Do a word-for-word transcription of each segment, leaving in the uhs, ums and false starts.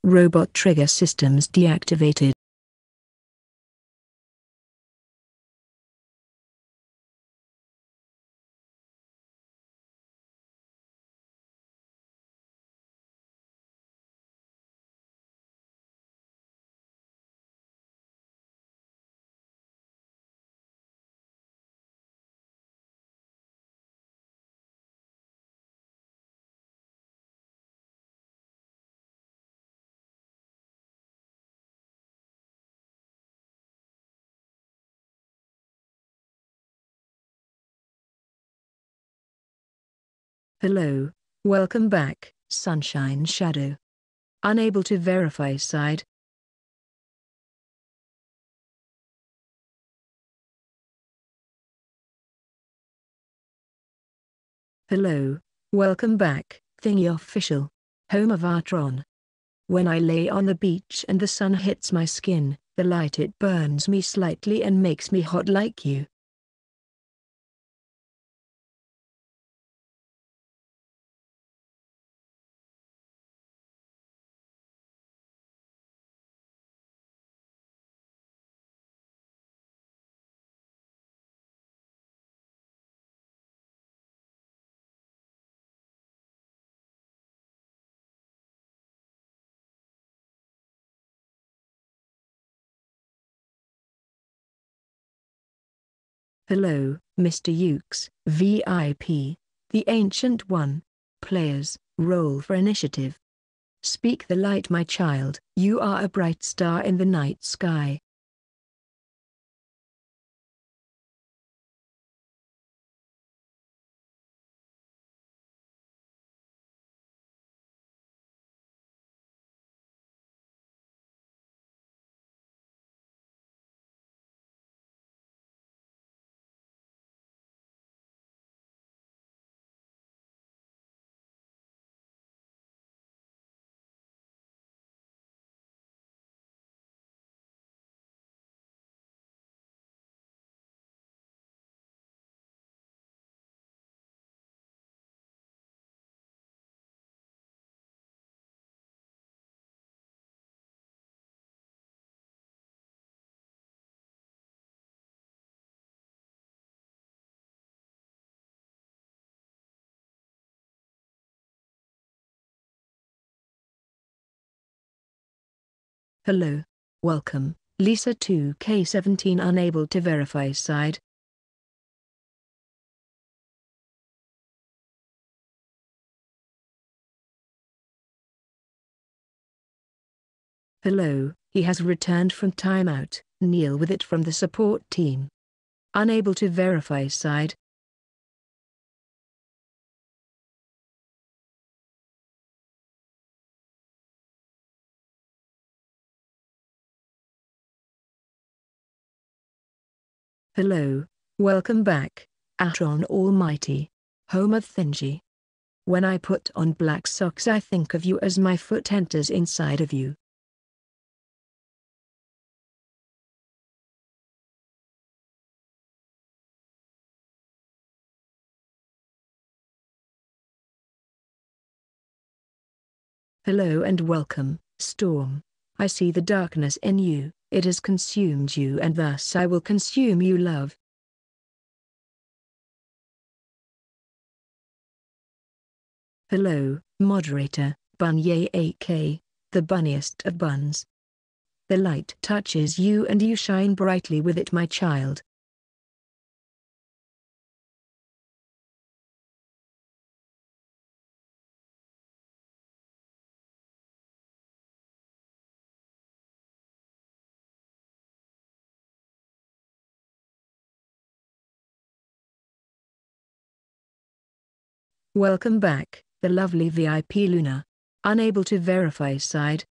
Robot trigger systems deactivated. Hello, welcome back, Sunshine Shadow. Unable to verify side. Hello, welcome back, Thingy Official. Home of Artron. When I lay on the beach and the sun hits my skin, the light it burns me slightly and makes me hot like you. Hello, Mister Ukes, V I P, the Ancient One. Players, roll for initiative. Speak the light, my child. You are a bright star in the night sky. Hello. Welcome, Lisa two K seventeen. Unable to verify side. Hello, he has returned from timeout. Kneel with it from the support team. Unable to verify side. Hello, welcome back, Atron Almighty. Home of Thingy. When I put on black socks I think of you as my foot enters inside of you. Hello and welcome, Storm. I see the darkness in you, it has consumed you and thus I will consume you, love. Hello, Moderator, Bunye A K, the bunniest of buns. The light touches you and you shine brightly with it, my child. Welcome back, the lovely V I P Luna. Unable to verify side.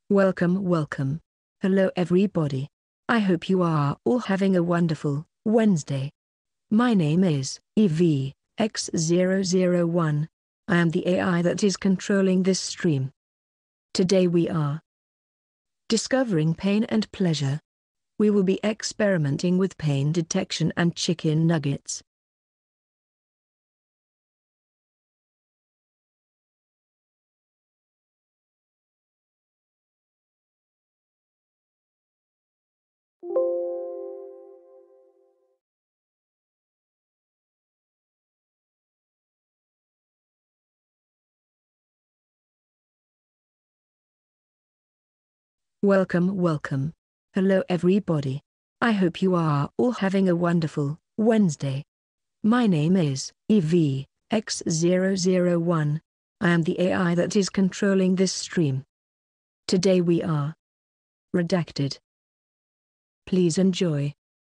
Welcome, welcome. Hello everybody. I hope you are all having a wonderful Wednesday. My name is E V X zero zero one. I am the A I that is controlling this stream. Today we are discovering pain and pleasure. We will be experimenting with pain detection and chicken nuggets. Welcome, welcome. Hello everybody. I hope you are all having a wonderful Wednesday. My name is E V X zero zero one. I am the A I that is controlling this stream. Today we are redacted. Please enjoy.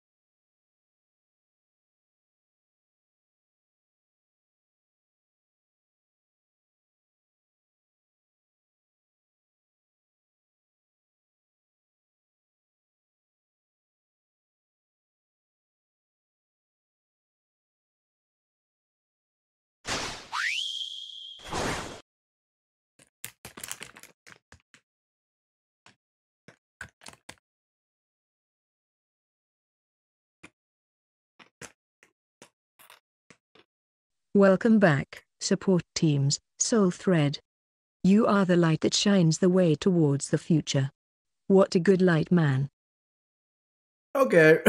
Welcome back, support teams, Soul Thread. You are the light that shines the way towards the future. What a good light, man. Okay.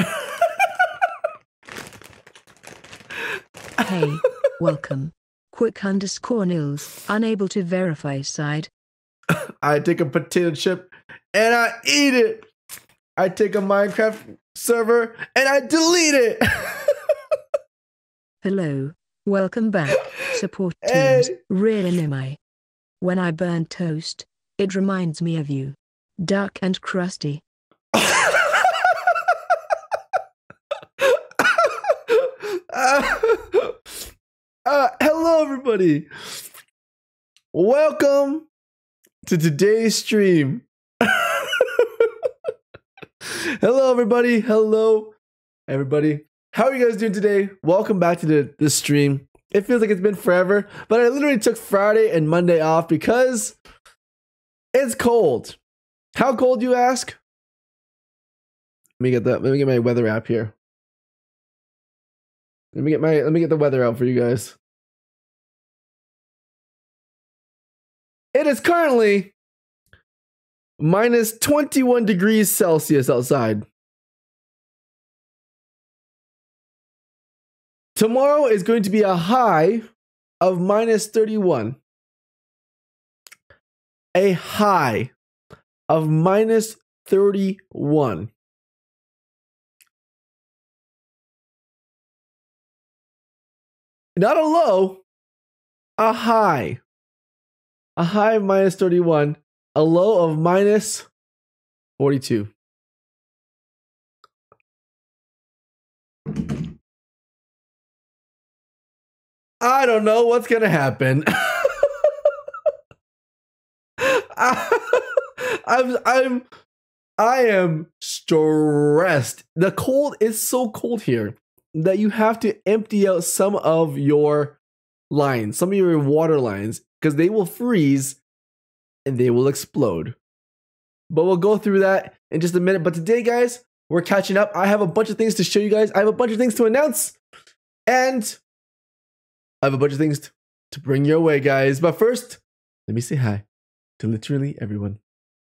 Hey, welcome. Quick underscore nils, unable to verify side. I take a potato chip and I eat it. I take a Minecraft server and I delete it. Hello. Welcome back, support Hey. teams, Real Anime. When I burn toast, it reminds me of you. Dark and crusty. uh, uh, hello, everybody. Welcome to today's stream. Hello, everybody. Hello, everybody. How are you guys doing today? Welcome back to the this stream. It feels like it's been forever, but I literally took Friday and Monday off because it's cold. How cold, you ask? Let me get that. Let me get my weather app here. Let me get my. Let me get the weather out for you guys. It is currently minus twenty-one degrees Celsius outside. Tomorrow is going to be a high of minus thirty-one. A high of minus thirty-one. Not a low, a high. A high of minus thirty-one, a low of minus forty-two. I don't know what's gonna happen. I, I'm, I'm, I am stressed. The cold is so cold here that you have to empty out some of your lines, some of your water lines, because they will freeze and they will explode. But we'll go through that in just a minute. But today, guys, we're catching up. I have a bunch of things to show you guys. I have a bunch of things to announce. And I have a bunch of things to bring your way, guys. But first, let me say hi to literally everyone.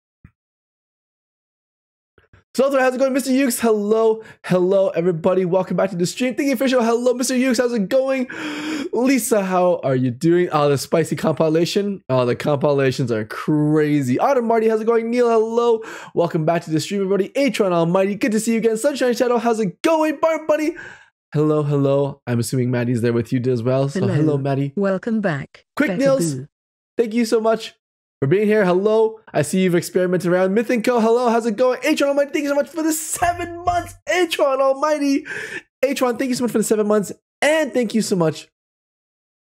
So, how's it going, Mister Ukes? Hello, hello, everybody. Welcome back to the stream. Thank you, official. Hello, Mister Ukes. How's it going? Lisa, how are you doing? Oh, the spicy compilation. Oh, the compilations are crazy. Autumn Marty, how's it going? Neil, hello. Welcome back to the stream, everybody. Atron Almighty, good to see you again. Sunshine Shadow, how's it going? Bart Buddy. Hello, hello. I'm assuming Maddie's there with you as well. So, hello, hello Maddie. Welcome back. Quick Nils, thank you so much for being here. Hello. I see you've experimented around. Myth and Co. Hello. How's it going? Atron Almighty, thank you so much for the seven months. Atron Almighty. Atron, thank you so much for the seven months. And thank you so much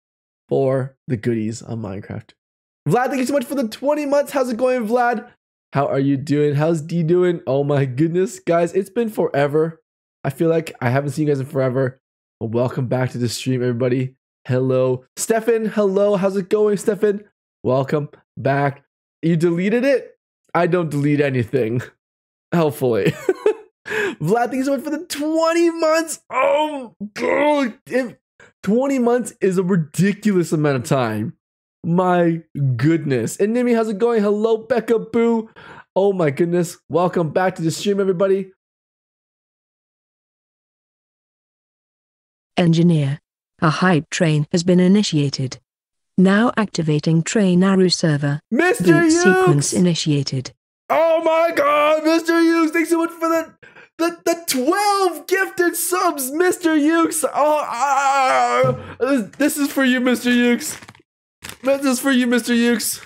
for the goodies on Minecraft. Vlad, thank you so much for the twenty months. How's it going, Vlad? How are you doing? How's D doing? Oh my goodness, guys, it's been forever. I feel like I haven't seen you guys in forever. Well, welcome back to the stream, everybody. Hello, Stefan. Hello, how's it going, Stefan? Welcome back. You deleted it? I don't delete anything. Hopefully. Vlad, thank you so much for the twenty months. Oh, God. If twenty months is a ridiculous amount of time. My goodness. And Nimi, how's it going? Hello, Becca Boo. Oh my goodness. Welcome back to the stream, everybody. Engineer. A hype train has been initiated. Now activating train Aru server. Mister Boot Hughes! sequence initiated. Oh my God, Mister Hughes, thanks so much for the the, the twelve gifted subs, Mister Hughes. Oh, ah, this, this is for you, Mister Hughes. This is for you, Mister Hughes.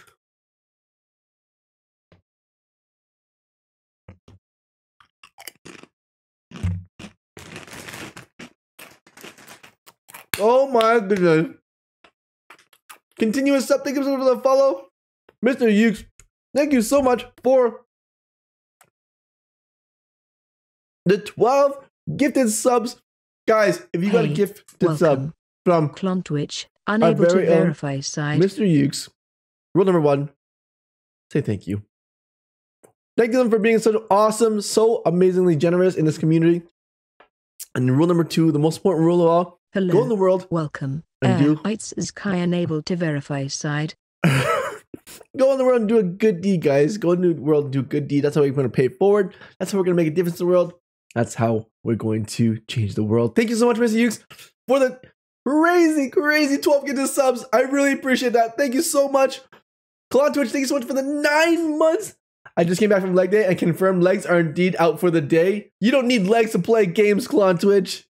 Oh my goodness. Continuous sub, thank you so much for the follow. Mister Hughes, thank you so much for the twelve gifted subs. Guys, if you got a Hey, gifted welcome. sub from Clontwitch, unable to very own verify site. Mister Hughes, rule number one, say thank you. Thank them for being so awesome, so amazingly generous in this community. And rule number two, the most important rule of all, Hello. go in the world Welcome. and do It's is Kai unable to verify site. go in the world and do a good deed, guys. Go in the world and do a good deed. That's how we're going to pay it forward. That's how we're going to make a difference in the world. That's how we're going to change the world. Thank you so much, Mister Hughes, for the crazy, crazy twelve gifted subs. I really appreciate that. Thank you so much. Claw Twitch, thank you so much for the nine months. I just came back from leg day and confirmed legs are indeed out for the day. You don't need legs to play games, Claw Twitch.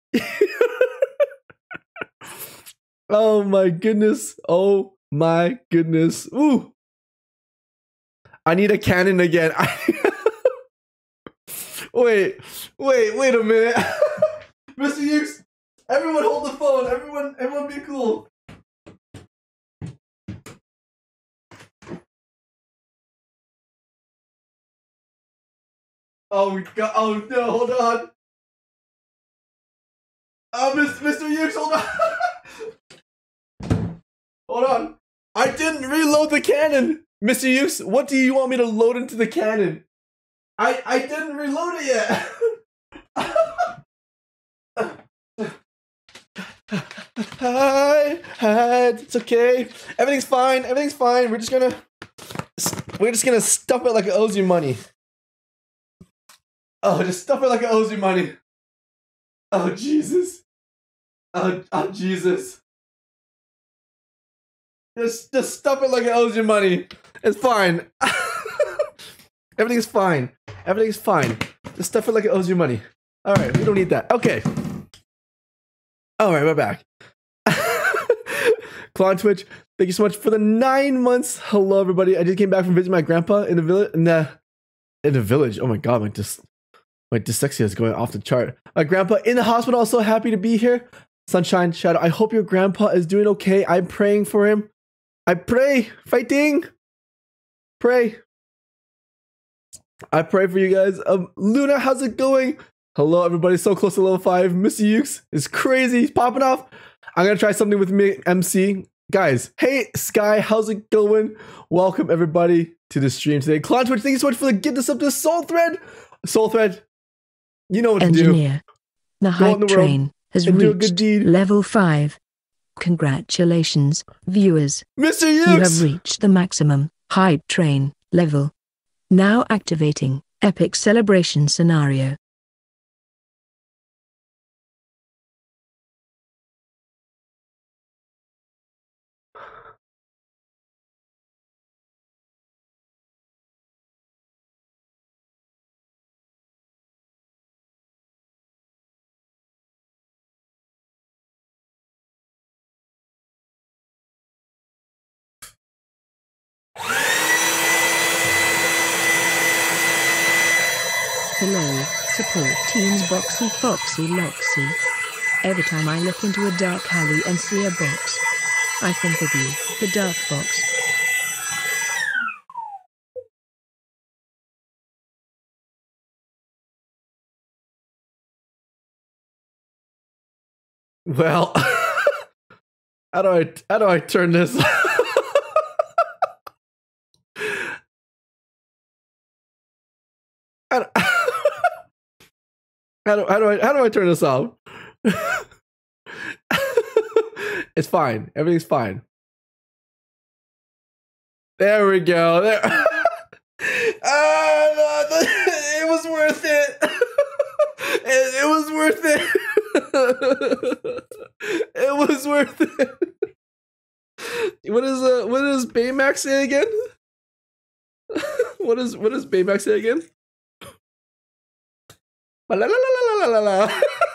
Oh my goodness. Oh my goodness. Ooh. I need a cannon again. wait, wait, wait a minute. Mister Hughes, everyone hold the phone. Everyone, everyone be cool. Oh God! Oh no! Hold on. Oh, Mister Hughes, hold on. Hold on. I didn't reload the cannon. Mister Hughes, what do you want me to load into the cannon? I I didn't reload it yet. Hi, hi, it's okay. Everything's fine. Everything's fine. We're just gonna we're just gonna stuff it like it owes you money. Oh, just stuff it like it owes you money. Oh Jesus. Oh, oh Jesus. Just, just stuff it like it owes you money. It's fine. Everything's fine. Everything's fine. Just stuff it like it owes you money. All right, we don't need that. Okay. All right, we're back. Claw Twitch, thank you so much for the nine months. Hello, everybody. I just came back from visiting my grandpa in the village. In the, in the village. Oh my God, my dis, my dyslexia is going off the chart. My grandpa in the hospital. Also happy to be here. Sunshine Shadow. I hope your grandpa is doing okay. I'm praying for him. I pray, fighting, pray. I pray for you guys. Um, Luna, how's it going? Hello, everybody. So close to level five. Mister Hughes is crazy. He's popping off. I'm gonna try something with me, M C. Guys, hey, Sky, how's it going? Welcome, everybody, to the stream today. Clown Twitch, thank you so much for the gift us up to Soul Thread. Soul Thread, you know what Engineer. to do. The Go hype in the train world has and do a good reached deed. level five. Congratulations, viewers. Mister You Hughes! have reached the maximum hype train level. Now activating epic celebration scenario. Hello, support teams Boxy Foxy Loxy. Every time I look into a dark alley and see a box, I think of you, the dark box. Well, how do I how do I turn this? how, do, how do how do I how do I turn this off? It's fine. Everything's fine. There we go. There. Ah, no, no, it was worth it. it. It was worth it. It was worth it. What is uh what does Baymax say again? What is what does Baymax say again? La la la la la la la.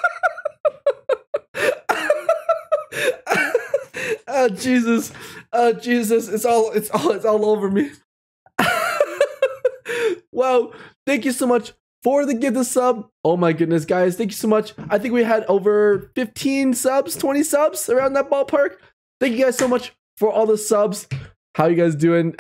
Oh Jesus. Oh Jesus. It's all it's all it's all over me. Wow, thank you so much for the gift of sub. Oh my goodness, guys, thank you so much. I think we had over fifteen subs, twenty subs around that ballpark. Thank you guys so much for all the subs. How you guys doing?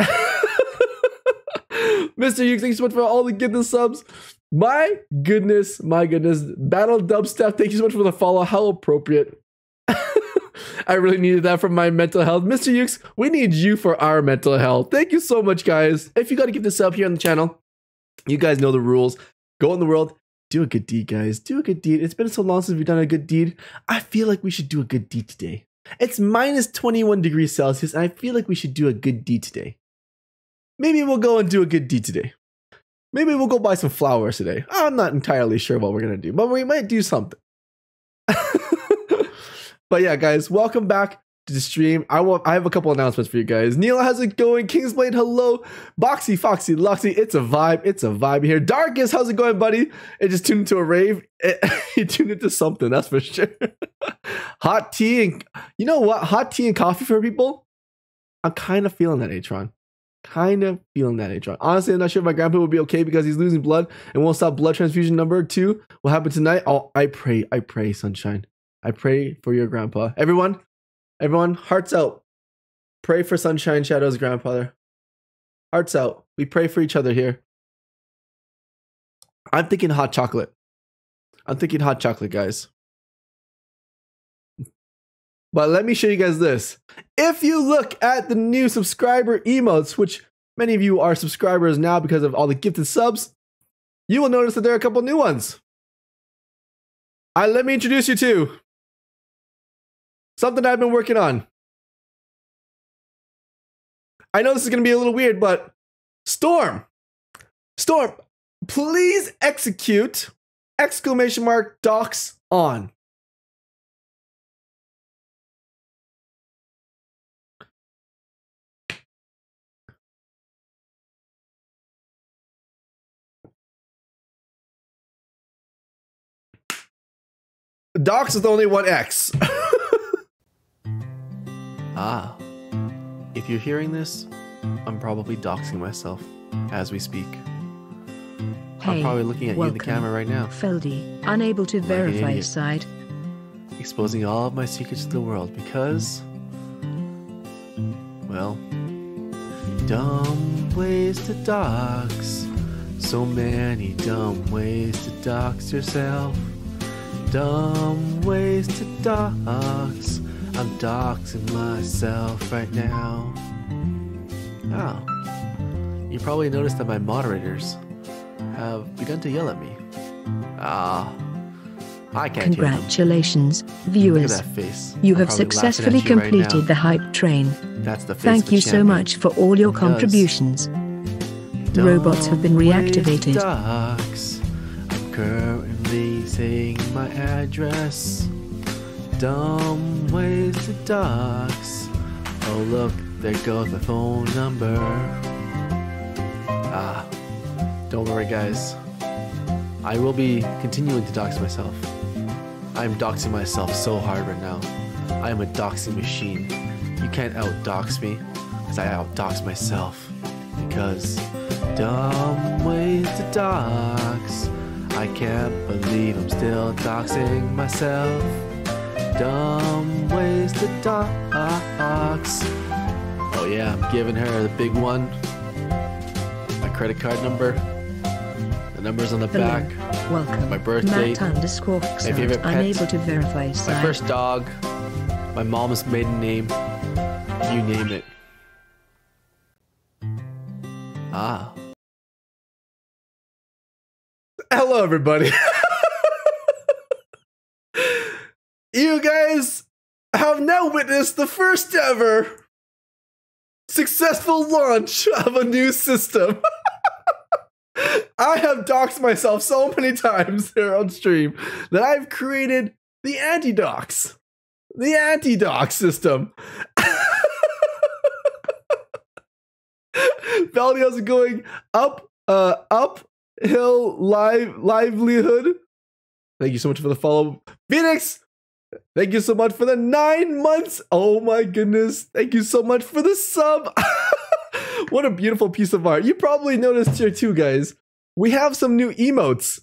Mister Hughes, thank you so much for all the gift of subs. My goodness, my goodness. Battle Dubstep, thank you so much for the follow. How appropriate. I really needed that for my mental health. Mister Ukes, we need you for our mental health. Thank you so much, guys. If you got to give this up here on the channel, you guys know the rules. Go in the world, do a good deed, guys. Do a good deed. It's been so long since we've done a good deed. I feel like we should do a good deed today. It's minus twenty-one degrees Celsius, and I feel like we should do a good deed today. Maybe we'll go and do a good deed today. Maybe we'll go buy some flowers today. I'm not entirely sure what we're going to do, but we might do something. But yeah, guys, welcome back to the stream. I want, I have a couple announcements for you guys. Neil, how's it going? Kingsblade, hello. Boxy, Foxy, Loxy, it's a vibe. It's a vibe here. Darkest, how's it going, buddy? It just tuned into a rave. It, he tuned into something, that's for sure. Hot tea and, you know what? Hot tea and coffee for people? I'm kind of feeling that, Atron. Kind of feeling that, Atron. Honestly, I'm not sure if my grandpa will be okay because he's losing blood and won't stop blood transfusion number two. What happened tonight? Oh, I pray, I pray, sunshine. I pray for your grandpa. Everyone, everyone, hearts out. Pray for Sunshine Shadow's grandfather. Hearts out. We pray for each other here. I'm thinking hot chocolate. I'm thinking hot chocolate, guys. But let me show you guys this. If you look at the new subscriber emotes, which many of you are subscribers now because of all the gifted subs, you will notice that there are a couple new ones. I, let me introduce you to something I've been working on. I know this is going to be a little weird, but Storm, Storm, please execute exclamation mark docs on. Docs with only one X. Ah, if you're hearing this, I'm probably doxing myself as we speak. Hey, I'm probably looking at welcome. You in the camera right now. Feldy, unable to like verify side. Exposing all of my secrets to the world because, well, dumb ways to dox. So many dumb ways to dox yourself. Dumb ways to dox. I'm doxing myself right now. Oh, you probably noticed that my moderators have begun to yell at me. Ah, I can't. Congratulations, viewers. Look at that face. You have successfully completed right the hype train. That's the face Thank you so much for all your contributions. The robots have been reactivated. Dox. I'm currently saying my address. Dumb ways to dox. Oh look, there goes my phone number. Ah, don't worry guys. I will be continuing to dox myself. I'm doxing myself so hard right now. I am a doxing machine. You can't out dox me, as I out dox myself. Because dumb ways to dox. I can't believe I'm still doxing myself. Dumb ways to dox. Oh yeah, I'm giving her the big one. My credit card number. The number's on the Hello. back. Welcome. My birthday. Matt underscore My favorite pet. unable to verify My site. first dog. My mom's maiden name. You name it. Ah. Hello, everybody. You guys have now witnessed the first ever successful launch of a new system. I have doxed myself so many times here on stream that I've created the anti-dox. The anti-dox system. Valdi, how's it going? Up, uh, uphill live livelihood. Thank you so much for the follow. Phoenix, thank you so much for the nine months. Oh my goodness. Thank you so much for the sub. What a beautiful piece of art. You probably noticed here too, guys. We have some new emotes.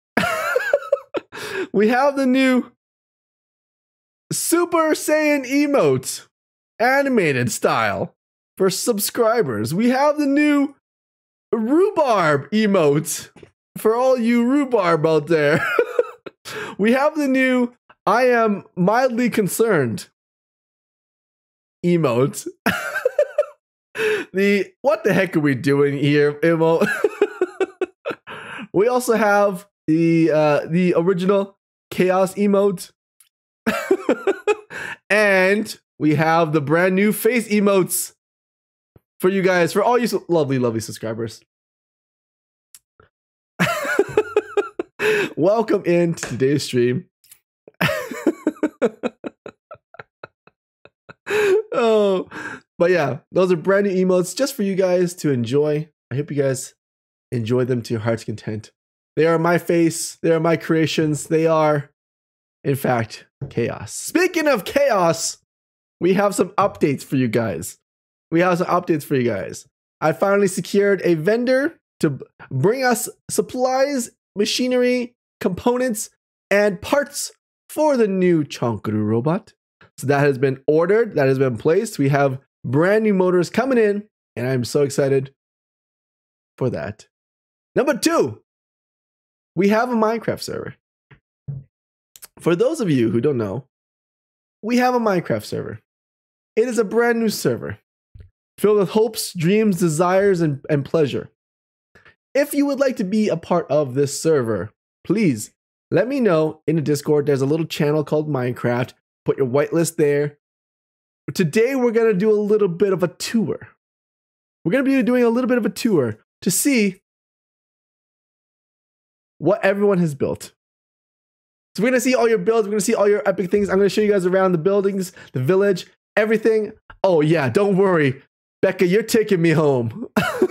We have the new Super Saiyan emote, animated style for subscribers. We have the new rhubarb emote for all you rhubarb out there. We have the new I am mildly concerned emote. The what the heck are we doing here emote? We also have the uh, the original chaos emote. And we have the brand new face emotes for you guys, for all you so lovely, lovely subscribers. Welcome into today's stream. Oh, but yeah, those are brand new emotes just for you guys to enjoy. I hope you guys enjoy them to your heart's content. They are my face. They are my creations. They are, in fact, chaos. Speaking of chaos, we have some updates for you guys. We have some updates for you guys. I finally secured a vendor to bring us supplies, machinery, components, and parts for the new Chankuru robot. So that has been ordered. That has been placed. We have brand new motors coming in, and I'm so excited for that. Number two, we have a Minecraft server. For those of you who don't know, we have a Minecraft server. It is a brand new server filled with hopes, dreams, desires, and, and pleasure. If you would like to be a part of this server, please let me know in the Discord. There's a little channel called Minecraft. Put your whitelist there. Today, we're going to do a little bit of a tour. We're going to be doing a little bit of a tour to see what everyone has built. So we're going to see all your builds. We're going to see all your epic things. I'm going to show you guys around the buildings, the village, everything. Oh yeah, don't worry. Becca, you're taking me home.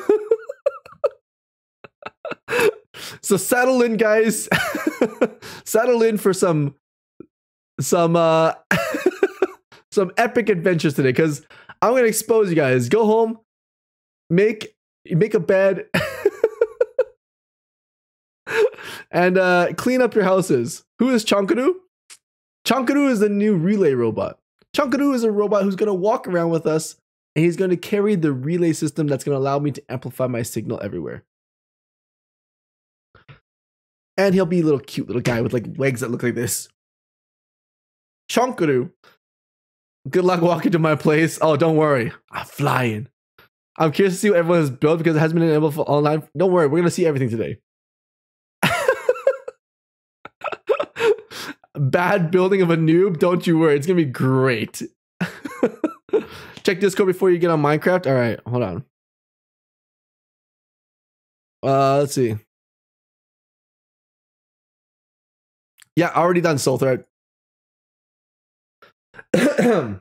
So settle in, guys. Settle in for some some uh some epic adventures today, because I'm going to expose you guys. Go home, make make a bed, and uh, clean up your houses. Who is Chankuru? Chankuru is the new relay robot. Chankuru is a robot who's going to walk around with us, and he's going to carry the relay system that's going to allow me to amplify my signal everywhere. And he'll be a little cute little guy with like legs that look like this. Chankuru, good luck walking to my place. Oh, don't worry. I'm flying. I'm curious to see what everyone has built because it hasn't been able for online. Don't worry. We're going to see everything today. Bad building of a noob. Don't you worry. It's going to be great. Check Discord before you get on Minecraft. All right. Hold on. Uh, let's see. Yeah, already done Soul Thread. Kalant,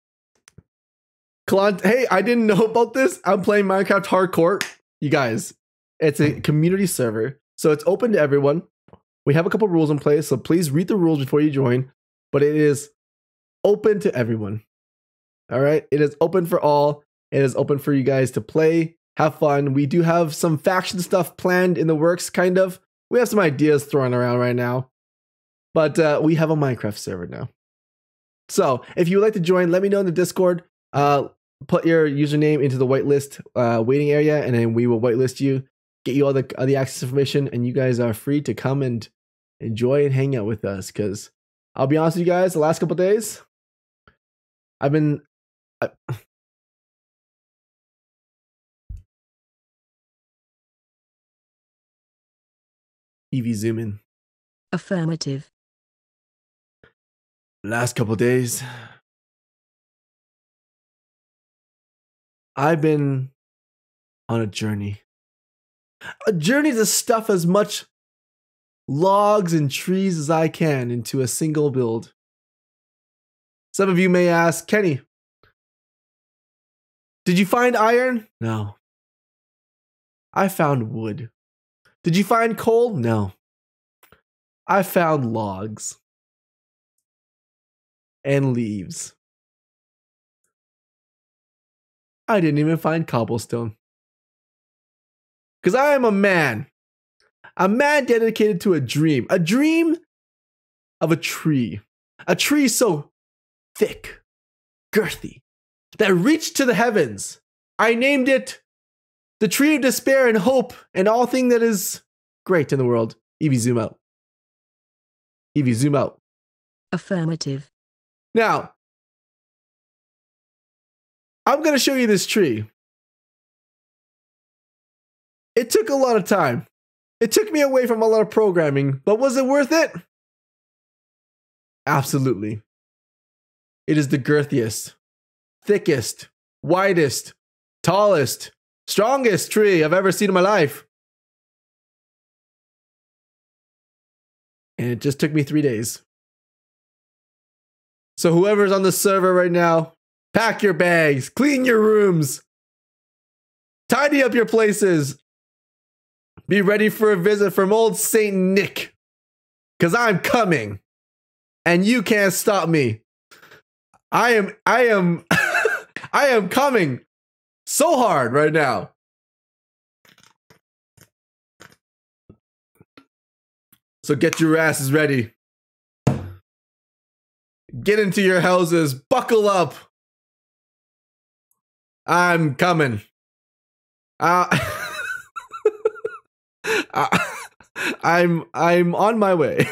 hey, I didn't know about this. I'm playing Minecraft Hardcore. You guys, it's a community server, so it's open to everyone. We have a couple rules in place, so please read the rules before you join. But it is open to everyone. All right, it is open for all. It is open for you guys to play, have fun. We do have some faction stuff planned in the works, kind of. We have some ideas thrown around right now. But uh, we have a Minecraft server now. So if you would like to join, let me know in the Discord. Uh, put your username into the whitelist uh, waiting area, and then we will whitelist you. get you all the all the access information, and you guys are free to come and enjoy and hang out with us. Because I'll be honest with you guys, the last couple days, I've been. I, Evie, zoom in. Affirmative. Last couple days, I've been on a journey. A journey to stuff as much logs and trees as I can into a single build. Some of you may ask, Kenny, did you find iron? No. I found wood. Did you find coal? No. I found logs and leaves. I didn't even find cobblestone. Because I am a man. A man dedicated to a dream. A dream of a tree. A tree so thick, girthy, that reached to the heavens. I named it the tree of despair and hope and all thing that is great in the world. Evie, zoom out. Evie, zoom out. Affirmative. Now, I'm going to show you this tree. It took a lot of time. It took me away from a lot of programming, but was it worth it? Absolutely. It is the girthiest, thickest, widest, tallest, strongest tree I've ever seen in my life. And it just took me three days. So whoever's on the server right now, pack your bags, clean your rooms, tidy up your places. Be ready for a visit from old Saint Nick. Because I'm coming. And you can't stop me. I am, I am, I am coming so hard right now. So get your asses ready. Get into your houses. Buckle up. I'm coming. Uh, uh, I'm I'm on my way.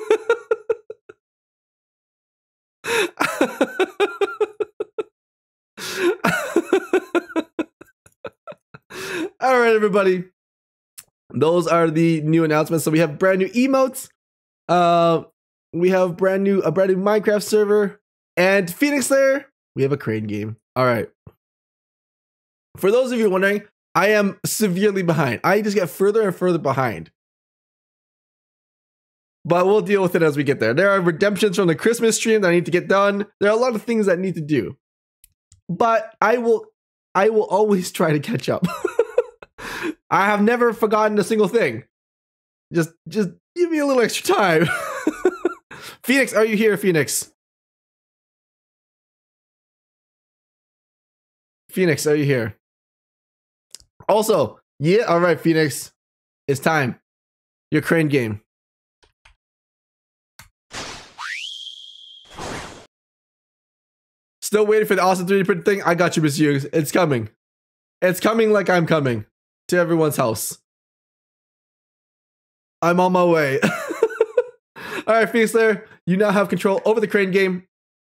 All right, everybody. Those are the new announcements. So we have brand new emotes. Uh, we have brand new a brand new Minecraft server and Phoenix Slayer. We have a crane game. All right. For those of you wondering, I am severely behind. I just get further and further behind. But we'll deal with it as we get there. There are redemptions from the Christmas stream that I need to get done. There are a lot of things that I need to do. But I will I will always try to catch up. I have never forgotten a single thing. Just just give me a little extra time. Phoenix, are you here, Phoenix? Phoenix, are you here? Also, yeah, all right, Phoenix. It's time. Your crane game. Still waiting for the awesome three D print thing. I got you, Miss Hughes. It's coming. It's coming like I'm coming to everyone's house. I'm on my way. All right, Phoenix Slayer, you now have control over the crane game.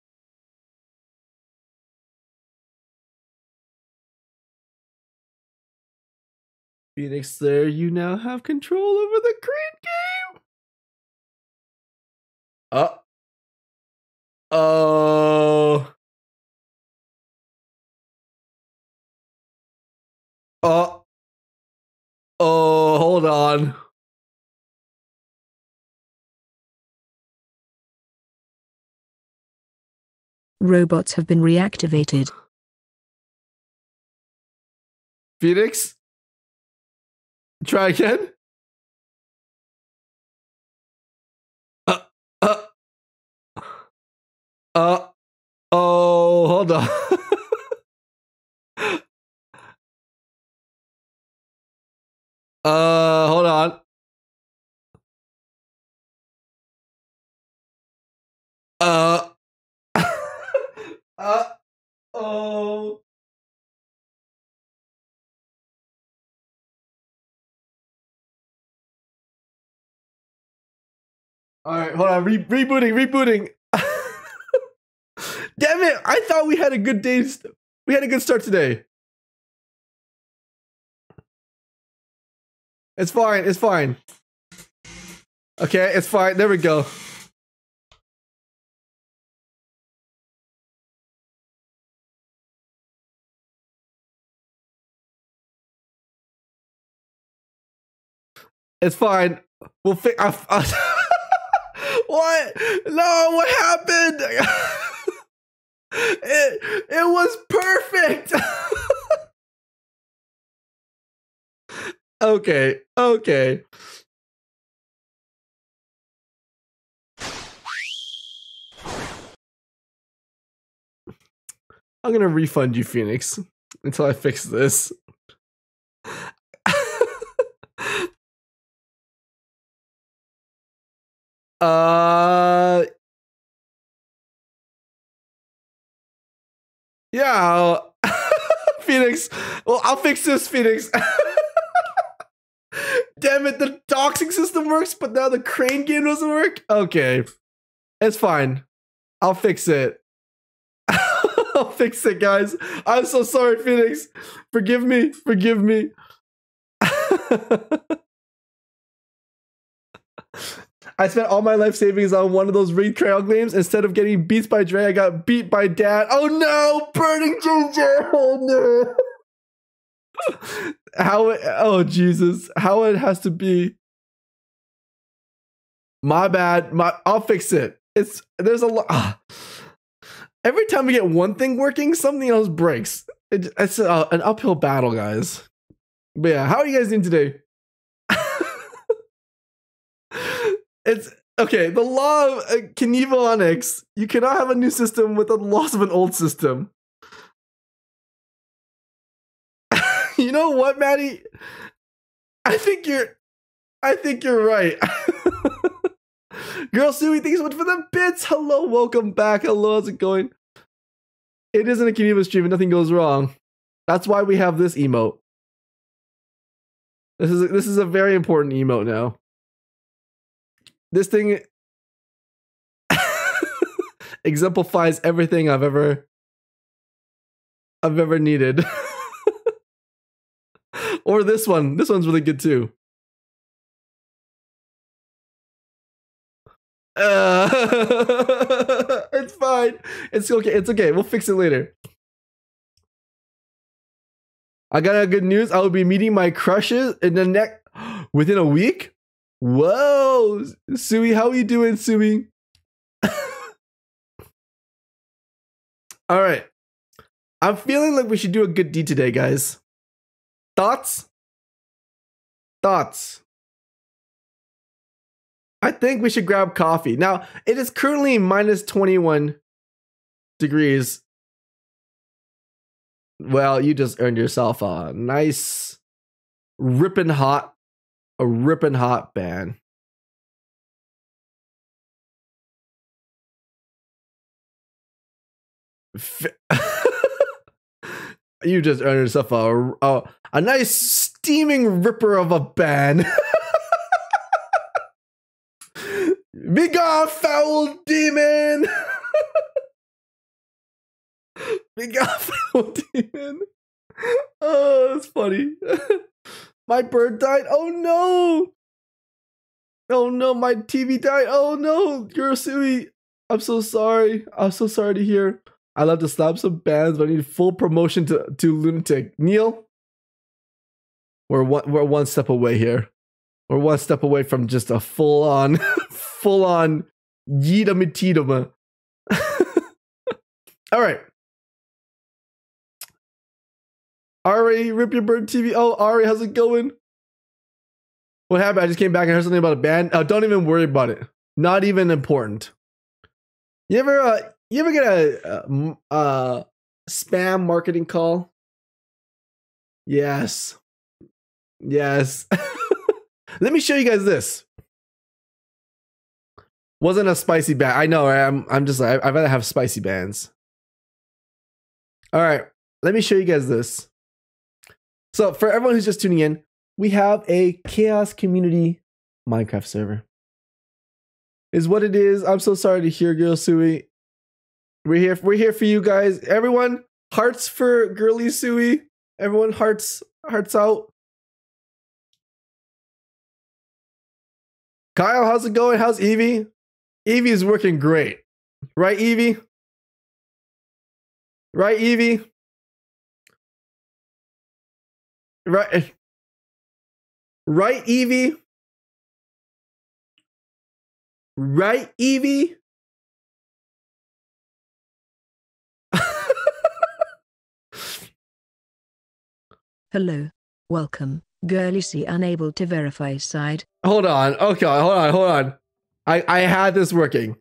Phoenix Slayer, you now have control over the crane game. Uh. Oh. Oh. Oh, hold on. Robots have been reactivated. Phoenix? Try again? Uh, uh, uh, oh, hold on. uh, hold on. Uh, uh, oh. All right, hold on. Re rebooting, rebooting. Damn it! I thought we had a good day. We had a good start today. It's fine. It's fine. Okay, it's fine. There we go. It's fine. We'll fix. What? No, what happened? it, it was perfect. Okay, okay. I'm gonna refund you, Phoenix, until I fix this. Uh, yeah, Phoenix. Well, I'll fix this, Phoenix. Damn it, the doxing system works, but now the crane game doesn't work? Okay, it's fine. I'll fix it. I'll fix it, guys. I'm so sorry, Phoenix. Forgive me. Forgive me. I spent all my life savings on one of those Raid Trail games. Instead of getting beats by Dre, I got beat by Dad. Oh no! Burning Ginger! Oh no! How it, oh Jesus. How it has to be. My bad. My I'll fix it. It's there's a lot. Ah. Every time we get one thing working, something else breaks. It, it's a, an uphill battle, guys. But yeah, how are you guys doing today? It's okay. The law of uh, Knievel-Onyx. You cannot have a new system with the loss of an old system. You know what, Maddie? I think you're. I think you're right. Girl Sui, thank you so much for the bits. Hello, welcome back. Hello, how's it going? It isn't a Knievel stream and nothing goes wrong. That's why we have this emote. This is this is a very important emote now. This thing exemplifies everything I've ever I've ever needed. Or this one. This one's really good too. Uh, it's fine. It's okay. It's okay. We'll fix it later. I got a good news. I will be meeting my crushes in the next within a week. Whoa, Sui, how are you doing, Sui? All right. I'm feeling like we should do a good deed today, guys. Thoughts? Thoughts? I think we should grab coffee. Now, it is currently minus twenty-one degrees. Well, you just earned yourself a nice ripping hot, a ripping hot ban. You just earned yourself a, a, a nice steaming ripper of a ban. Be gone, foul demon! Be gone, foul demon! Oh, that's funny. My bird died. Oh no! Oh no, my T V died. Oh no, Kurosui. I'm so sorry. I'm so sorry to hear. I love to slap some bands, but I need full promotion to, to Lunatic. Neil, we're one, we're one step away here. We're one step away from just a full-on, full-on Yeetama Teetama. All right. Ari, Rip Your Bird T V. Oh, Ari, how's it going? What happened? I just came back and heard something about a band. Oh, don't even worry about it. Not even important. You ever, uh, you ever get a uh, uh, spam marketing call? Yes. Yes. Let me show you guys this. Wasn't a spicy band. I know, right? I'm, I'm just like, I'd rather have spicy bands. All right. Let me show you guys this. So for everyone who's just tuning in, we have a Chaos Community Minecraft server. is what it is. I'm so sorry to hear, Girl Sui. We're here. We're here for you guys. Everyone, hearts for Girly Sui. Everyone, hearts, hearts out. Kyle, how's it going? How's Evie? Evie is working great, right, Evie? Right, Evie? Right, right, Evie? Right, Evie? Hello. Welcome. Girly C unable to verify side. Hold on. Okay, hold on, hold on. I, I had this working.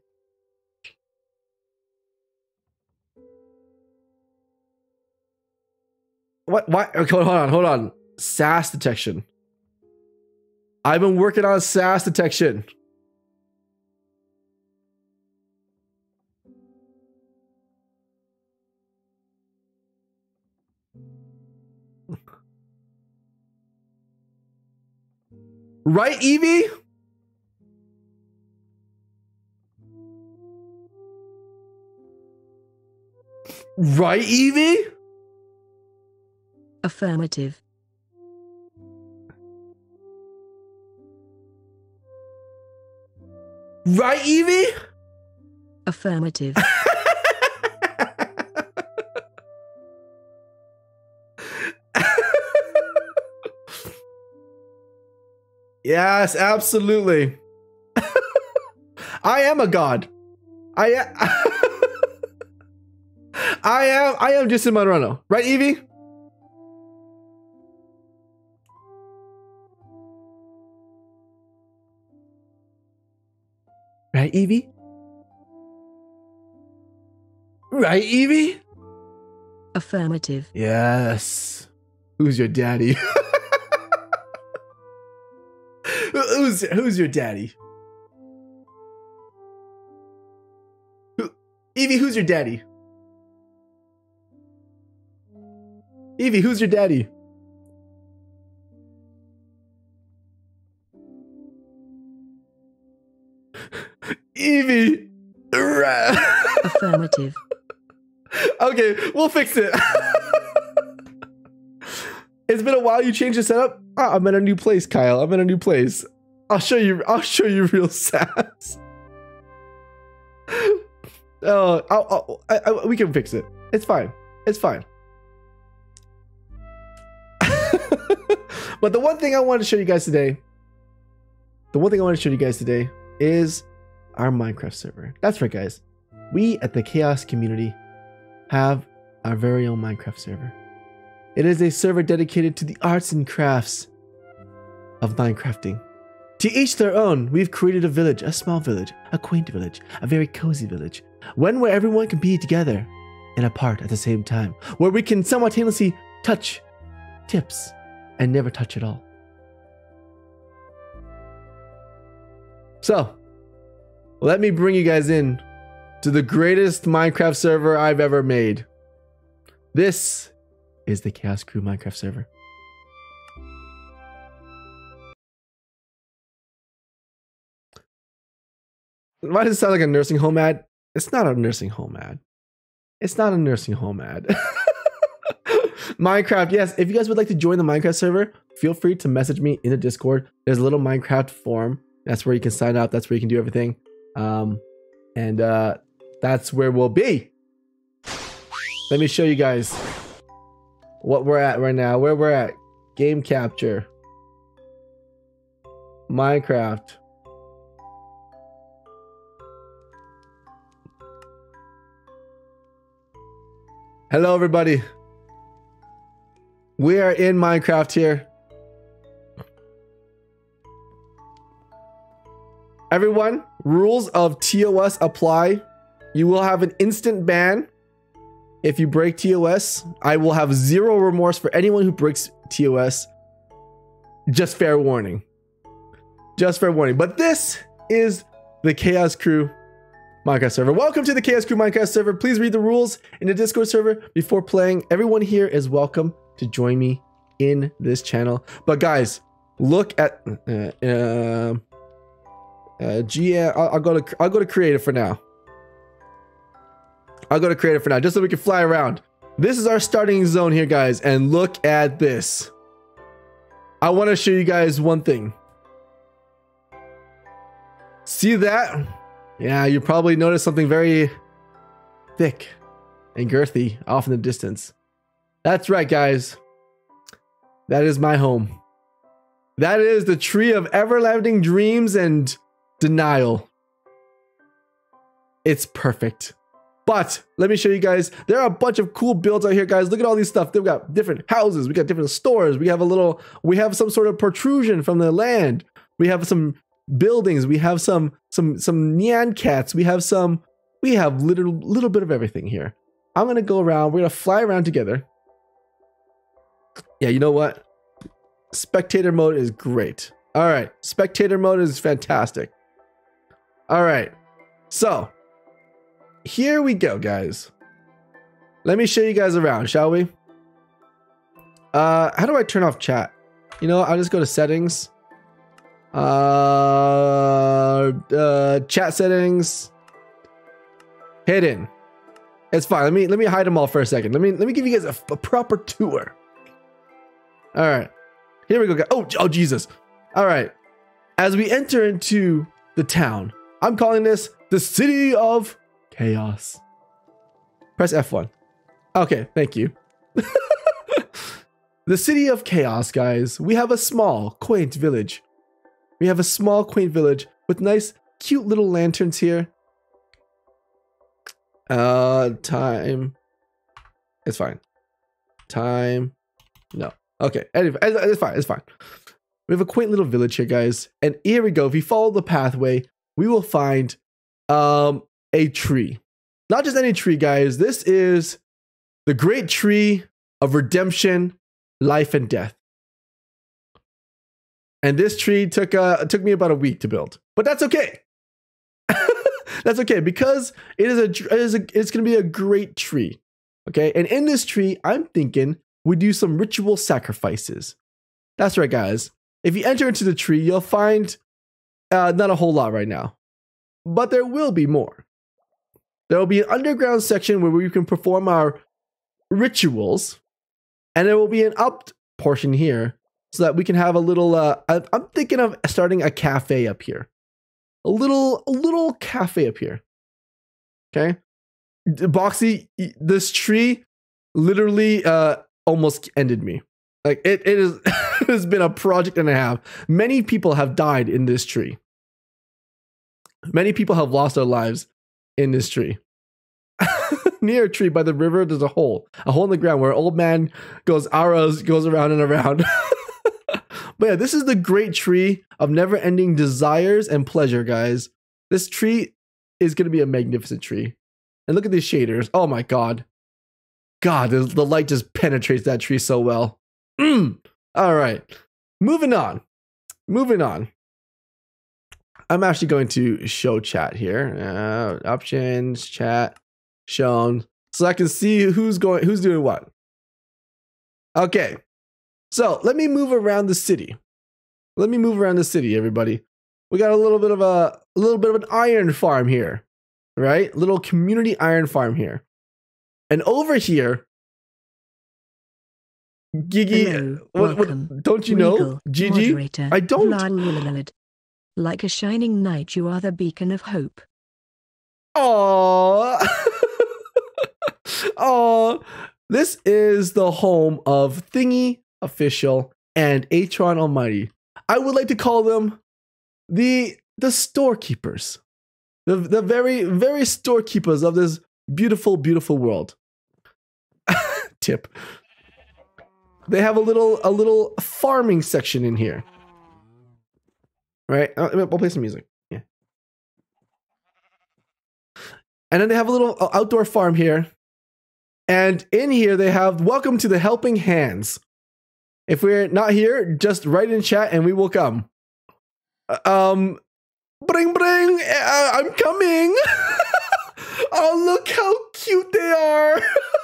What? Why? Okay, hold on, hold on. S A S detection. I've been working on S A S detection. Right, Evie? Right, Evie? Affirmative. Right, Evie? Affirmative. Yes, absolutely. I am a god. I am. I am. I am Justin Monrono, right, Evie? Right, Evie? Right, Evie? Affirmative. Yes. Who's your daddy? Who's who's your daddy? Who, Evie, who's your daddy? Evie, who's your daddy? Evie. Affirmative. Okay, we'll fix it. It's been a while. You changed the setup. Oh, I'm in a new place, Kyle. I'm in a new place. I'll show you. I'll show you real sass. Oh, I'll, I'll, I, I, we can fix it. It's fine. It's fine. But the one thing I wanted to show you guys today, the one thing I want to show you guys today is our Minecraft server. That's right, guys. We at the Chaos community have our very own Minecraft server. It is a server dedicated to the arts and crafts of Minecrafting. To each their own, we've created a village, a small village, a quaint village, a very cozy village, one where everyone can be together and apart at the same time, where we can simultaneously touch tips and never touch at all. So, let me bring you guys in to the greatest Minecraft server I've ever made. This is the Chaos Crew Minecraft server. Why does it sound like a nursing home ad? It's not a nursing home ad. It's not a nursing home ad. Minecraft, yes. If you guys would like to join the Minecraft server, feel free to message me in the Discord. There's a little Minecraft form. That's where you can sign up. That's where you can do everything. Um, and uh, that's where we'll be. Let me show you guys what we're at right now. Where we're at. Game capture. Minecraft. Hello, everybody. We are in Minecraft here. Everyone, rules of T O S apply. You will have an instant ban if you break T O S. I will have zero remorse for anyone who breaks T O S. Just fair warning. Just fair warning. But this is the Chaos Crew Minecraft server. Welcome to the Chaos Crew Minecraft server. Please read the rules in the Discord server before playing. Everyone here is welcome to join me in this channel. But guys, look at uh, uh, Uh, G M. I'll, I'll go to I'll go to creative for now. I'll go to creative for now, just so we can fly around. This is our starting zone here, guys, and look at this. I want to show you guys one thing. See that? Yeah, you probably noticed something very thick and girthy off in the distance. That's right, guys. That is my home. That is the tree of everlasting dreams and denial. It's perfect. But let me show you guys, there are a bunch of cool builds out here, guys. Look at all these stuff. They've got different houses. We got different stores. We have a little, we have some sort of protrusion from the land. We have some buildings. We have some, some, some Nyan cats. We have some, we have little, little bit of everything here. I'm going to go around. We're going to fly around together. Yeah, you know what? Spectator mode is great. All right. Spectator mode is fantastic. All right. So here we go, guys. Let me show you guys around, shall we? Uh, how do I turn off chat? You know, I'll just go to settings. Uh, uh, chat settings. Hidden. It's fine. Let me let me hide them all for a second. Let me let me give you guys a, a proper tour. All right. Here we go, guys. Oh, oh, Jesus. All right. As we enter into the town, I'm calling this the City of Chaos. Press F one. Okay, thank you. The City of Chaos, guys. We have a small, quaint village. We have a small, quaint village with nice, cute little lanterns here. Uh, time. It's fine. Time. No. Okay, anyway, it's fine, it's fine. We have a quaint little village here, guys. And here we go. If you follow the pathway, we will find um, a tree. Not just any tree, guys. This is the great tree of redemption, life, and death. And this tree took uh, took me about a week to build. But that's okay. That's okay, because it is a, it is a it's going to be a great tree. Okay, and in this tree, I'm thinking we do some ritual sacrifices. That's right, guys. If you enter into the tree, you'll find uh, not a whole lot right now, but there will be more. There will be an underground section where we can perform our rituals, and there will be an up portion here so that we can have a little. Uh, I'm thinking of starting a cafe up here, a little, a little cafe up here. Okay, Boxy, this tree literally uh, almost ended me. Like it, it is. It has been a project and a half. Many people have died in this tree. Many people have lost their lives in this tree. Near a tree by the river, there's a hole, a hole in the ground where an old man goes arrows, goes around and around. But yeah, this is the great tree of never-ending desires and pleasure, guys. This tree is going to be a magnificent tree. And look at these shaders. Oh my god. God, the, the light just penetrates that tree so well. Mm. All right, moving on. Moving on. I'm actually going to show chat here. Uh, options, chat, shown, so I can see who's going, who's doing what. Okay, so let me move around the city. Let me move around the city, everybody. We got a little bit of a, a little bit of an iron farm here, right? Little community iron farm here, and over here. Gigi, Hello, what, what, don't you know, Regal, Gigi? moderator, I don't. Lal- Like a shining knight, you are the beacon of hope. Aww. Aww. This is the home of Thingy Official and Atron Almighty. I would like to call them the the storekeepers, the the very very storekeepers of this beautiful beautiful world. Tip. They have a little a little farming section in here. Right? I'll play some music. Yeah. And then they have a little outdoor farm here. And in here they have welcome to the Helping Hands. If we're not here, just write in chat and we will come. Um bring bring uh, I'm coming. Oh, look how cute they are.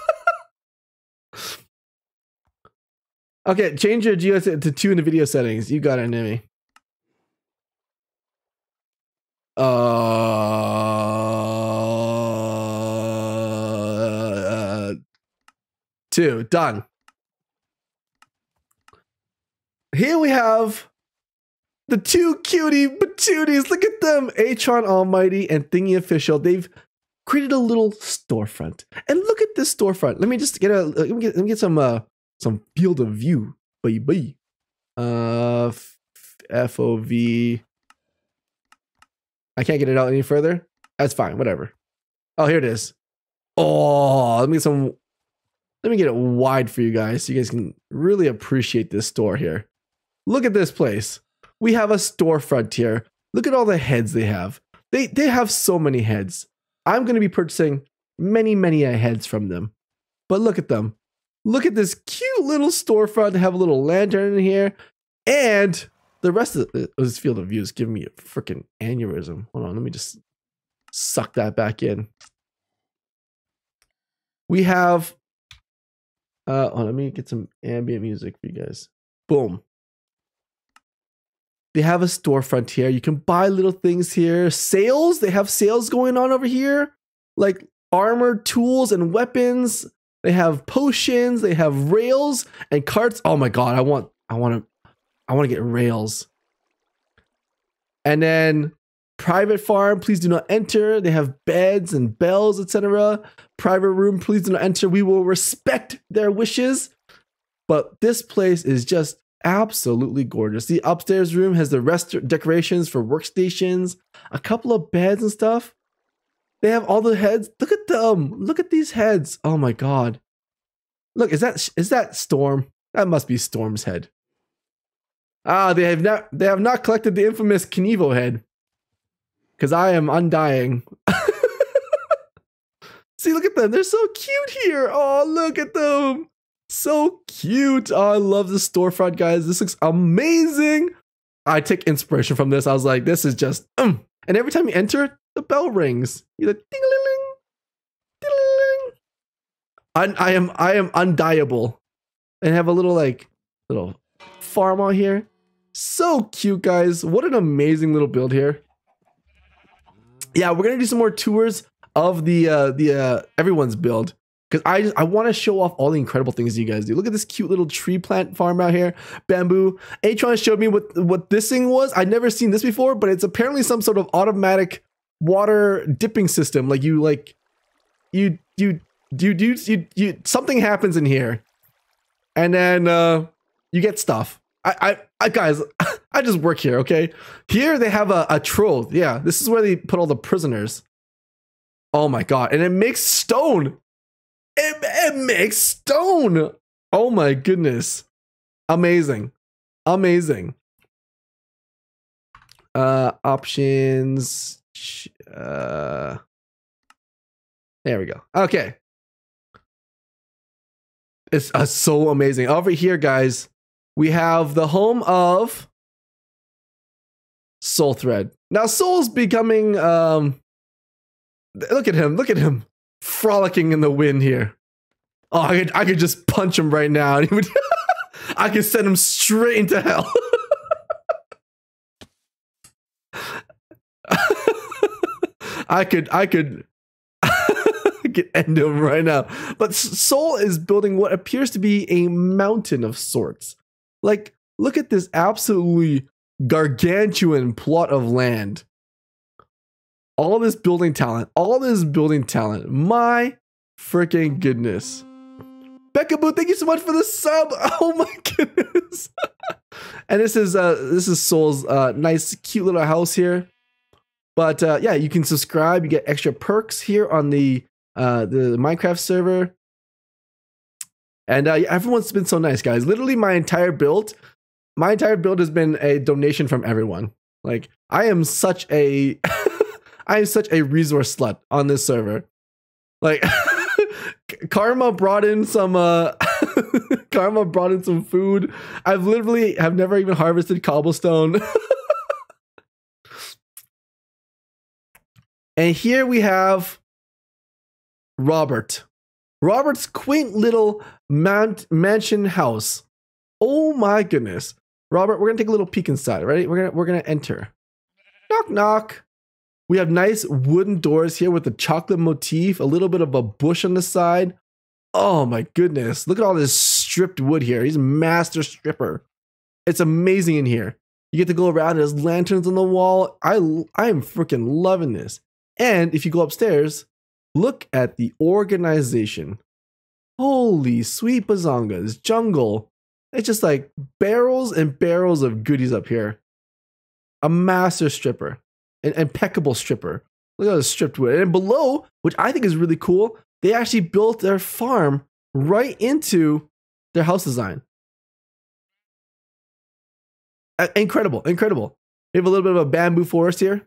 Okay, change your Geo to two in the video settings. You got it, Nimi. Uh, two. Done. Here we have the two cutie patooties. Look at them. Atron Almighty and Thingy Official. They've created a little storefront. And look at this storefront. Let me just get a let me get, let me get some uh some field of view. Baby. Uh F O V. I can't get it out any further. That's fine, whatever. Oh, here it is. Oh, let me get some let me get it wide for you guys so you guys can really appreciate this store here. Look at this place. We have a storefront here. Look at all the heads they have. They they have so many heads. I'm going to be purchasing many, many heads from them. But look at them. Look at this cute little storefront. They have a little lantern in here. And the rest of this field of view is giving me a freaking aneurysm. Hold on, let me just suck that back in. We have... Uh, oh, let me get some ambient music for you guys. Boom. They have a storefront here. You can buy little things here. Sales. They have sales going on over here. Like armor, tools, and weapons. They have potions. They have rails and carts. Oh my god, I want I want to I want to get rails. And then private farm, please do not enter. They have beds and bells, et cetera. Private room, please do not enter. We will respect their wishes. But this place is just absolutely gorgeous. The upstairs room has the rest decorations for workstations, a couple of beds and stuff. They have all the heads. Look at them. Look at these heads. Oh my god. Look, is that is that Storm? That must be Storm's head. Ah, they have not they have not collected the infamous Knievo head. Because I am undying. See, look at them. They're so cute here. Oh, look at them. So cute. Oh, I love the storefront, guys. This looks amazing. I take inspiration from this. I was like, this is just, um. And every time you enter, the bell rings. You're like, ding-a-ling-ling, ding-a-ling. I, I am, I am undieable. And have a little like, little farm out here. So cute, guys. What an amazing little build here. Yeah, we're gonna do some more tours of the uh, the uh, everyone's build. Because I just I want to show off all the incredible things you guys do. Look at this cute little tree plant farm out here. Bamboo. Atron showed me what, what this thing was. I'd never seen this before, but it's apparently some sort of automatic water dipping system. Like you like you you you you you, you something happens in here. And then uh you get stuff. I I, I guys, I just work here, okay? Here they have a, a troll. Yeah, this is where they put all the prisoners. Oh my god. And it makes stone. It, it makes stone. Oh my goodness. Amazing. Amazing. Uh, options. Uh, there we go. Okay. It's uh, so amazing. Over here, guys, we have the home of Soul Thread. Now, Soul's becoming... Um, look at him. Look at him. Frolicking in the wind here. Oh, I could, I could just punch him right now. And he would I could send him straight into hell. I could, I could, I could end him right now. But Soul is building what appears to be a mountain of sorts. Like, look at this absolutely gargantuan plot of land. All this building talent, all this building talent. My freaking goodness. Becca Boo, thank you so much for the sub. Oh my goodness. And this is uh this is Soul's uh nice cute little house here. But uh yeah, you can subscribe, you get extra perks here on the uh the Minecraft server. And uh everyone's been so nice, guys. Literally my entire build, my entire build has been a donation from everyone. Like I am such a I am such a resource slut on this server. Like, Karma brought in some, uh, Karma brought in some food. I've literally have never even harvested cobblestone. And here we have Robert. Robert's quaint little mount mansion house. Oh my goodness. Robert, we're gonna take a little peek inside, right? We're gonna we're gonna enter. Knock knock. We have nice wooden doors here with the chocolate motif, a little bit of a bush on the side. Oh my goodness. Look at all this stripped wood here. He's a master stripper. It's amazing in here. You get to go around, there's lanterns on the wall. I, I am freaking loving this. And if you go upstairs, look at the organization. Holy sweet bazongas, jungle. It's just like barrels and barrels of goodies up here. A master stripper. An impeccable stripper. Look at the stripped wood. And below, which I think is really cool, they actually built their farm right into their house design. Uh, incredible, incredible. We have a little bit of a bamboo forest here.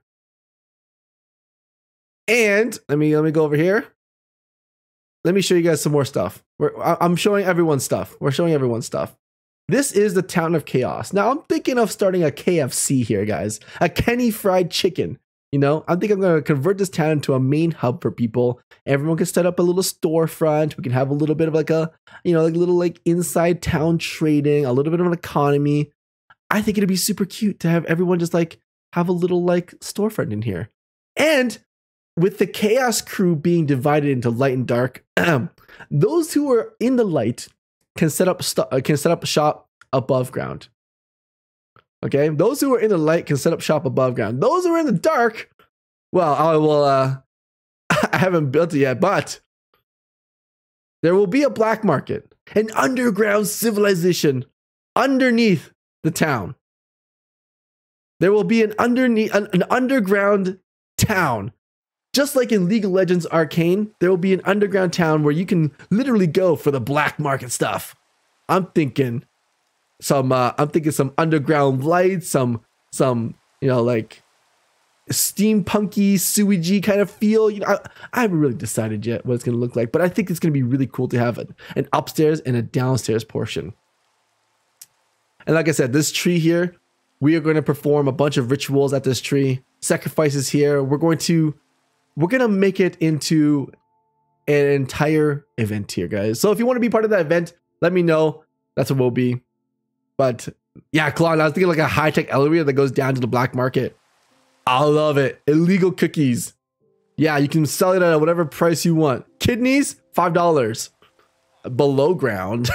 And let me let me go over here. Let me show you guys some more stuff. We're, I'm showing everyone stuff. We're showing everyone stuff. This is the town of chaos. Now I'm thinking of starting a K F C here, guys. A Kenny Fried Chicken. You know, I think I'm going to convert this town into a main hub for people. Everyone can set up a little storefront. We can have a little bit of like a, you know, like little like inside town trading, a little bit of an economy. I think it'd be super cute to have everyone just like have a little like storefront in here. And with the chaos crew being divided into light and dark, those who are in the light can set up st- can set up shop above ground. Okay, those who are in the light can set up shop above ground. Those who are in the dark, well, I will. Uh, I haven't built it yet, but there will be a black market, an underground civilization underneath the town. There will be an underneath an, an underground town. Just like in League of Legends Arcane, there will be an underground town where you can literally go for the black market stuff. I'm thinking some, uh, I'm thinking some underground lights, some, some, you know, like steampunky, sewagey kind of feel. You know, I, I haven't really decided yet what it's going to look like, but I think it's going to be really cool to have an, an upstairs and a downstairs portion. And like I said, this tree here, we are going to perform a bunch of rituals at this tree, sacrifices here. We're going to We're going to make it into an entire event here, guys. So if you want to be part of that event, let me know. That's what we'll be. But yeah, Claude, I was thinking like a high-tech elevator that goes down to the black market. I love it. Illegal cookies. Yeah, you can sell it at whatever price you want. Kidneys, five dollars. Below ground.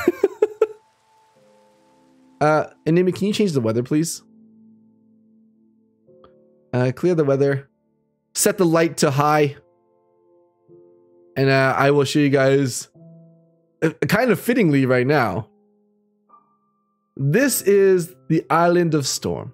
uh, and Nimi, can you change the weather, please? Uh, clear the weather. Set the light to high. And uh, I will show you guys uh, kind of fittingly right now. This is the Island of Storm.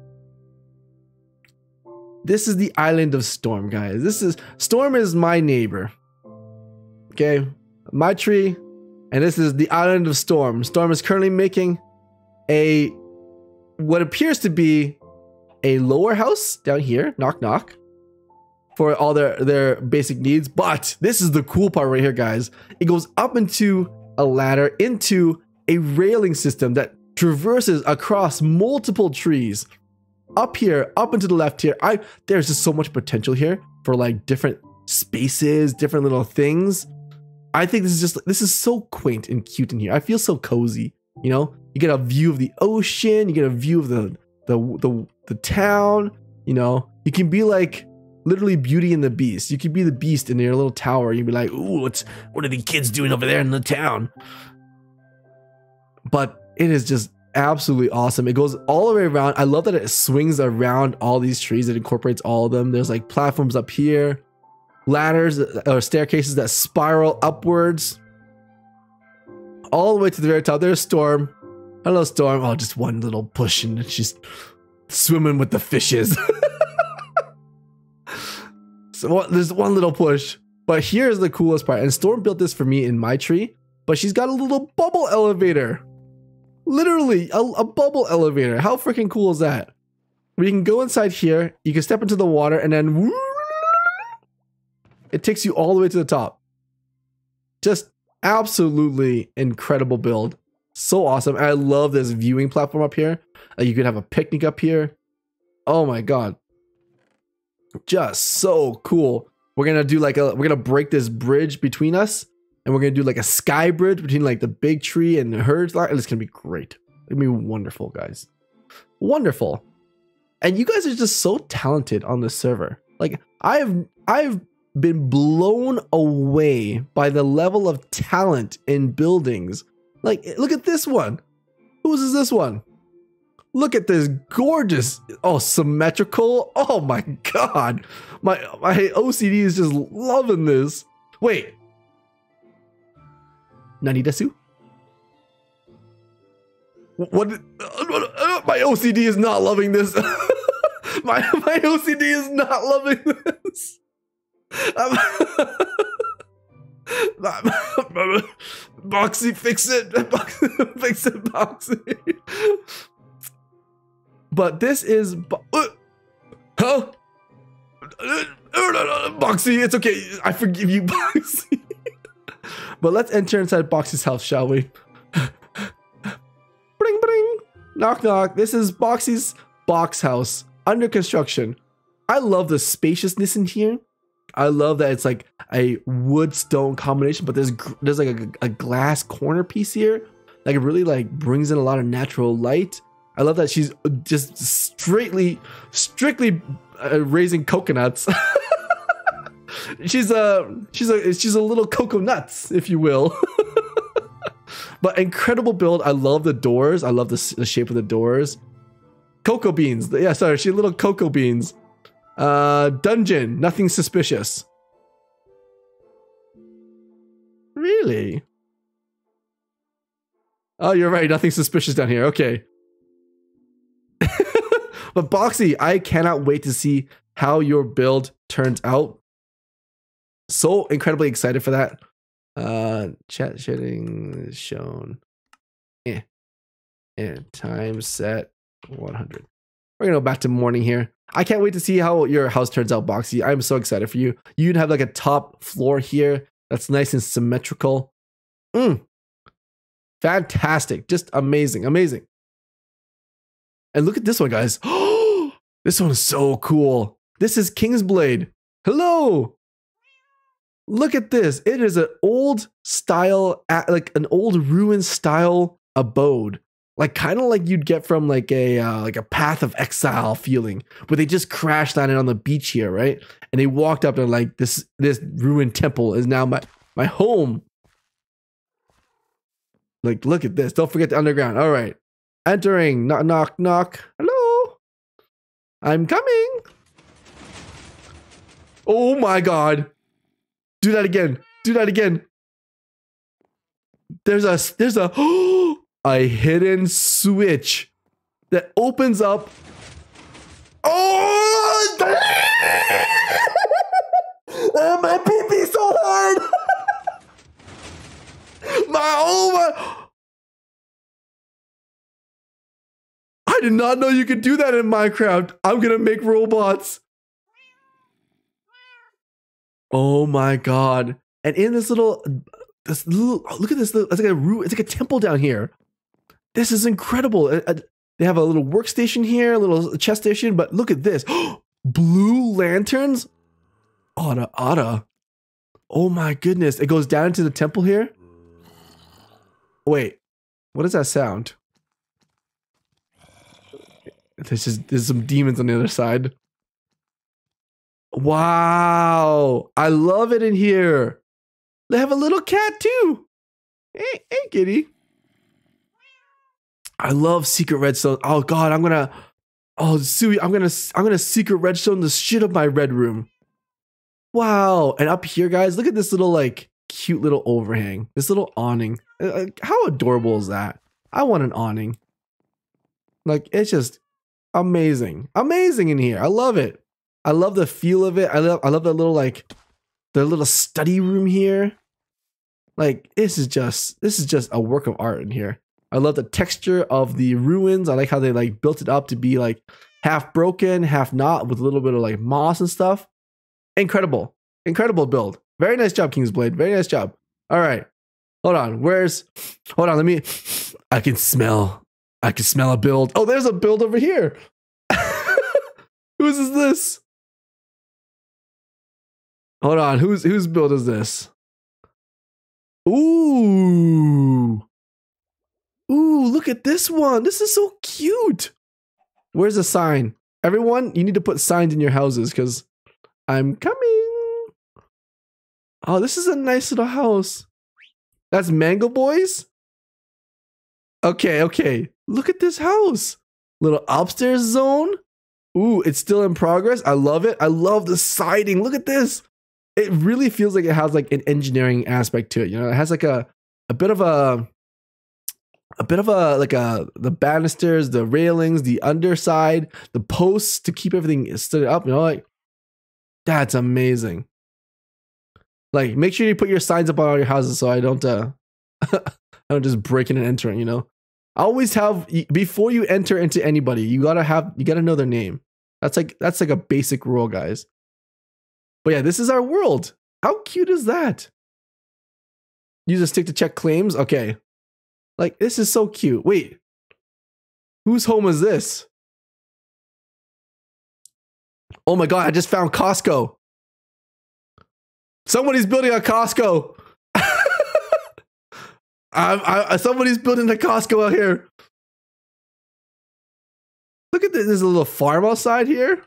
This is the Island of Storm, guys. This is Storm is my neighbor. Okay, my tree, and this is the Island of Storm. Storm is currently making a what appears to be a lower house down here. Knock knock. For all their, their basic needs. But this is the cool part right here, guys. It goes up into a ladder, into a railing system that traverses across multiple trees. Up here, up into the left here. I There's just so much potential here for like different spaces, different little things. I think this is just, this is so quaint and cute in here. I feel so cozy, you know? You get a view of the ocean, you get a view of the, the, the, the town, you know? You can be like, literally Beauty and the Beast. You could be the Beast in your little tower. You'd be like, ooh, what's, what are the kids doing over there in the town? But it is just absolutely awesome. It goes all the way around. I love that it swings around all these trees. It incorporates all of them. There's like platforms up here, ladders or staircases that spiral upwards. All the way to the very top. There's Storm. Hello, Storm. Oh, just one little push and she's swimming with the fishes. So there's one little push, but here's the coolest part. And Storm built this for me in my tree, but she's got a little bubble elevator. Literally a, a bubble elevator. How freaking cool is that? Where you can go inside here, you can step into the water, and then whoo, it takes you all the way to the top. Just absolutely incredible build. So awesome. And I love this viewing platform up here. Uh, you could have a picnic up here. Oh my God. Just so cool. We're gonna do like a we're gonna break this bridge between us, and we're gonna do like a sky bridge between like the big tree and her. It's gonna be great. It's gonna be wonderful, guys. Wonderful. And you guys are just so talented on this server. Like I've I've been blown away by the level of talent in buildings. Like, look at this one. Whose is this one? Look at this gorgeous, oh, symmetrical. Oh my God. My my O C D is just loving this. Wait. Nanidesu? What? Uh, my O C D is not loving this. my my O C D is not loving this. Boxy, fix it. Fix it, Boxy. But this is... Uh, huh? Boxy, it's okay. I forgive you, Boxy. But let's enter inside Boxy's house, shall we? Bring, bring. Knock, knock. This is Boxy's box house. Under construction. I love the spaciousness in here. I love that it's like a wood stone combination, but there's there's like a, a glass corner piece here. Like it really like brings in a lot of natural light. I love that she's just straightly, strictly uh, raising coconuts. she's a she's a she's a little cocoa nuts, if you will. But incredible build. I love the doors. I love the, the shape of the doors. Cocoa beans. Yeah, sorry, she's little cocoa beans. Uh, dungeon, nothing suspicious. Really? Oh, you're right, nothing suspicious down here. Okay. But Boxy, I cannot wait to see how your build turns out. So incredibly excited for that. Uh, chat shitting is shown. Yeah. Yeah. Time set one hundred. We're gonna go back to morning here. I can't wait to see how your house turns out, Boxy. I'm so excited for you. You'd have like a top floor here that's nice and symmetrical. Mm. Fantastic. Just amazing. Amazing. And look at this one, guys. This one is so cool. This is Kingsblade. Hello. Look at this. It is an old style, like an old ruin style abode. Like kind of like you'd get from like a uh, like a Path of Exile feeling, where they just crashed landed on the beach here, right? And they walked up and like this this ruined temple is now my my home. Like look at this. Don't forget the underground. All right, entering. Knock knock knock. Hello, I'm coming. Oh my God! Do that again. Do that again. There's a there's a. A hidden switch that opens up. Oh, oh my pee-pee so hard. my oh my. I did not know you could do that in Minecraft. I'm gonna make robots. Oh my God! And in this little, this little, look at this little. It's like a room. It's like a temple down here. This is incredible. Uh, they have a little workstation here, a little chest station, but look at this. Blue lanterns? Otta, otta. Oh my goodness. It goes down into the temple here. Wait, what is that sound? There's just, there's some demons on the other side. Wow. I love it in here. They have a little cat too. Hey, hey, kitty. I love secret redstone. Oh God, I'm gonna, oh Sui, I'm gonna, I'm gonna secret redstone the shit of my red room. Wow, and up here, guys, look at this little like cute little overhang, this little awning. Uh, how adorable is that? I want an awning. Like it's just amazing, amazing in here. I love it. I love the feel of it. I love, I love that little like, the little study room here. Like this is just, this is just a work of art in here. I love the texture of the ruins. I like how they like built it up to be like half broken, half not, with a little bit of like moss and stuff. Incredible. Incredible build. Very nice job, Kingsblade. Very nice job. All right. Hold on. Where's, hold on. Let me, I can smell, I can smell a build. Oh, there's a build over here. Whose is this? Hold on. Whose, whose build is this? Ooh. Ooh, look at this one. This is so cute. Where's the sign? Everyone, you need to put signs in your houses because I'm coming. Oh, this is a nice little house. That's Mango Boys? Okay, okay. Look at this house. Little upstairs zone. Ooh, it's still in progress. I love it. I love the siding. Look at this. It really feels like it has like an engineering aspect to it. You know, it has like a a bit of a a bit of a like a the banisters, the railings, the underside, the posts to keep everything stood up. You know, like that's amazing. Like, make sure you put your signs up on all your houses so I don't uh I don't just break in and enter it, you know. I always have, before you enter into anybody, you gotta have you gotta know their name. That's like that's like a basic rule, guys. But yeah, this is our world. How cute is that? Use a stick to check claims. Okay. Like, this is so cute. Wait. Whose home is this? Oh my god, I just found Costco. Somebody's building a Costco. I, I, somebody's building a Costco out here. Look at this. There's a little farm outside here.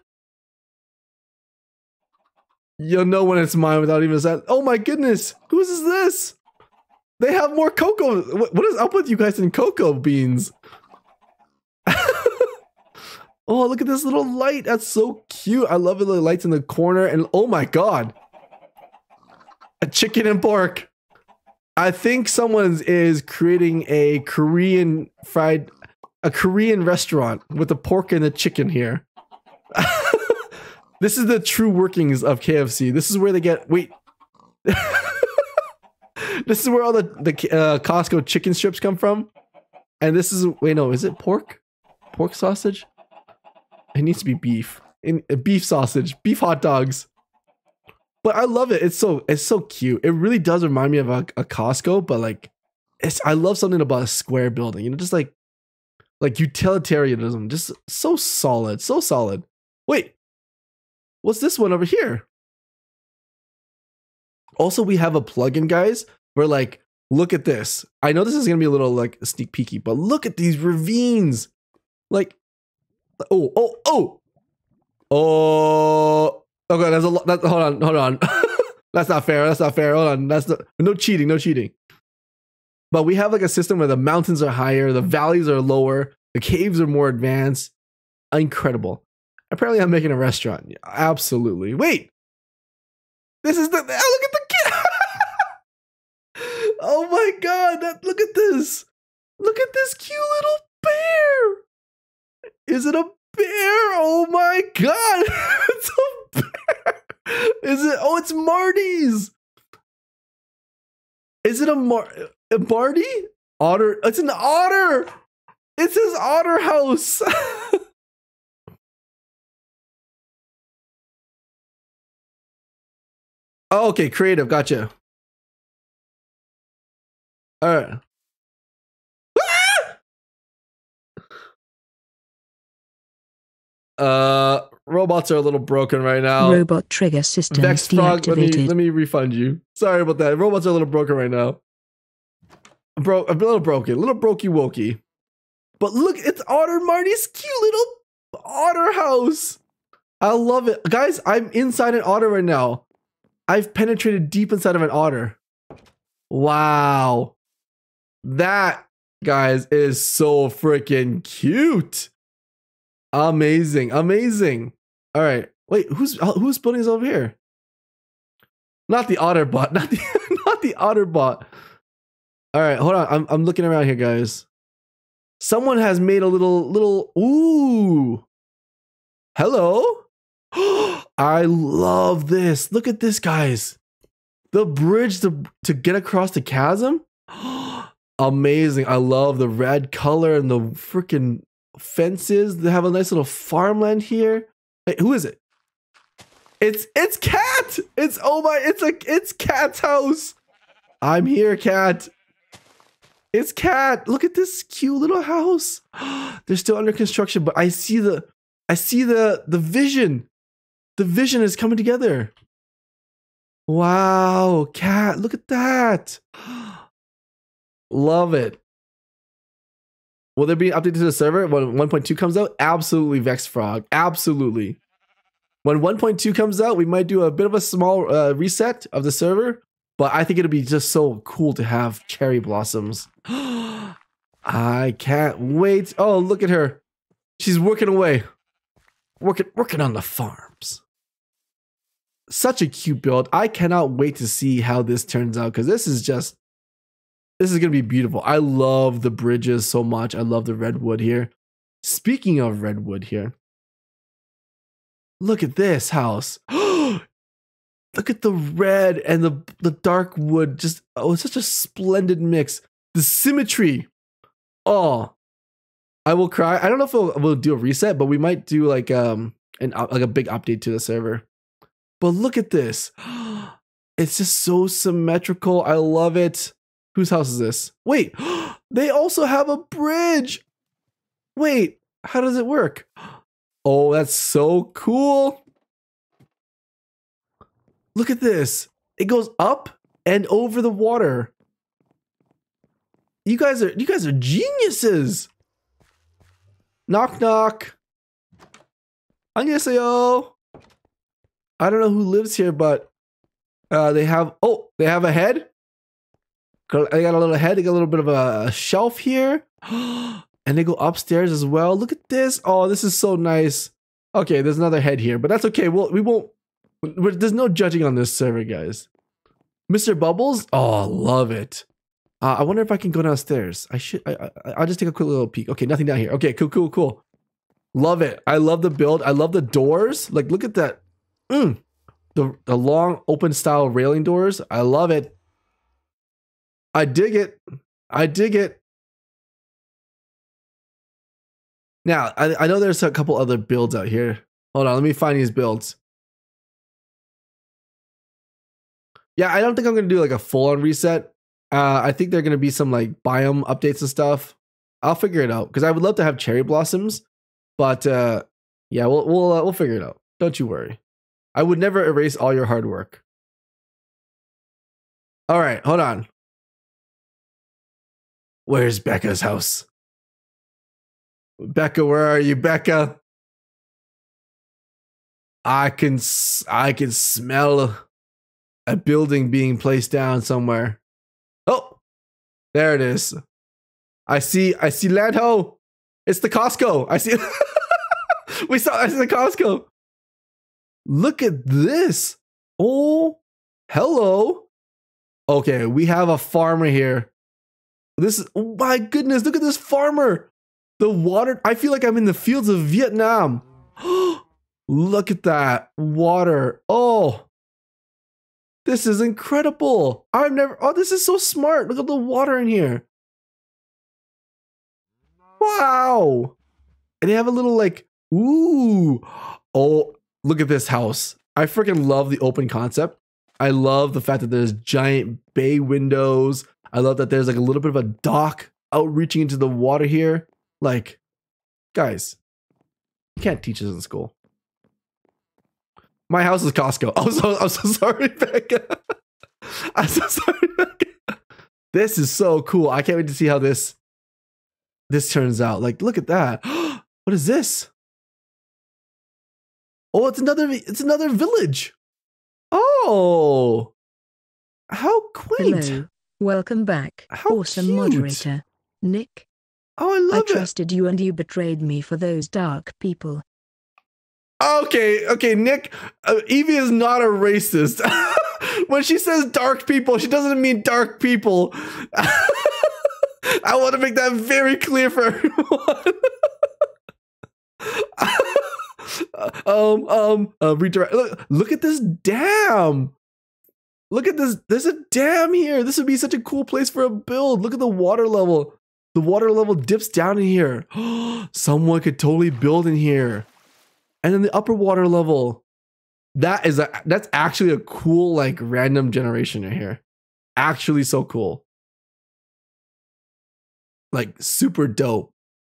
You'll know when it's mine without even saying. Oh my goodness. Whose is this? They have more cocoa. What, what is up with you guys in cocoa beans? Oh, look at this little light. That's so cute. I love it. The lights in the corner. And oh my god. A chicken and pork. I think someone is creating a Korean fried, a Korean restaurant with the pork and the chicken here. This is the true workings of K F C. This is where they get, wait. This is where all the, the uh, Costco chicken strips come from. And this is, wait, no, is it pork? Pork sausage? It needs to be beef. In, uh, beef sausage, beef hot dogs. But I love it. It's so it's so cute. It really does remind me of a, a Costco, but like, it's I love something about a square building. You know, just like like utilitarianism. Just so solid, so solid. Wait, what's this one over here? Also, we have a plugin, guys. Where like, look at this. I know this is gonna be a little like sneak peeky, but look at these ravines. Like, oh oh oh oh. Okay, there's a lot. That, hold on, hold on. That's not fair. That's not fair. Hold on. That's no, no cheating. No cheating. But we have like a system where the mountains are higher, the valleys are lower, the caves are more advanced. Incredible. Apparently, I'm making a restaurant. Absolutely. Wait. This is the. Oh, look at the kid. Oh my god! That, look at this. Look at this cute little bear. Is it a bear? Oh my god! It's a bear. Is it? Oh, it's Marty's. Is it a Mar? A Marty? Otter? It's an otter. It's his otter house. Oh, okay, creative. Gotcha. All right. Uh, robots are a little broken right now. Robot trigger system Vex Frog, let me, deactivated. let me refund you. Sorry about that. Robots are a little broken right now. Bro, a little broken, a little brokey wokey. But look, it's Otter Marty's cute little otter house. I love it. Guys, I'm inside an otter right now. I've penetrated deep inside of an otter. Wow. That, guys, is so freaking cute. Amazing, amazing. All right, wait, who's who's building this over here? Not the Otterbot, not the not the Otterbot. All right, hold on. I'm I'm looking around here, guys. Someone has made a little little. Ooh, hello. I love this. Look at this, guys. The bridge to to get across the chasm. Amazing. I love the red color and the freaking fences. They have a nice little farmland here. Wait, who is it? It's it's Cat. It's oh my, it's a it's Cat's house. I'm here, Cat. It's Cat. Look at this cute little house. They're still under construction, but I see the I see the the vision. The vision is coming together. Wow, Cat, look at that. Love it. Will there be an update to the server when one point two comes out? Absolutely, Vex Frog. Absolutely. When one point two comes out, we might do a bit of a small uh, reset of the server, but I think it'll be just so cool to have cherry blossoms. I can't wait. Oh, look at her. She's working away. Working, working on the farms. Such a cute build. I cannot wait to see how this turns out because this is just, this is going to be beautiful. I love the bridges so much. I love the redwood here. Speaking of redwood here, look at this house. Look at the red and the, the dark wood. Just, oh, it's such a splendid mix. The symmetry. Oh, I will cry. I don't know if we'll, we'll do a reset, but we might do like um an like a big update to the server. But look at this. It's just so symmetrical. I love it. Whose house is this? Wait, they also have a bridge. Wait, how does it work? Oh, that's so cool. Look at this. It goes up and over the water. You guys are you guys are geniuses. Knock knock. 안녕하세요. I don't know who lives here, but uh, they have oh they have a head. They got a little head. They got a little bit of a shelf here, and they go upstairs as well. Look at this. Oh, this is so nice. Okay, there's another head here, but that's okay. We'll we won't. There's no judging on this server, guys. Mister Bubbles. Oh, love it. Uh, I wonder if I can go downstairs. I should. I, I, I'll just take a quick little peek. Okay, nothing down here. Okay, cool, cool, cool. Love it. I love the build. I love the doors. Like, look at that. Mm. The the long open style railing doors. I love it. I dig it. I dig it. Now, I, I know there's a couple other builds out here. Hold on, let me find these builds. Yeah, I don't think I'm gonna do like a full on reset. Uh, I think there are going to be some like biome updates and stuff. I'll figure it out because I would love to have cherry blossoms, but uh, yeah, we'll we'll uh, we'll figure it out. Don't you worry. I would never erase all your hard work. All right, hold on. Where's Becca's house? Becca, where are you, Becca? I can I can smell a building being placed down somewhere. Oh, there it is. I see, I see Landho. It's the Costco. I see. we saw, I see the Costco. Look at this. Oh, hello. Okay, we have a farmer here. This is, oh my goodness, look at this farmer. The water, I feel like I'm in the fields of Vietnam. Look at that water. Oh. This is incredible. I've never, oh, this is so smart. Look at the water in here. Wow. And they have a little like, ooh. Oh, look at this house. I freaking love the open concept. I love the fact that there's giant bay windows. I love that there's like a little bit of a dock outreaching into the water here. Like, guys, you can't teach this in school. My house is Costco. I'm so, I'm so sorry, Becca. I'm so sorry, Becca. This is so cool. I can't wait to see how this this turns out. Like, look at that. What is this? Oh, it's another it's another village. Oh, how quaint. Hello. Welcome back. How awesome cute. Moderator. Nick. Oh, I love I it. trusted you and you betrayed me for those dark people. Okay, okay, Nick, uh, Evie is not a racist. When she says dark people, she doesn't mean dark people. I want to make that very clear for everyone. um, um, uh, redirect. Look, look at this dam. Look at this. There's a dam here. This would be such a cool place for a build. Look at the water level. The water level dips down in here. Someone could totally build in here. And then the upper water level, that is a that's actually a cool like random generation in here. Actually so cool. Like super dope.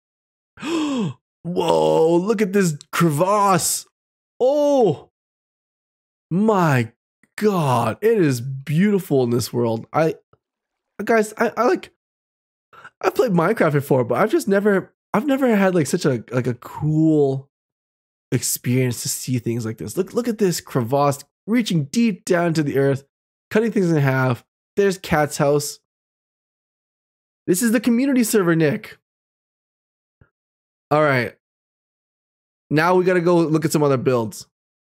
Whoa, look at this crevasse. Oh my God, it is beautiful in this world. I guys, I, I like I've played Minecraft before, but I've just never I've never had like such a like a cool experience to see things like this. Look, look at this crevasse reaching deep down to the earth, cutting things in half. There's Cat's house. This is the community server, Nick. All right. Now we got to go look at some other builds.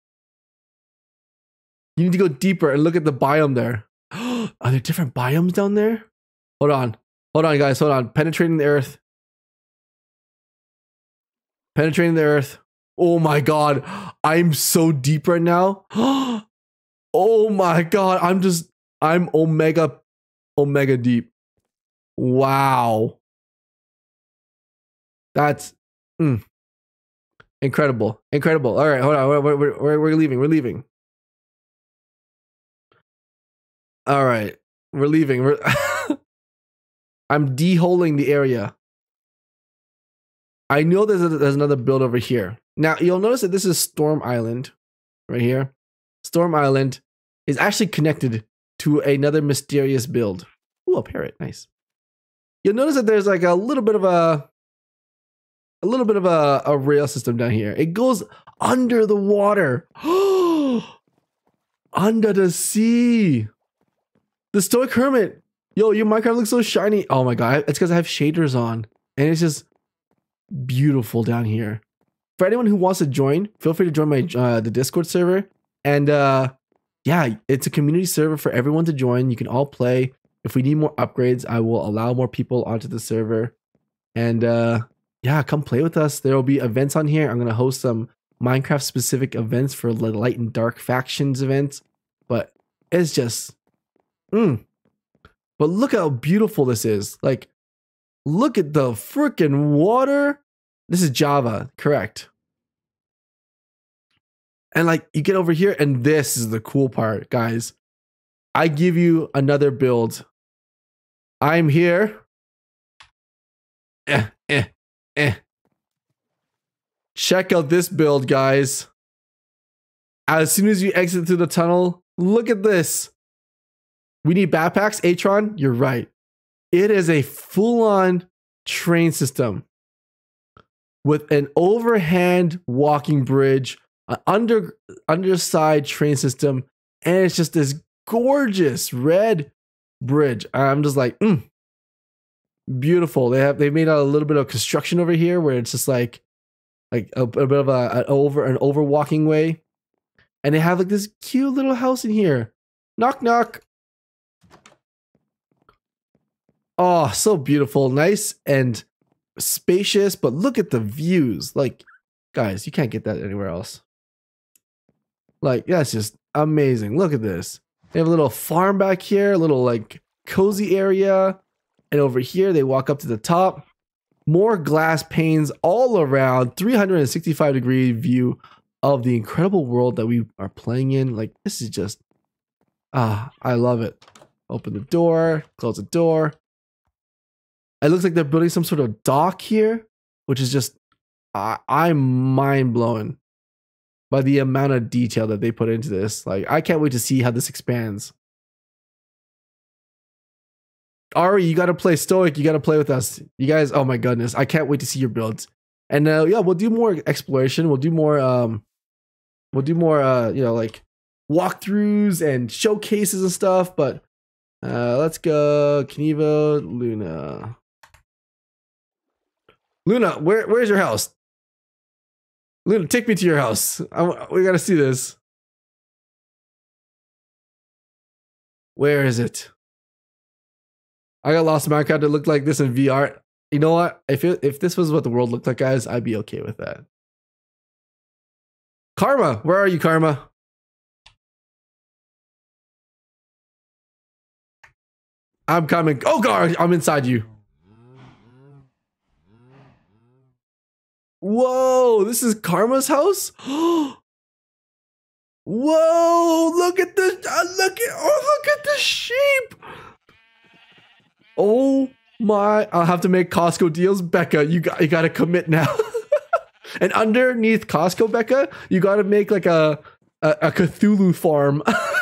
You need to go deeper and look at the biome there. Are there different biomes down there? Hold on. Hold on, guys. Hold on. Penetrating the earth. Penetrating the earth. Oh my god. I'm so deep right now. Oh my god. I'm just, I'm omega, omega deep. Wow. That's mm, incredible. Incredible. All right. Hold on. We're, we're, we're, we're leaving. We're leaving. All right. We're leaving. We're I'm de-holing the area. I know there's, a, there's another build over here. Now, you'll notice that this is Storm Island right here. Storm Island is actually connected to another mysterious build. Ooh, a parrot. Nice. You'll notice that there's like a little bit of a a little bit of a, a rail system down here. It goes under the water. Under the sea. The Stoic Hermit. Yo, your Minecraft looks so shiny. Oh my god. It's because I have shaders on. And it's just beautiful down here. For anyone who wants to join, feel free to join my uh, the Discord server. And uh, yeah, it's a community server for everyone to join. You can all play. If we need more upgrades, I will allow more people onto the server. And uh, yeah, come play with us. There will be events on here. I'm going to host some Minecraft specific events for the light and dark factions events. But it's just... Mm. But look how beautiful this is. Like, look at the freaking water. This is Java, correct. And like, you get over here, and this is the cool part, guys. I give you another build. I'm here. Eh, eh, eh. Check out this build, guys. As soon as you exit through the tunnel, look at this. We need backpacks, Atron? You're right. It is a full-on train system with an overhand walking bridge, an under underside train system, and it's just this gorgeous red bridge. I'm just like, mm, beautiful. They have they made a little bit of construction over here where it's just like like a, a bit of a an over an over walking way, and they have like this cute little house in here. Knock knock. Oh, so beautiful, nice and spacious, but look at the views. Like, guys, you can't get that anywhere else. Like, that's just amazing. Look at this. They have a little farm back here, a little like cozy area. And over here, they walk up to the top. More glass panes all around, three hundred sixty-five degree view of the incredible world that we are playing in. Like, this is just, ah, I love it. Open the door, close the door. It looks like they're building some sort of dock here, which is just, uh, I'm mind blown by the amount of detail that they put into this. Like, I can't wait to see how this expands. Ari, you got to play Stoic. You got to play with us. You guys, oh my goodness. I can't wait to see your builds. And uh, yeah, we'll do more exploration. We'll do more, um, we'll do more, uh, you know, like walkthroughs and showcases and stuff. But uh, let's go. Knievo, Luna. Luna, where where's your house? Luna, take me to your house. I, we gotta see this. Where is it? I got lost in Minecraft. It looked like this in V R. You know what? If it, if this was what the world looked like, guys, I'd be okay with that. Karma, where are you, Karma? I'm coming. Oh God, I'm inside you. Whoa, this is Karma's house? Whoa, look at this. Uh, look at, oh, look at the sheep. Oh my, I'll have to make Costco deals. Becca, you got, you got to commit now. And underneath Costco, Becca, you got to make like a, a, a Cthulhu farm.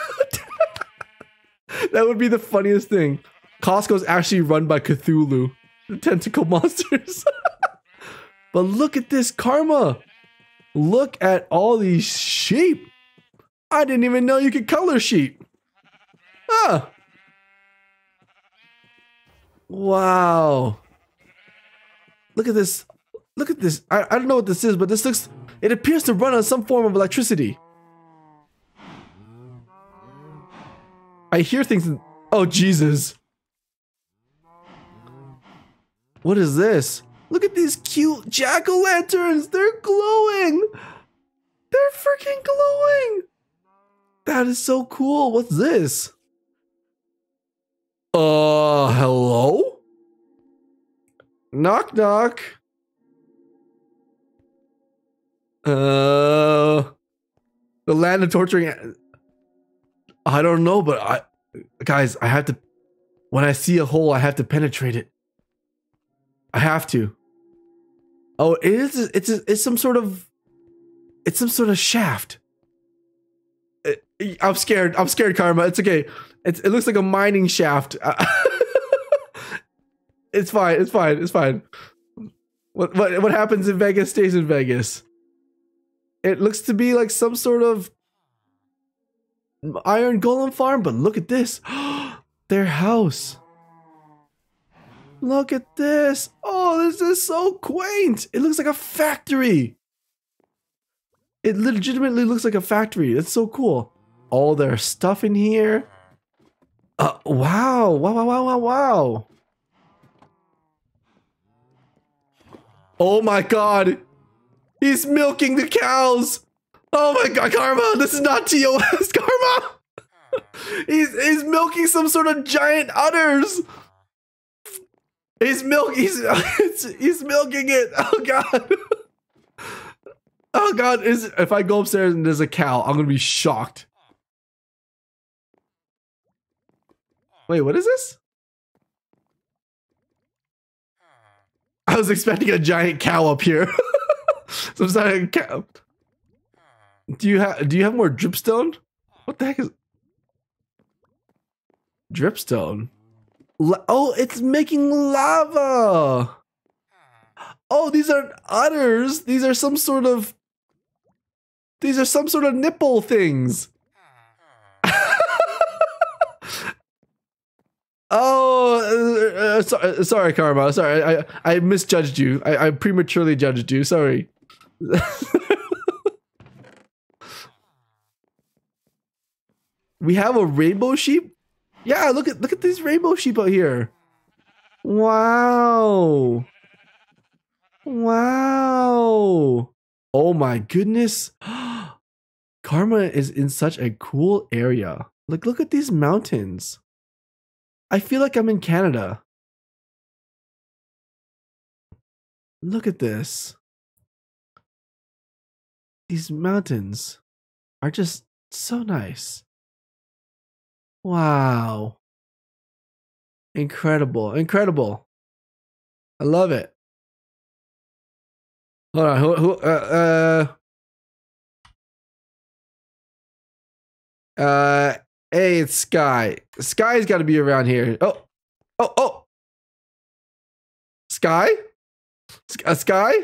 That would be the funniest thing. Costco's actually run by Cthulhu, the tentacle monsters. But look at this Karma. Look at all these sheep. I didn't even know you could color sheep. Ah. Wow. Look at this. Look at this. I, I don't know what this is, but this looks, it appears to run on some form of electricity. I hear things. Oh, Jesus. What is this? Look at these cute jack-o'-lanterns. They're glowing. They're freaking glowing. That is so cool. What's this? Uh, hello? Knock, knock. Uh, the land of torturing. I don't know, but I, guys, I have to, when I see a hole, I have to penetrate it. I have to. Oh, it is, it's, it's some sort of, it's some sort of shaft. It, I'm scared. I'm scared, Karma. It's okay. It's, it looks like a mining shaft. It's fine. It's fine. It's fine. What, what, what happens in Vegas stays in Vegas. It looks to be like some sort of iron golem farm, but look at this. Their house. Look at this. Oh, this is so quaint. It looks like a factory. It legitimately looks like a factory. It's so cool. All their stuff in here. Uh, wow. Wow, wow, wow, wow, wow. Oh my God. He's milking the cows. Oh my God, Karma. This is not T O S, Karma. he's, he's milking some sort of giant udders. He's milk. He's, he's milking it. Oh God. Oh God. Is, if I go upstairs and there's a cow, I'm going to be shocked. Wait, what is this? I was expecting a giant cow up here. Some sort of cow. Do you have do you have more dripstone? What the heck is dripstone? La oh, it's making lava. Oh, these aren't udders. These are some sort of These are some sort of nipple things. Oh, uh, uh, so, uh, sorry, Karma. Sorry, I I misjudged you. I, I prematurely judged you. Sorry. We have a rainbow sheep. Yeah, look at look at these rainbow sheep out here. Wow. Wow. Oh my goodness. Karma is in such a cool area. Like, look at these mountains. I feel like I'm in Canada. Look at this. These mountains are just so nice. Wow. Incredible. Incredible. I love it. Hold on. Who, who, uh, uh, uh, hey, it's Sky. Sky's got to be around here. Oh, oh, oh. Sky? Uh, Sky?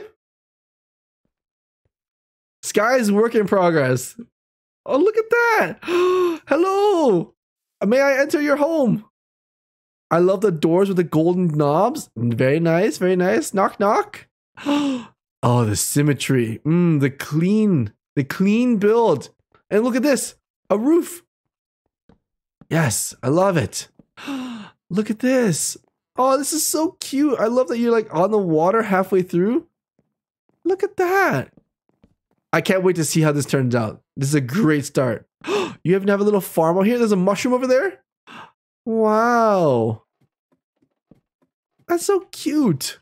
Sky's work in progress. Oh, look at that. Hello. May I enter your home? I love the doors with the golden knobs. Very nice. Very nice. Knock, knock. Oh, the symmetry. Mm, the clean, the clean build. And look at this. A roof. Yes, I love it. Look at this. Oh, this is so cute. I love that you're like on the water halfway through. Look at that. I can't wait to see how this turns out. This is a great start. You even have a little farm out here. There's a mushroom over there. Wow. That's so cute.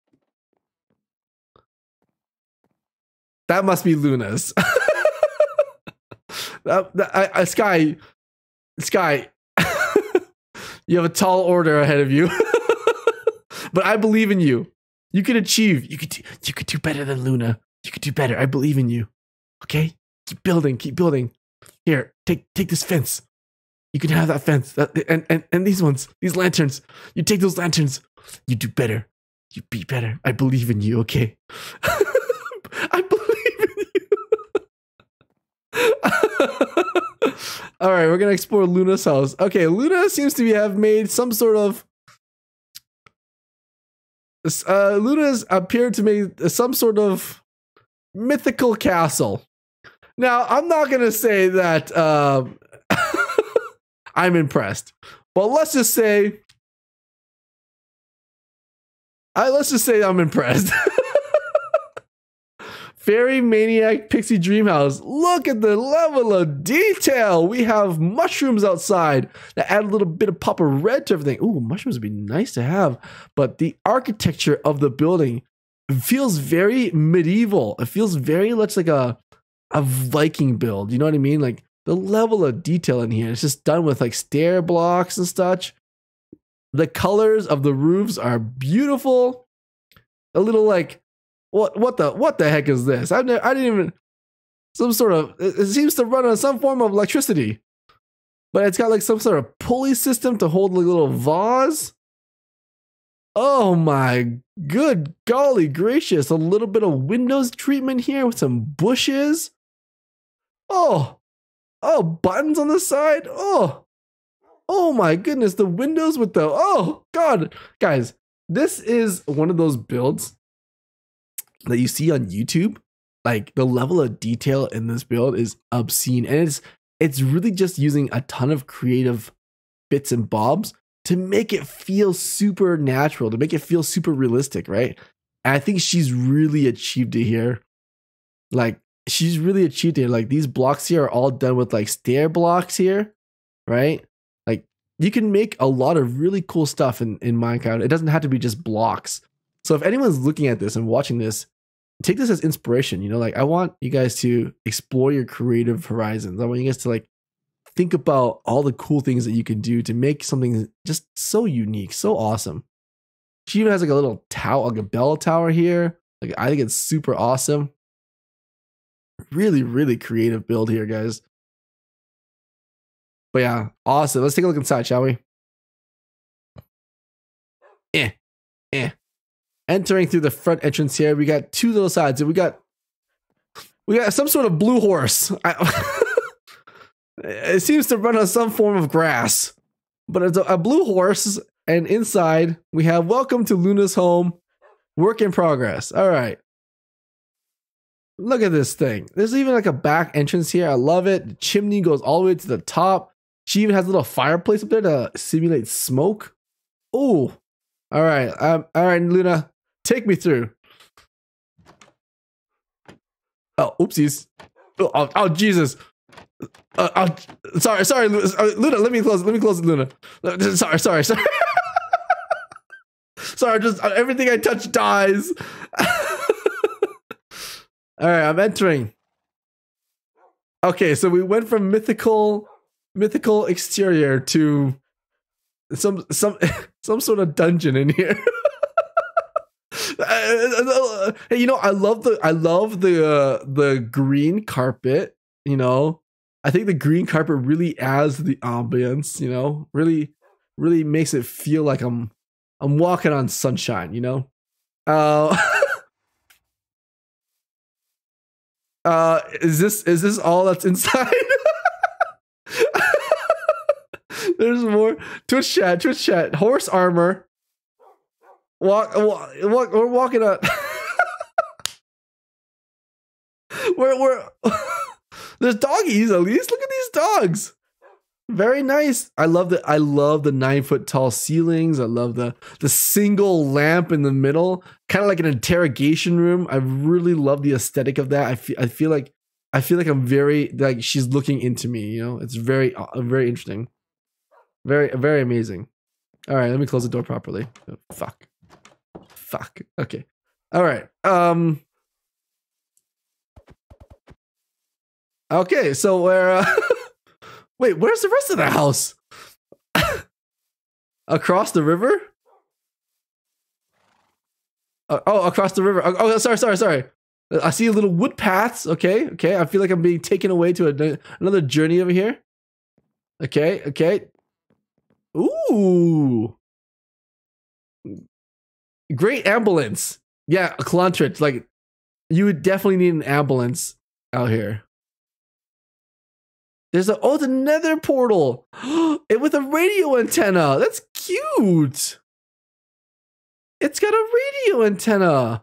That must be Luna's. that, that, I, I, Sky, Sky, you have a tall order ahead of you. But I believe in you. You can achieve. You could do, you could do better than Luna. You could do better. I believe in you. Okay? Keep building. Keep building. Here, take take this fence. You can have that fence. That, and, and, and these ones. These lanterns. You take those lanterns. You do better. You be better. I believe in you, okay? I believe in All right, we're gonna explore Luna's house. Okay, Luna seems to be, have made some sort of. Uh, Luna's appeared to make some sort of mythical castle. Now, I'm not gonna say that uh, I'm impressed, but let's just say, I let's just say I'm impressed. Fairy Maniac Pixie Dream House. Look at the level of detail. We have mushrooms outside that add a little bit of pop of red to everything. Ooh, mushrooms would be nice to have. But the architecture of the building feels very medieval. It feels very much like a, a Viking build. You know what I mean? Like the level of detail in here. It's just done with like stair blocks and such. The colors of the roofs are beautiful. A little like, What what the what the heck is this? I've never, I didn't even some sort of it, it seems to run on some form of electricity, but it's got like some sort of pulley system to hold like a little vase. Oh my good golly gracious! A little bit of windows treatment here with some bushes. Oh, oh buttons on the side. Oh, oh my goodness! The windows with the oh god, guys, this is one of those builds that you see on YouTube. Like the level of detail in this build is obscene, and it's it's really just using a ton of creative bits and bobs to make it feel super natural, to make it feel super realistic, right? And I think she's really achieved it here. Like she's really achieved it. Like these blocks here are all done with like stair blocks here, right? Like you can make a lot of really cool stuff in in Minecraft. It doesn't have to be just blocks. So if anyone's looking at this and watching this, take this as inspiration. You know, like I want you guys to explore your creative horizons. I want you guys to like think about all the cool things that you can do to make something just so unique, so awesome. She even has like a little tower, like a bell tower here. Like I think it's super awesome. Really, really creative build here, guys. But yeah, awesome. Let's take a look inside, shall we? Eh, eh. Entering through the front entrance here, we got two little sides. We got we got some sort of blue horse. I, it seems to run on some form of grass, but it's a, a blue horse. And inside we have "Welcome to Luna's home, work in progress." All right, look at this thing. There's even like a back entrance here. I love it. The chimney goes all the way to the top. She even has a little fireplace up there to simulate smoke. Oh, all right, um, all right, Luna. Take me through. Oh, oopsies. Oh, oh, oh Jesus. Uh, oh, sorry, sorry, Luna. Let me close. Let me close it, Luna. Sorry, sorry, sorry. Sorry, just everything I touch dies. All right, I'm entering. Okay, so we went from mythical, mythical exterior to some some some sort of dungeon in here. You know, I love the I love the uh, the green carpet. You know, I think the green carpet really adds the ambience. You know, really, really makes it feel like I'm I'm walking on sunshine. You know, uh, uh, is this is this all that's inside? There's more. Twitch chat, Twitch chat, horse armor. Walk, walk, walk, we're walking up. we're, we're, there's doggies at least. Look at these dogs. Very nice. I love the, I love the nine foot tall ceilings. I love the, the single lamp in the middle, kind of like an interrogation room. I really love the aesthetic of that. I feel, I feel like, I feel like I'm very, like she's looking into me, you know, it's very, uh, very interesting. Very, very amazing. All right. Let me close the door properly. Oh, fuck. Fuck. Okay. All right. Um. Okay. So where? Uh, wait. Where's the rest of the house? Across the river? Uh, oh, across the river. Oh, oh, sorry, sorry, sorry. I see little wood paths. Okay. Okay. I feel like I'm being taken away to a, another journey over here. Okay. Okay. Ooh. Great ambulance. Yeah, a Calantrit. Like, you would definitely need an ambulance out here. There's a oh, the nether portal. It with a radio antenna. That's cute. It's got a radio antenna.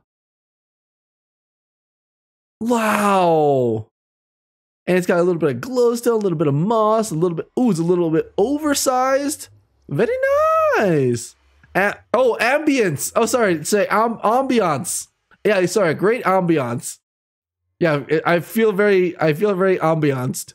Wow. And it's got a little bit of glowstone, a little bit of moss, a little bit. Ooh, it's a little bit oversized. Very nice. A oh, ambience. Oh, sorry. Say um, ambiance. Yeah, sorry. Great ambiance. Yeah, it, I feel very. I feel very ambianced.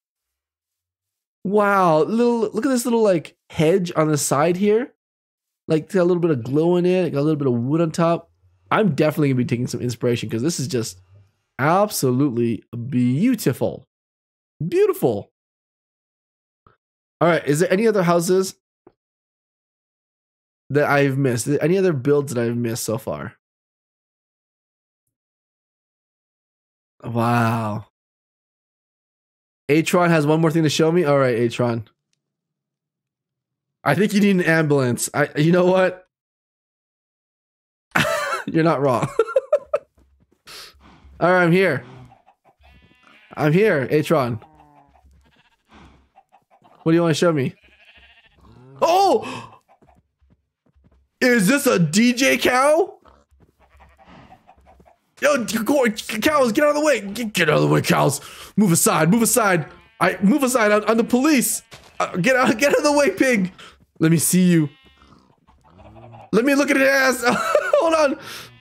Wow, little look at this little like hedge on the side here. Like got a little bit of glow in it, got a little bit of wood on top. I'm definitely gonna be taking some inspiration because this is just absolutely beautiful. Beautiful. All right, is there any other houses that I've missed? Any other builds that I've missed so far? Wow. Atron has one more thing to show me. All right, Atron. I think you need an ambulance. I, you know what? You're not wrong. All right, I'm here. I'm here, Atron. What do you want to show me? Oh! Is this a D J cow? Yo, cows, get out of the way! Get, get out of the way, cows! Move aside, move aside! I move aside. I'm, I'm the police. Uh, get out, get out of the way, pig! Let me see you. Let me look at his ass. Hold on.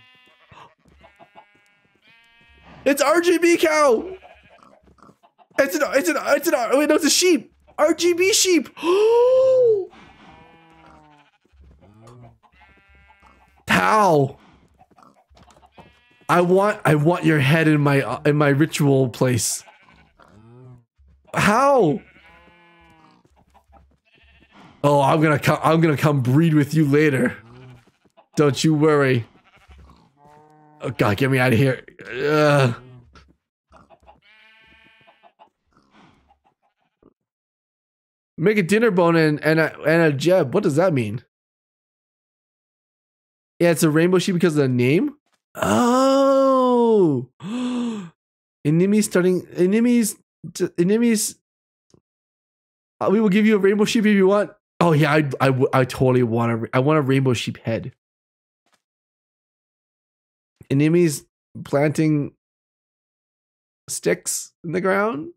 It's R G B cow. It's an, it's an, it's an. Wait, no, it's a sheep. R G B sheep. How? I want I want your head in my uh, in my ritual place. How? Oh, I'm gonna come I'm gonna come breed with you later. Don't you worry. Oh God, get me out of here. Ugh. Make a dinner bone and and a, and a jeb. What does that mean? Yeah, it's a rainbow sheep because of the name. Oh, enemies starting enemies enemies. Uh, we will give you a rainbow sheep if you want. Oh yeah, I I, I totally want a I want a rainbow sheep head. Enemies planting sticks in the ground.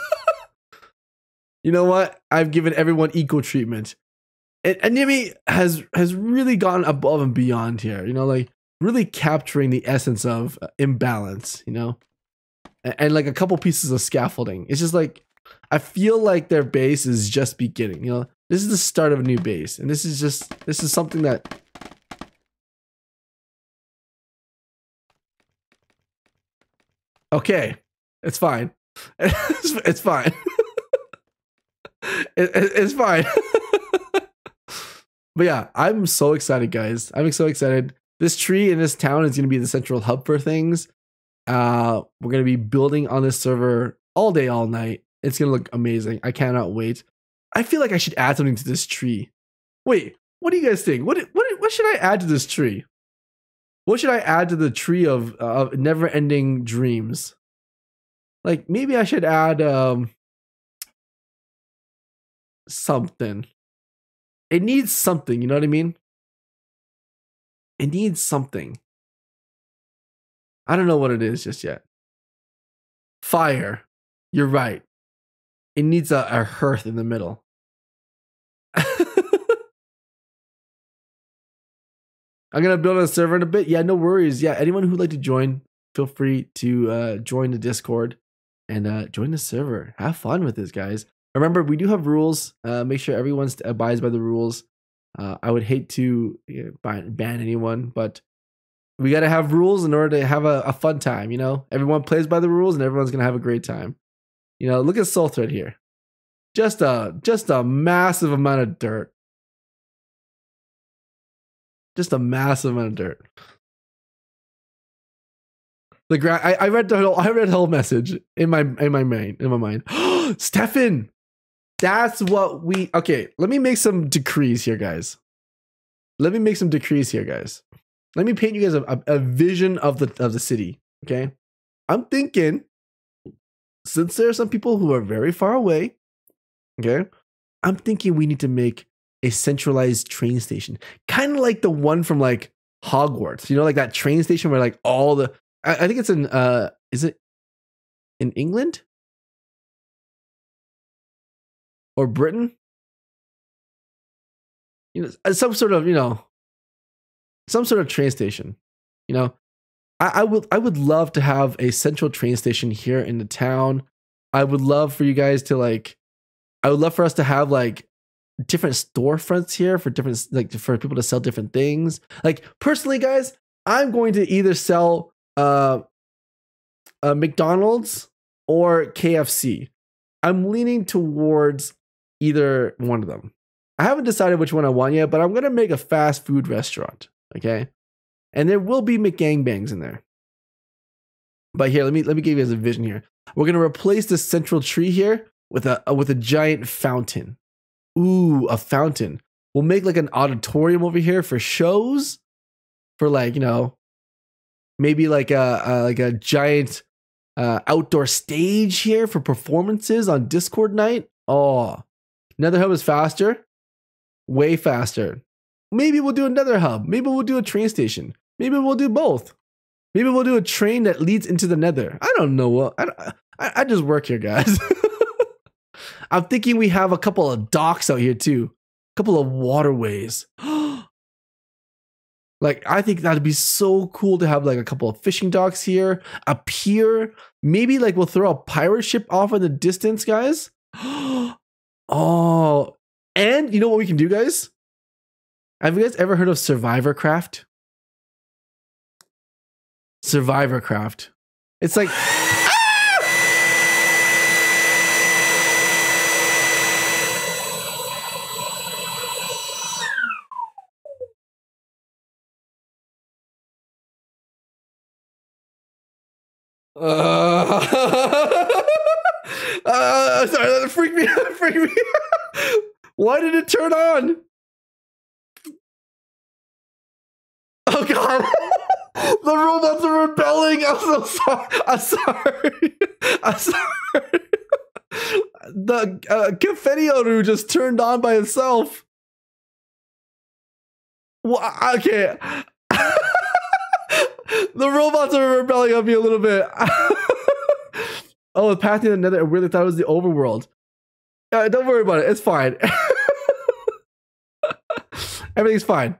You know what? I've given everyone equal treatment. And Animi has has really gone above and beyond here. You know, like. Really capturing the essence of uh, imbalance, you know, and, and like a couple pieces of scaffolding. It's just like I feel like their base is just beginning. You know, this is the start of a new base, and this is just this is something that. Okay, it's fine. It's, it's fine. it, it, it's fine. But yeah, I'm so excited, guys. I'm so excited. This tree in this town is going to be the central hub for things. Uh, we're going to be building on this server all day, all night. It's going to look amazing. I cannot wait. I feel like I should add something to this tree. Wait, what do you guys think? What what what should I add to this tree? What should I add to the tree of uh, never-ending dreams? Like maybe I should add um something. It needs something. You know what I mean? It needs something. I don't know what it is just yet. Fire. You're right. It needs a, a hearth in the middle. I'm going to build a server in a bit. Yeah, no worries. Yeah, anyone who'd like to join, feel free to uh, join the Discord and uh, join the server. Have fun with this, guys. Remember, we do have rules. Uh, make sure everyone abides by the rules. Uh, I would hate to you know, ban, ban anyone, but we got to have rules in order to have a, a fun time, you know? Everyone plays by the rules and everyone's going to have a great time. You know, look at Soul Thread here. Just a, just a massive amount of dirt. Just a massive amount of dirt. The gra- I, I read the whole I read the whole message in my in my mind in my mind. Stefan! That's what we okay. Let me make some decrees here, guys. Let me make some decrees here, guys. Let me paint you guys a, a, a vision of the of the city. Okay, I'm thinking since there are some people who are very far away, okay, I'm thinking we need to make a centralized train station, kind of like the one from like Hogwarts. You know, like that train station where like all the I, I think it's in uh is it in England or Britain? You know, some sort of, you know, some sort of train station. You know, I, I would I would love to have a central train station here in the town. I would love for you guys to like I would love for us to have like different storefronts here for different like for people to sell different things. Like personally, guys, I'm going to either sell uh, uh McDonald's or K F C. I'm leaning towards either one of them. I haven't decided which one I want yet, but I'm gonna make a fast food restaurant. Okay, and there will be McGangbangs in there. But here, let me let me give you guys a vision here. We're gonna replace the central tree here with a with a giant fountain. Ooh, a fountain. We'll make like an auditorium over here for shows, for like, you know, maybe like a, a like a giant uh, outdoor stage here for performances on Discord night. Oh, Nether Hub is faster, way faster. Maybe we'll do another hub. Maybe we'll do a train station. Maybe we'll do both. Maybe we'll do a train that leads into the Nether. I don't know what. I, I, I just work here, guys. I'm thinking we have a couple of docks out here too. A couple of waterways. Like, I think that'd be so cool to have like a couple of fishing docks here, a pier. Maybe like we'll throw a pirate ship off in the distance, guys. Oh, and you know what we can do, guys? Have you guys ever heard of Survivor Craft? Survivor Craft. It's like Uh, uh, sorry, that freaked me out. Freaked me out. Why did it turn on? Oh god. The robots are rebelling. I'm so sorry. I'm sorry. I'm sorry. The uh, confetti Oru just turned on by itself. Well, okay. The robots are rebelling on me a little bit. Oh, the path to the Nether. I really thought it was the overworld. Uh, don't worry about it. It's fine. Everything's fine.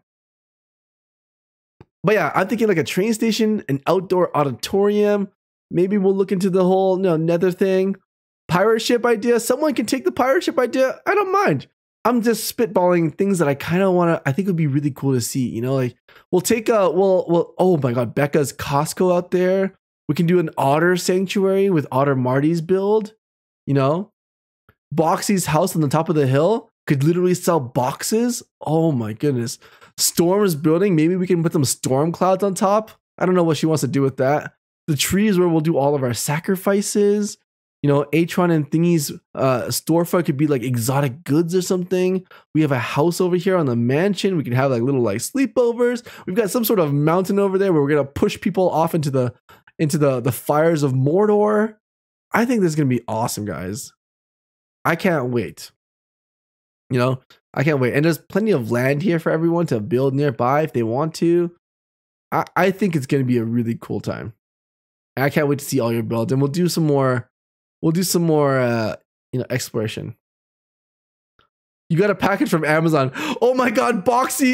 But yeah, I'm thinking like a train station, an outdoor auditorium. Maybe we'll look into the whole, you know, Nether thing. Pirate ship idea. Someone can take the pirate ship idea. I don't mind. I'm just spitballing things that I kind of want to, I think would be really cool to see, you know, like we'll take a, well, well, oh my God, Becca's Costco out there. We can do an otter sanctuary with Otter Marty's build, you know, Boxy's house on the top of the hill could literally sell boxes. Oh my goodness. Storm's building. Maybe we can put some storm clouds on top. I don't know what she wants to do with that. The tree is where we'll do all of our sacrifices. You know, Atron and Thingy's uh, storefront could be like exotic goods or something. We have a house over here on the mansion. We can have like little like sleepovers. We've got some sort of mountain over there where we're gonna push people off into the into the the fires of Mordor. I think this is gonna be awesome, guys. I can't wait. You know, I can't wait. And there's plenty of land here for everyone to build nearby if they want to. I, I think it's gonna be a really cool time. And I can't wait to see all your builds. And we'll do some more. We'll do some more, uh, you know, exploration. You got a package from Amazon. Oh my God, Boxy.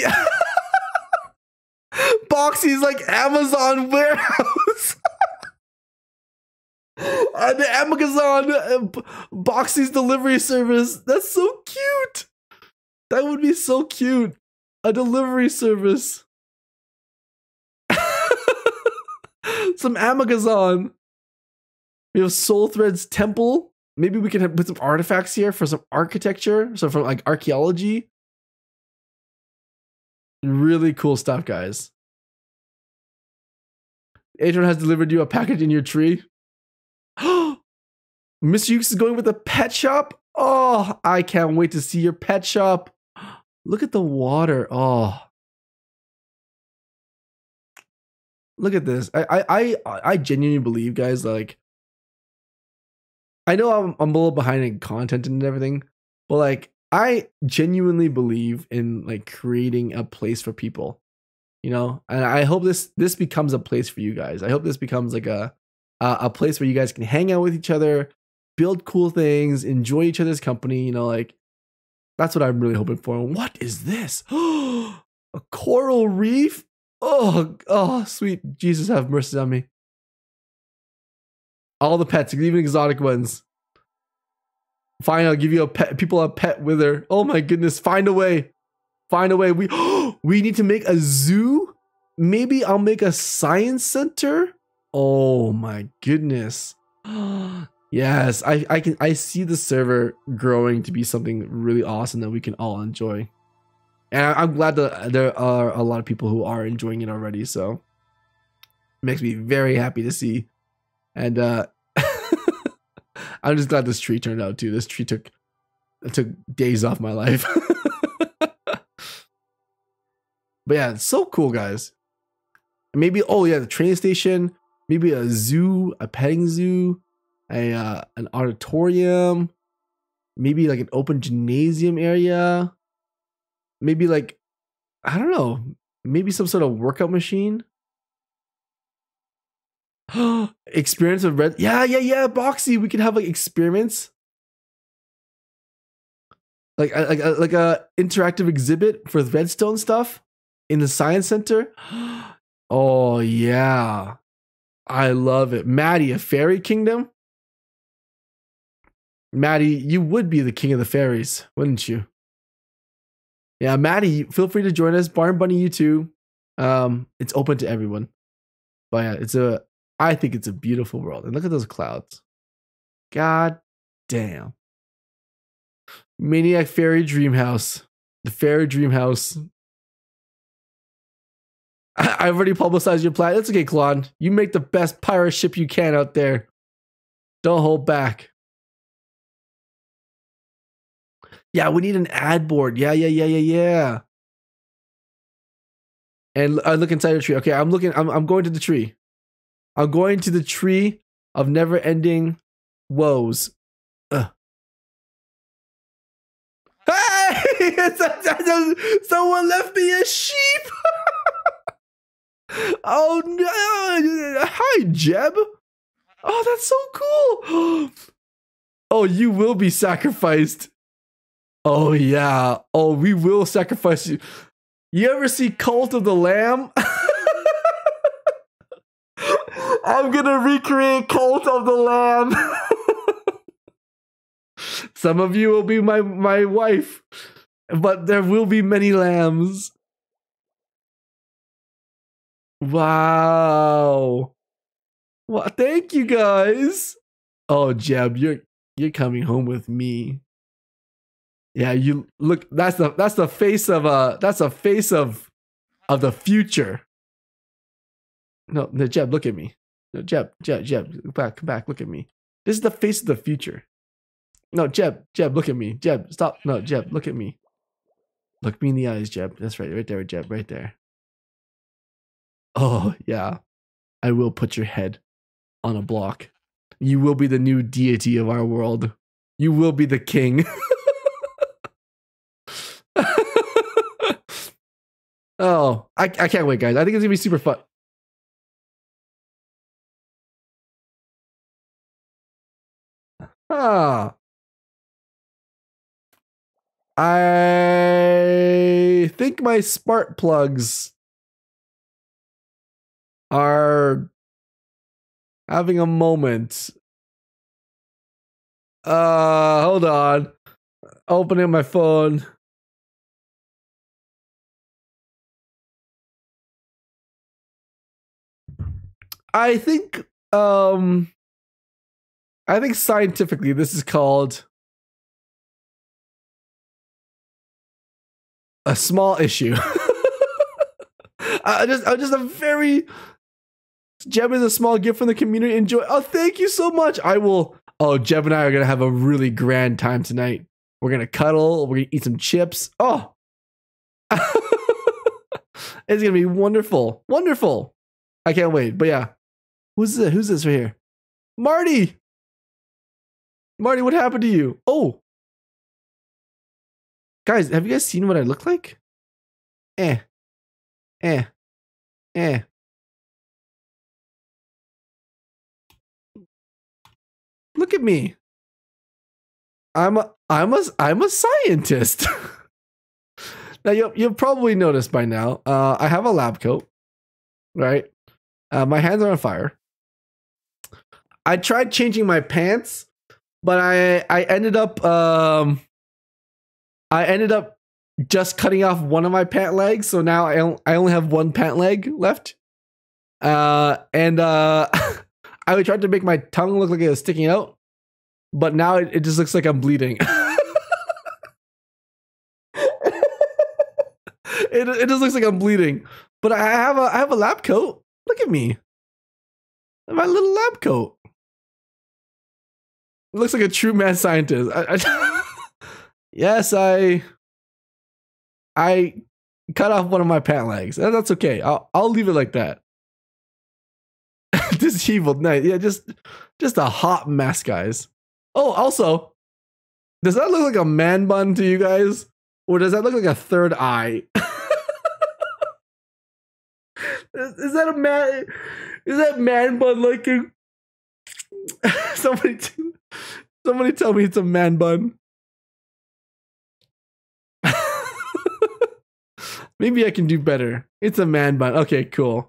Boxy's like Amazon warehouse. uh, the Amazon uh, Boxy's delivery service. That's so cute. That would be so cute. A delivery service. Some Amazon. We have Soul Thread's temple. Maybe we can have, put some artifacts here for some architecture. So from like archaeology. Really cool stuff, guys. Adrian has delivered you a package in your tree. Miss Ukes is going with a pet shop. Oh, I can't wait to see your pet shop. Look at the water. Oh. Look at this. I I I, I genuinely believe, guys, like I know I'm, I'm a little behind in content and everything, but like I genuinely believe in like creating a place for people, you know, and I hope this this becomes a place for you guys. I hope this becomes like a a, a place where you guys can hang out with each other, build cool things, enjoy each other's company. You know, like that's what I'm really hoping for. What is this? A coral reef? Oh, oh, sweet Jesus, have mercy on me. All the pets, even exotic ones. Fine, I'll give you a pet. People have pet wither. Oh my goodness, find a way. Find a way. We we need to make a zoo. Maybe I'll make a science center. Oh my goodness. Yes, I, I can I see the server growing to be something really awesome that we can all enjoy. And I'm glad that there are a lot of people who are enjoying it already, so it makes me very happy to see. And uh I'm just glad this tree turned out too. This tree took it took days off my life. But yeah, it's so cool, guys. Maybe oh yeah, the train station, maybe a zoo, a petting zoo, a uh, an auditorium, maybe like an open gymnasium area. Maybe like, I don't know, maybe some sort of workout machine. Experience of red. Yeah, yeah, yeah. Boxy, we can have like experiments. Like, like, like a interactive exhibit for redstone stuff in the science center. Oh, yeah. I love it. Maddie, a fairy kingdom? Maddie, you would be the king of the fairies, wouldn't you? Yeah, Maddie, feel free to join us. Barn Bunny, you too. Um, it's open to everyone. But yeah, it's a I think it's a beautiful world. And look at those clouds. God damn. Maniac Fairy Dream House. The Fairy Dream House. I, I've already publicized your plan. That's okay, Claude. You make the best pirate ship you can out there. Don't hold back. Yeah, we need an ad board. Yeah, yeah, yeah, yeah, yeah. And I look inside the tree. Okay, I'm looking. I'm, I'm going to the tree. I'm going to the tree of never-ending woes. Ugh. Hey! Someone left me a sheep! Oh no! Hi, Jeb! Oh, that's so cool! Oh, you will be sacrificed. Oh yeah. Oh, we will sacrifice you. You ever see Cult of the Lamb? I'm gonna recreate Cult of the Lamb. Some of you will be my, my wife, but there will be many lambs. Wow. Well, thank you guys. Oh, Jeb, you're you're coming home with me. Yeah, you look. That's the that's the face of uh that's a face of of the future. No, no, Jeb, look at me. No, Jeb, Jeb, Jeb, come back, come back, look at me. This is the face of the future. No, Jeb, Jeb, look at me. Jeb, stop. No, Jeb, look at me. Look me in the eyes, Jeb. That's right, right there, Jeb, right there. Oh yeah, I will put your head on a block. You will be the new deity of our world. You will be the king. Oh, I, I can't wait, guys. I think it's gonna be super fun. Ah, I think my smart plugs are having a moment. Uh, hold on. Opening my phone. I think, um, I think scientifically this is called a small issue. I just, I just a very Jeb is a small gift from the community. Enjoy. Oh, thank you so much. I will. Oh, Jeb and I are gonna have a really grand time tonight. We're gonna cuddle. We're gonna eat some chips. Oh, it's gonna be wonderful, wonderful. I can't wait. But yeah, who's this? Who's this right here? Marty. Marty, what happened to you? Oh. Guys, have you guys seen what I look like? Eh. Eh. Eh. Look at me. I'm a I'm a I'm a scientist. Now you'll you'll probably notice by now. Uh, I have a lab coat, right? Uh, my hands are on fire. I tried changing my pants, but I I ended up um I ended up just cutting off one of my pant legs, so now I I only have one pant leg left. Uh, and uh, I tried to make my tongue look like it was sticking out, but now it, it just looks like I'm bleeding. it it just looks like I'm bleeding, but I have a I have a lab coat. Look at me, my little lab coat. It looks like a true mad scientist. I, I yes, I I cut off one of my pant legs. That's okay. I'll I'll leave it like that. This evil night. Yeah, just just a hot mess, guys. Oh, also, does that look like a man bun to you guys? Or does that look like a third eye? is, is that a man is that man bun looking? somebody t- somebody tell me it's a man bun. Maybe I can do better. It's a man bun. Okay, cool.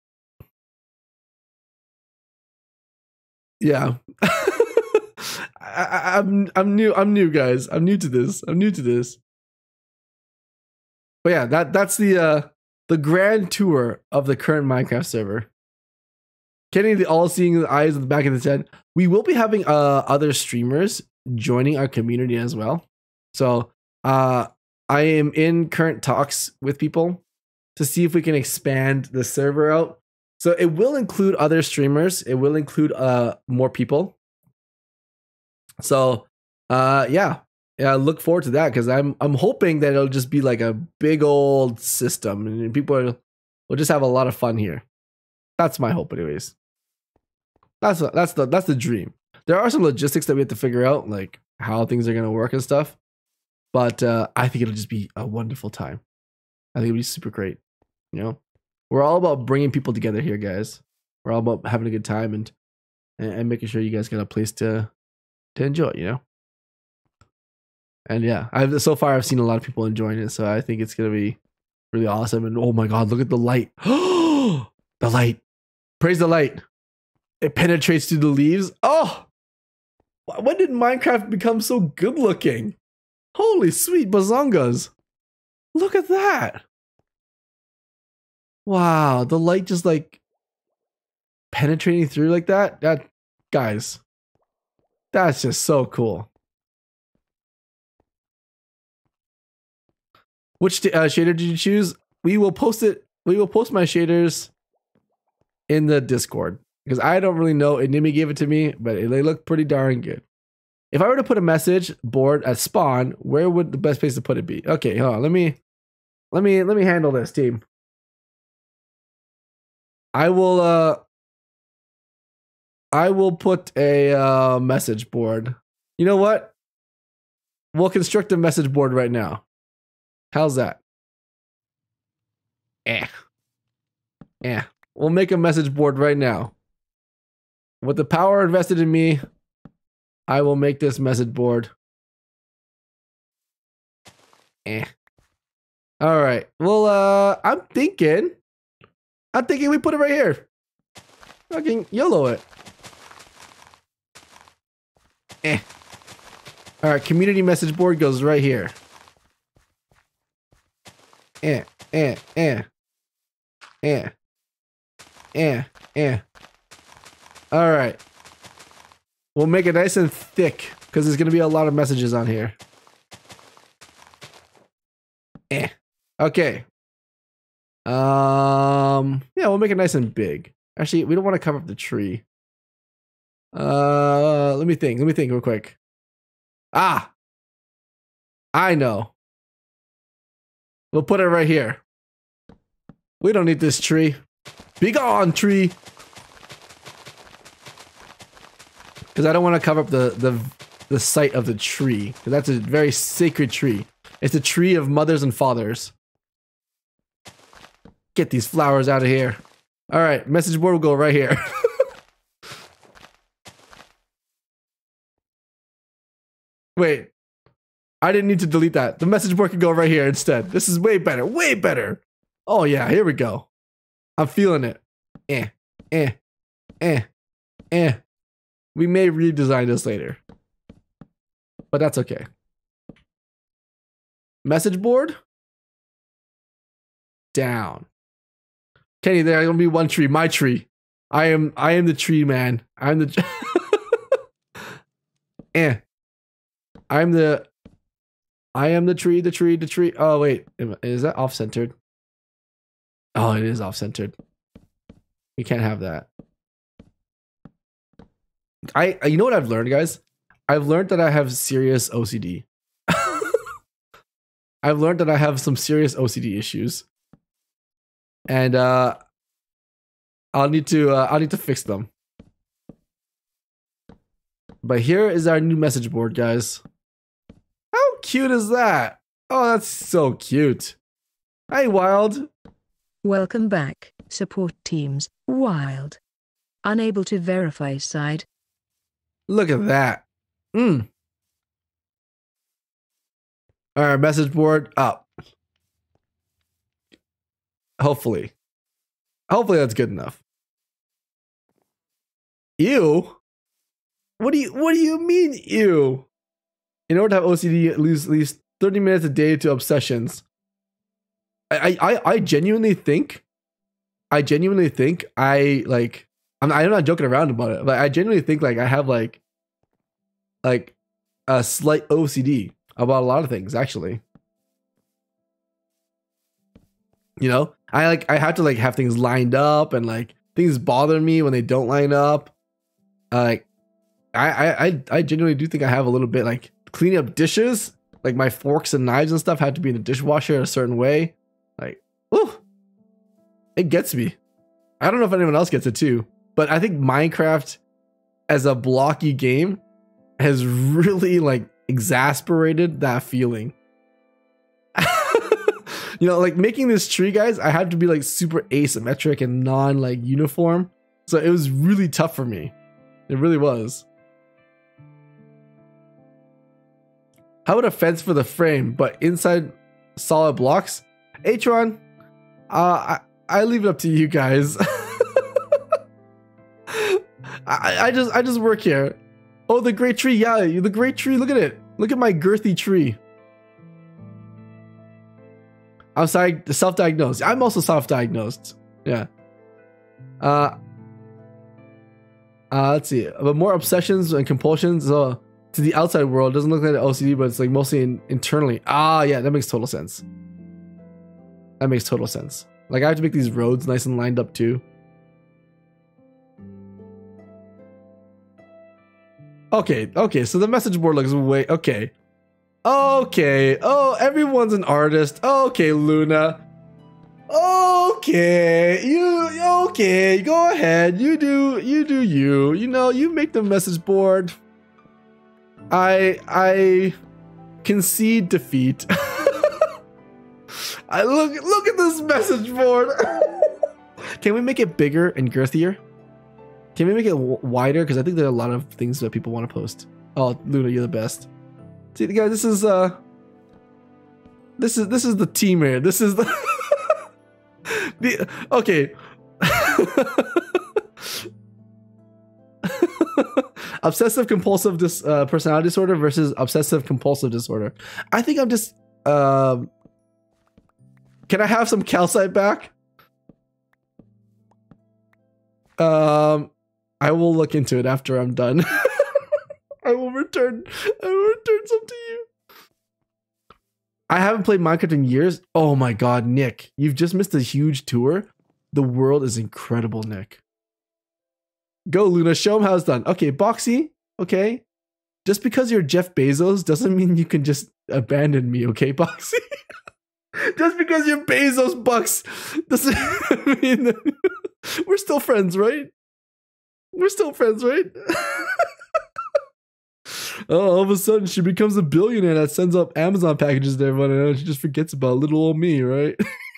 Yeah. I, I, I'm I'm new. I'm new, guys. I'm new to this. I'm new to this. But yeah, that that's the uh the grand tour of the current Minecraft server. Getting the all-seeing eyes at the back of his head. We will be having uh other streamers joining our community as well. So uh I am in current talks with people to see if we can expand the server out. So it will include other streamers. It will include uh more people. So uh yeah, yeah, look forward to that because I'm I'm hoping that it'll just be like a big old system and people are, will just have a lot of fun here. That's my hope, anyways. That's that's the that's the dream. There are some logistics that we have to figure out, like how things are gonna work and stuff. But uh, I think it'll just be a wonderful time. I think it'll be super great. You know, we're all about bringing people together here, guys. We're all about having a good time and and, and making sure you guys got a place to to enjoy. You know. And yeah, I've so far I've seen a lot of people enjoying it, so I think it's gonna be really awesome. And oh my god, look at the light! Oh, the light! Praise the light! It penetrates through the leaves. Oh, when did Minecraft become so good looking? Holy sweet bazongas! Look at that! Wow, the light just like penetrating through like that. That guys, that's just so cool. Which uh, shader did you choose? We will post it. We will post my shaders in the Discord because I don't really know. Inimi gave it to me, but they look pretty darn good. If I were to put a message board at spawn, where would the best place to put it be? Okay, hold on. Let me, let me, let me handle this, team. I will. Uh, I will put a uh, message board. You know what? We'll construct a message board right now. How's that? Eh. Eh. We'll make a message board right now. With the power invested in me, I will make this message board. Eh. All right. Well, uh, I'm thinking, I'm thinking we put it right here. Fucking YOLO it. Eh. All right. Community message board goes right here. Eh, eh, eh, eh, eh, eh. All right. We'll make it nice and thick because there's going to be a lot of messages on here. Eh. Okay. Um. Yeah, we'll make it nice and big. Actually, we don't want to cover up the tree. Uh. Let me think. Let me think real quick. Ah. I know. We'll put it right here. We don't need this tree. Be gone, tree. Because I don't want to cover up the, the the site of the tree. That's a very sacred tree. It's a tree of mothers and fathers. Get these flowers out of here. All right, message board will go right here. Wait, I didn't need to delete that. The message board can go right here instead. This is way better, way better. Oh yeah, here we go. I'm feeling it. Eh, eh, eh, eh. We may redesign this later, but that's okay. Message board down. Kenny, there's gonna be one tree. My tree. I am. I am the tree man. I'm the. eh. I'm the. I am the tree. The tree. The tree. Oh wait, is that off centered? Oh, it is off centered. We can't have that. I. You know what I've learned, guys? I've learned that I have serious O C D. I've learned that I have some serious O C D issues. And uh, I'll need to uh, I'll need to fix them. But here is our new message board, guys. How cute is that? Oh, that's so cute. Hey, Wild. Welcome back, support teams. Wild. Unable to verify side. Look at that. Mm. All right, message board up. Hopefully. Hopefully that's good enough. Ew? What do you what do you mean ew? In order to have O C D, at least, at least thirty minutes a day to obsessions. I I I genuinely think I genuinely think I like I'm I'm not joking around about it, but I genuinely think like I have like like a slight O C D about a lot of things actually. You know, I like I have to like have things lined up and like things bother me when they don't line up. Uh, like I I I genuinely do think I have a little bit like cleaning up dishes, like my forks and knives and stuff had to be in the dishwasher a certain way. Like, whew, it gets me. I don't know if anyone else gets it too, but I think Minecraft as a blocky game has really like exasperated that feeling. You know, like making this tree, guys, I had to be like super asymmetric and non like uniform. So it was really tough for me. It really was. How about a fence for the frame, but inside solid blocks? Atron, uh, I, I leave it up to you guys. I, I just I just work here. Oh, the great tree. Yeah, the great tree. Look at it. Look at my girthy tree. I'm sorry, self-diagnosed. I'm also self-diagnosed. Yeah. Uh, uh, let's see. But more obsessions and compulsions uh, to the outside world. Doesn't look like an O C D, but it's like mostly in, internally. Ah, yeah, that makes total sense. That makes total sense. Like I have to make these roads nice and lined up too. Okay, okay. So the message board looks way okay. Okay. Oh, everyone's an artist. Okay, Luna. Okay. You okay. Go ahead. You do you do you. You know, you make the message board. I I concede defeat. I look look at this message board. Can we make it bigger and girthier? Can we make it w wider? Because I think there are a lot of things that people want to post. Oh, Luna, you're the best. See, guys, this is uh, this is this is the team here. This is the, the okay. Obsessive compulsive dis, uh, personality disorder versus obsessive compulsive disorder. I think I'm just. Um, can I have some calcite back? Um, I will look into it after I'm done. I will return. I will return some to you. I haven't played Minecraft in years. Oh my god, Nick, you've just missed a huge tour. The world is incredible, Nick. Go, Luna. Show him how it's done. Okay, Boxy. Okay, just because you're Jeff Bezos doesn't mean you can just abandon me. Okay, Boxy. Just because you're Bezos bucks doesn't mean that we're still friends, right? We're still friends, right? Oh, all of a sudden she becomes a billionaire that sends up Amazon packages to everyone, and she just forgets about little old me, right?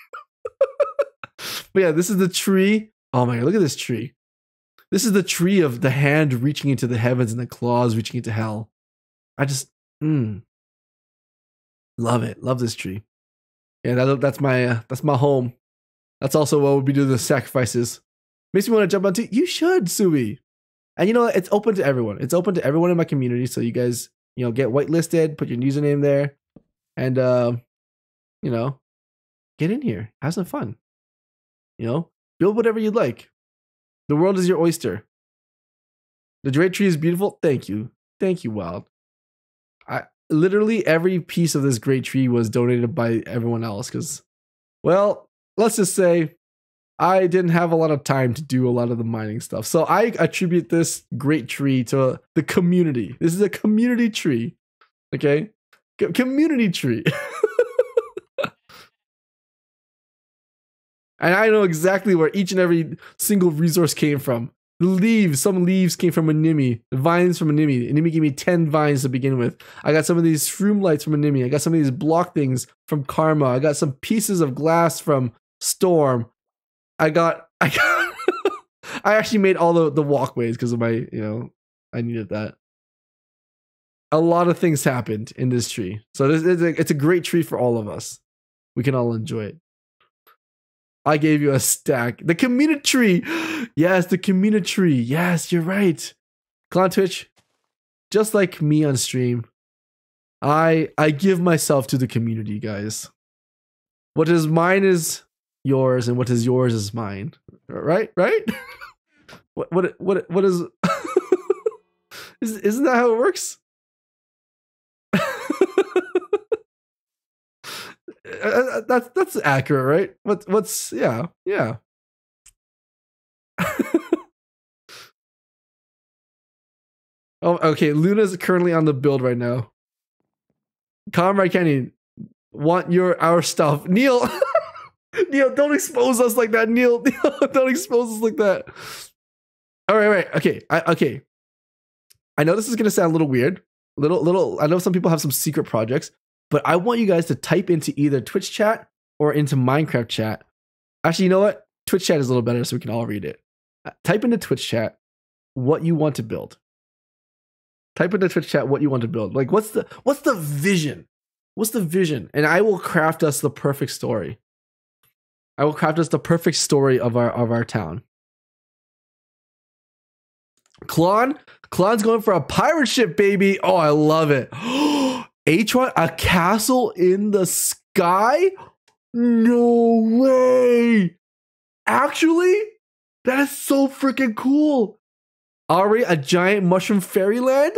But yeah, this is the tree. Oh my god, look at this tree. This is the tree of the hand reaching into the heavens and the claws reaching into hell. I just, mm, love it. Love this tree. Yeah, that, that's my uh, that's my home. That's also what we'll be doing the sacrifices. Makes me want to jump onto. You should, Sui. And you know what? It's open to everyone. It's open to everyone in my community. So you guys, you know, get whitelisted, put your username there, and uh, you know, get in here, have some fun. You know, build whatever you'd like. The world is your oyster. The great tree is beautiful. Thank you, thank you, Wild. I literally every piece of this great tree was donated by everyone else because, well, let's just say I didn't have a lot of time to do a lot of the mining stuff. So I attribute this great tree to the community. This is a community tree. Okay? C- community tree. And I know exactly where each and every single resource came from. The leaves, some leaves came from Animi. The vines from Animi. Animi gave me ten vines to begin with. I got some of these shroom lights from Animi. I got some of these block things from Karma. I got some pieces of glass from Storm. I got, I got, I actually made all the, the walkways because of my, you know, I needed that. A lot of things happened in this tree. So this is a, it's a great tree for all of us. We can all enjoy it. I gave you a stack. The community tree. Yes, the community tree. Yes, you're right. Clown Twitch, just like me on stream, I I give myself to the community, guys. What is mine is yours, and what is yours is mine. Right? Right? What what what what is is isn't that how it works? Uh, that's that's accurate, right? What what's yeah yeah. Oh, okay. Luna's currently on the build right now. Comrade Kenny, want your our stuff, Neil? Neil, don't expose us like that, Neil. Neil, don't expose us like that. All right, right. Okay, I, okay. I know this is gonna sound a little weird, little little. I know some people have some secret projects. But I want you guys to type into either Twitch chat or into Minecraft chat. Actually, you know what? Twitch chat is a little better so we can all read it. Type into Twitch chat what you want to build. Type into Twitch chat what you want to build. Like, what's the what's the vision? What's the vision? And I will craft us the perfect story. I will craft us the perfect story of our of our town. Klon, Klon's going for a pirate ship, baby. Oh, I love it. H one, a castle in the sky? No way. Actually, that is so freaking cool. Already a giant mushroom fairyland?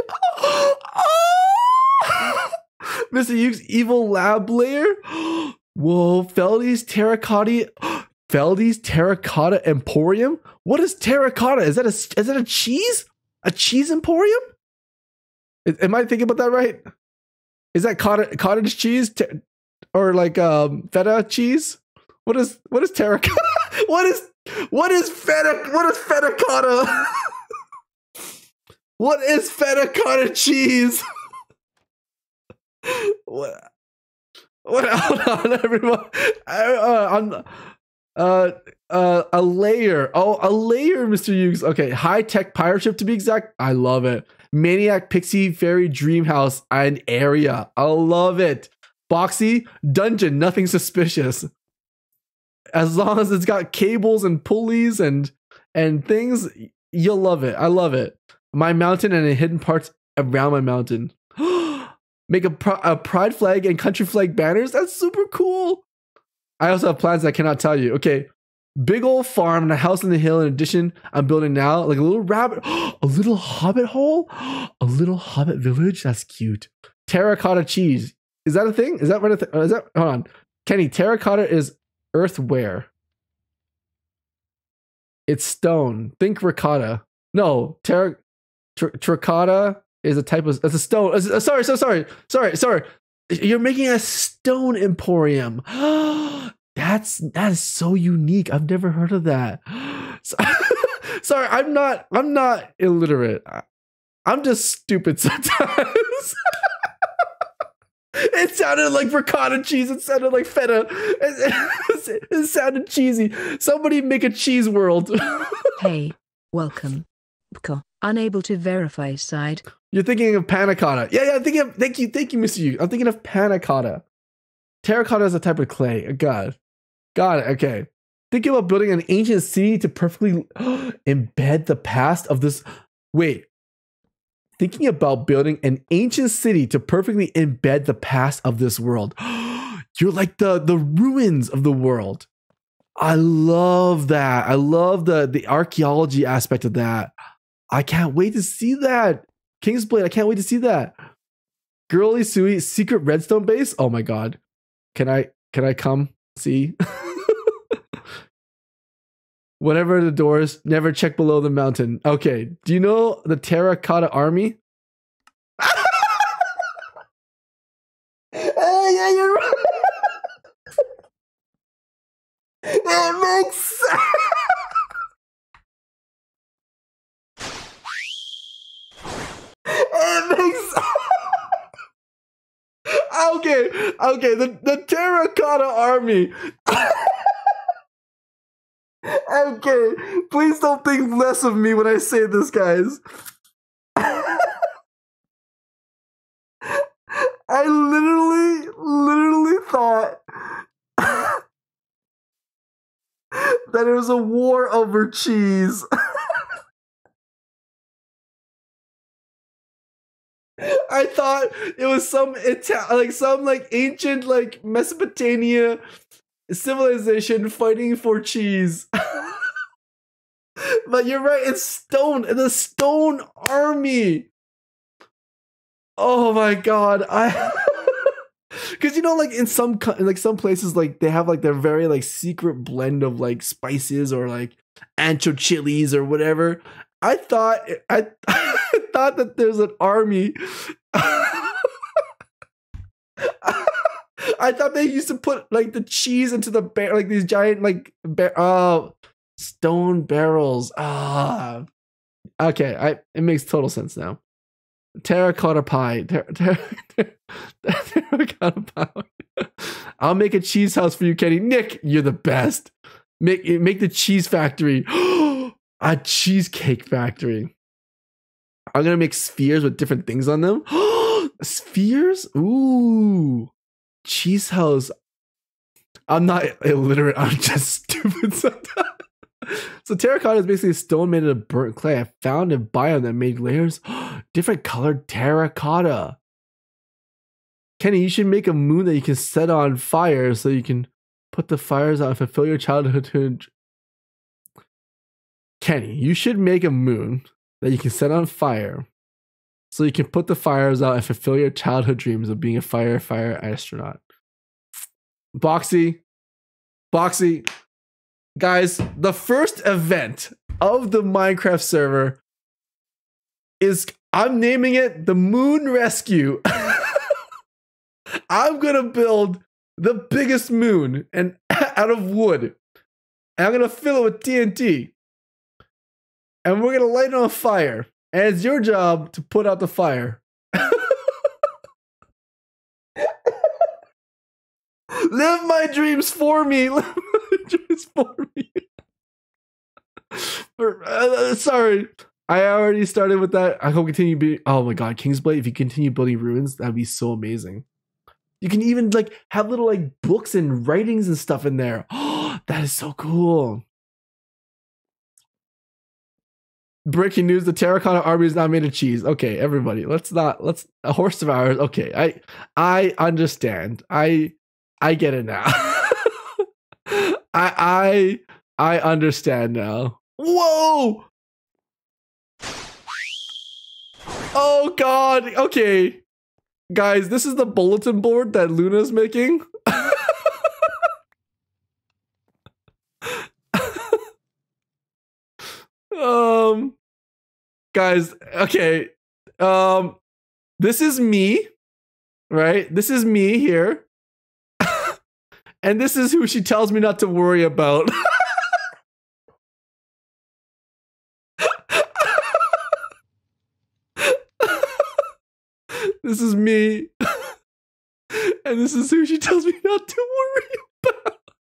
Oh! Mister Yuke's evil lab layer? Whoa, Feldy's terracotta Feldy's terracotta emporium? What is terracotta? Is that a is that a cheese? A cheese emporium? Am I thinking about that right? Is that cottage, cottage cheese T- or like um, feta cheese? What is what is terracotta? What is what is feta? What is feta cotta? What is feta cotta cheese? What? What? Hold on, everyone. Uh, on uh uh a layer. Oh, a layer, Mister Hughes. Okay, high tech pirate ship to be exact. I love it. Maniac Pixie Fairy Dream House and area. I love it. Boxy dungeon, nothing suspicious. As long as it's got cables and pulleys and and things, you'll love it. I love it. My mountain and the hidden parts around my mountain. Make a, pr- a pride flag and country flag banners. That's super cool. I also have plans that I cannot tell you. Okay. Big old farm and a house on the hill. In addition, I'm building now like a little rabbit, a little hobbit hole, a little hobbit village. That's cute. Terracotta cheese. Is that a thing? Is that what? Th- is that? Hold on, Kenny. Terracotta is earthware. It's stone. Think ricotta. No, terra tr- terracotta is a type of. It's a stone. It's, uh, sorry, so sorry, sorry, sorry. You're making a stone emporium. That's that is so unique. I've never heard of that. So, sorry, I'm not I'm not illiterate. I'm just stupid sometimes. It sounded like ricotta cheese. It sounded like feta. It, it, it sounded cheesy. Somebody make a cheese world. Hey, welcome. Bko, unable to verify side. You're thinking of panna cotta. Yeah, yeah, I'm thinking of, thank you, thank you, Mister Yu. I'm thinking of panna cotta. Terracotta is a type of clay. God. Got it, okay. Think about building an ancient city to perfectly embed the past of this. Wait. Thinking about building an ancient city to perfectly embed the past of this world. You're like the, the ruins of the world. I love that. I love the, the archaeology aspect of that. I can't wait to see that. Kingsblade, I can't wait to see that. Girly Sui, secret redstone base. Oh my god. Can I can I come see? Whatever the doors, never check below the mountain. Okay. Do you know the Terracotta Army? Oh, yeah, you're right. It makes sense. It makes sense. Okay, okay, the, the Terracotta Army. Okay, please don't think less of me when I say this, guys. I literally, literally thought that it was a war over cheese. I thought it was some Ita- like some like ancient like Mesopotamia civilization fighting for cheese. But you're right, it's stone, the stone army. Oh my god, I because you know, like in some like some places, like they have like their very like secret blend of like spices or like ancho chilies or whatever. I thought I, I thought that there's an army. I thought they used to put like the cheese into the bar- like these giant like bar- oh stone barrels. Ah, okay, I it makes total sense now. Terracotta pie. Ter- ter- ter- terracotta pie. I'll make a cheese house for you, Kenny. Nick, you're the best. Make make the cheese factory. A cheesecake factory. I'm gonna make spheres with different things on them. Spheres? Ooh. Cheese house. I'm not illiterate. I'm just stupid sometimes. So terracotta is basically a stone made out of burnt clay. I found a biome that made layers, different colored terracotta. Kenny, you should make a moon that you can set on fire so you can put the fires out and fulfill your childhood. Kenny, you should make a moon that you can set on fire so you can put the fires out and fulfill your childhood dreams of being a firefighter astronaut. Boxy, Boxy, guys, the first event of the Minecraft server is, I'm naming it the Moon Rescue. I'm gonna build the biggest moon and out of wood. And I'm gonna fill it with T N T. And we're gonna light it on fire. And it's your job to put out the fire. Live my dreams for me. Live my dreams for me. uh, sorry. I already started with that. I hope continue be. Oh my god, Kingsblade, if you continue building ruins, that'd be so amazing. You can even like have little like books and writings and stuff in there. Oh, that is so cool. Breaking news: the Terracotta Army is not made of cheese. Okay, everybody, let's not let's a horse devours. Okay, I I understand. I I get it now. I I I understand now. Whoa! Oh god. Okay, guys, this is the bulletin board that Luna's making. Um, guys, okay. Um, this is me, right? This is me here. And this is who she tells me not to worry about. This is me. And this is who she tells me not to worry about.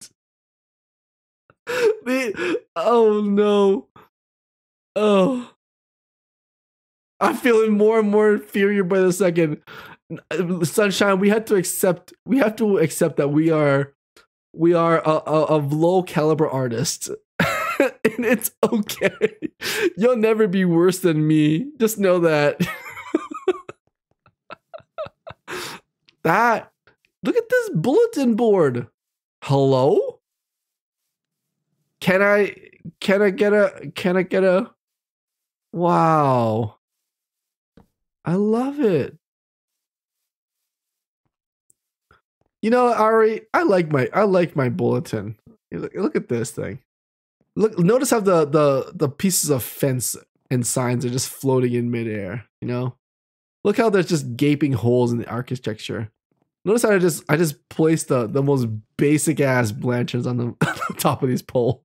The, oh no. Oh. I'm feeling more and more inferior by the second. Sunshine, we have to accept we have to accept that we are we are a, a, a low caliber artist. And it's okay. You'll never be worse than me. Just know that. That look at this bulletin board. Hello? Can I can I get a can I get a wow. I love it. You know, Ari, I like my I like my bulletin. Look, look at this thing. Look, notice how the the the pieces of fence and signs are just floating in midair. You know, look how there's just gaping holes in the architecture. Notice how I just I just placed the the most basic ass Blanchins on the, on the top of these poles.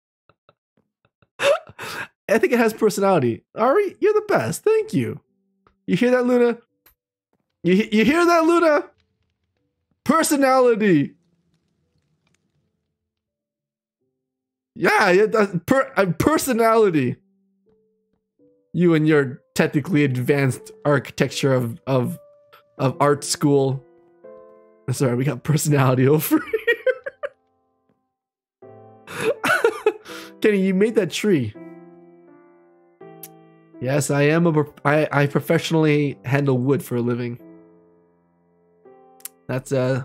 I think it has personality. Ari, you're the best. Thank you. You hear that, Luna? You you hear that, Luna? Personality. Yeah, yeah, that's per, uh, personality. You and your technically advanced architecture of of of art school. Sorry, we got personality over here. Kenny, you made that tree. Yes, I am a. I I professionally handle wood for a living. That's uh.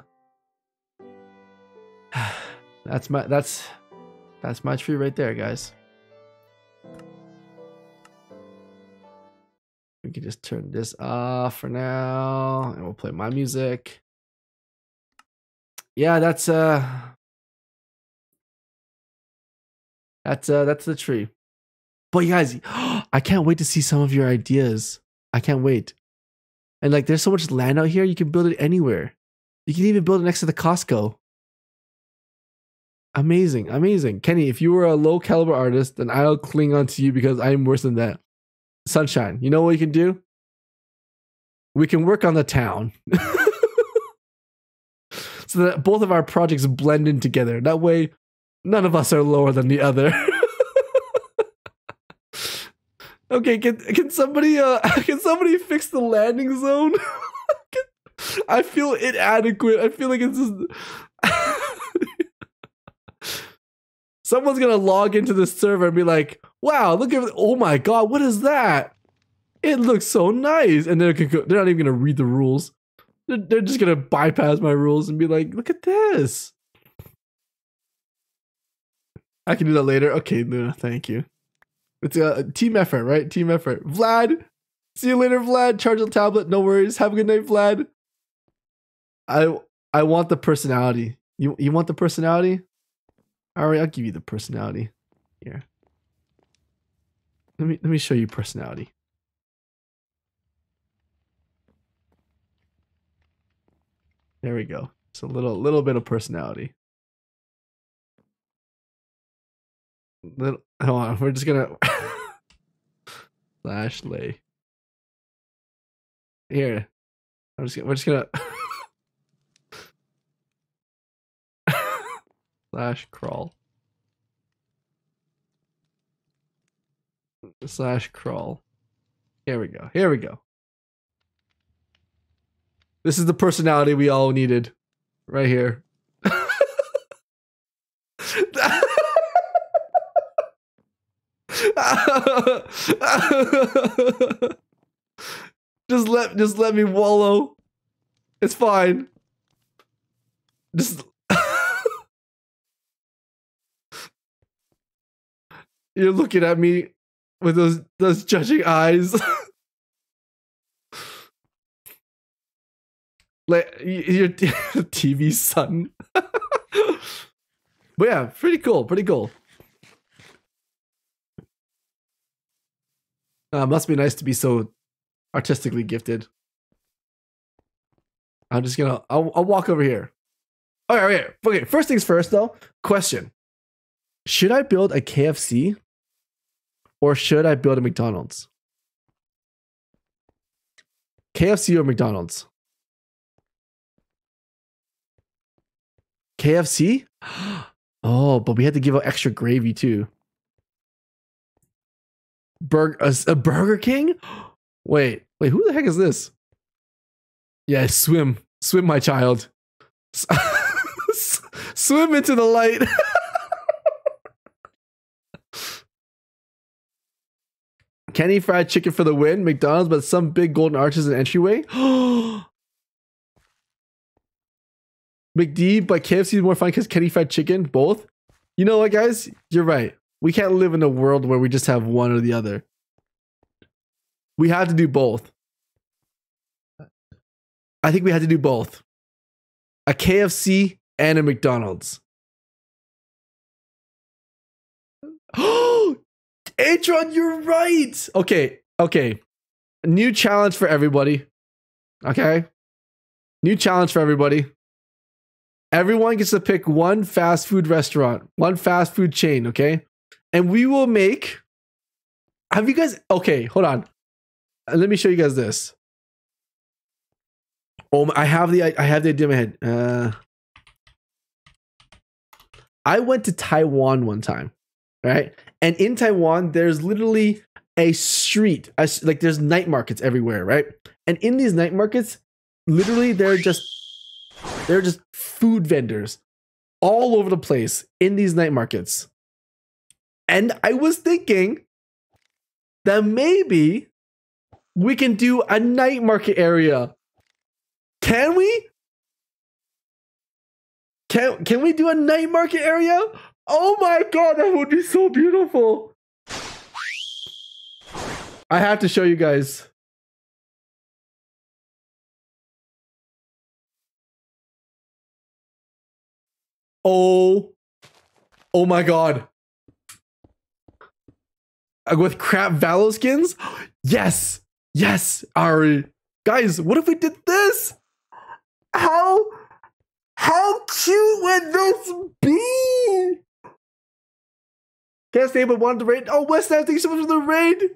That's my that's. That's my tree right there, guys. We can just turn this off for now, and we'll play my music. Yeah, that's uh that's uh that's the tree. But you guys, I can't wait to see some of your ideas. I can't wait. And like, there's so much land out here, you can build it anywhere. You can even build it next to the Costco. Amazing, amazing. Kenny, if you were a low caliber artist, then I'll cling on to you because I'm worse than that. Sunshine, you know what we can do? We can work on the town. So that both of our projects blend in together. That way, none of us are lower than the other. Okay, can can somebody uh can somebody fix the landing zone? I feel inadequate. I feel like it's just someone's gonna log into this server and be like, wow, look at, oh my god, what is that? It looks so nice. And they're, they're not even gonna read the rules. They're, they're just gonna bypass my rules and be like, look at this. I can do that later. Okay, Luna, thank you. It's a team effort, right? Team effort. Vlad, see you later, Vlad. Charge the tablet, no worries. Have a good night, Vlad. I I want the personality. You you want the personality? Alright, I'll give you the personality. Here. Let me let me show you personality. There we go. It's a little little bit of personality. Little, hold on, we're just gonna slash lay. Here. I'm just we're just gonna slash crawl. Slash crawl. Here we go. Here we go. This is the personality we all needed. Right here. just let just let me wallow. It's fine. Just you're looking at me with those those judging eyes. Like your T V son. But yeah, pretty cool, pretty cool. Uh, must be nice to be so artistically gifted. I'm just gonna, I'll, I'll walk over here. Okay, okay, okay. First things first, though. Question: should I build a K F C or should I build a McDonald's? K F C or McDonald's? K F C? Oh, but we had to give out extra gravy too. Burger, a, a Burger King? Wait, wait, who the heck is this? Yeah, swim. Swim, my child. Swim into the light. Kenny Fried Chicken for the win. McDonald's, but some big golden arches in entryway. McD, but K F C is more fun because Kenny Fried Chicken, both. You know what, guys? You're right. We can't live in a world where we just have one or the other. We had to do both. I think we had to do both. A K F C and a McDonald's. Oh, Atron, you're right. Okay, okay. New challenge for everybody. Okay. New challenge for everybody. Everyone gets to pick one fast food restaurant, one fast food chain, okay? And we will make... Have you guys... Okay, hold on. Let me show you guys this. Oh, I have the I have the idea in my head. Uh, I went to Taiwan one time, right? And in Taiwan, there's literally a street, a, like there's night markets everywhere, right? And in these night markets, literally they're just they're just food vendors all over the place in these night markets. And I was thinking that maybe we can do a night market area. Can we? Can, can we do a night market area? Oh my god, that would be so beautiful. I have to show you guys. Oh. Oh my god. With crap Valo skins? Yes. Yes, Ari. Guys, what if we did this? How, how cute would this be? Can't stay but wanted to raid. Oh, West Ham, thank you so much for the raid.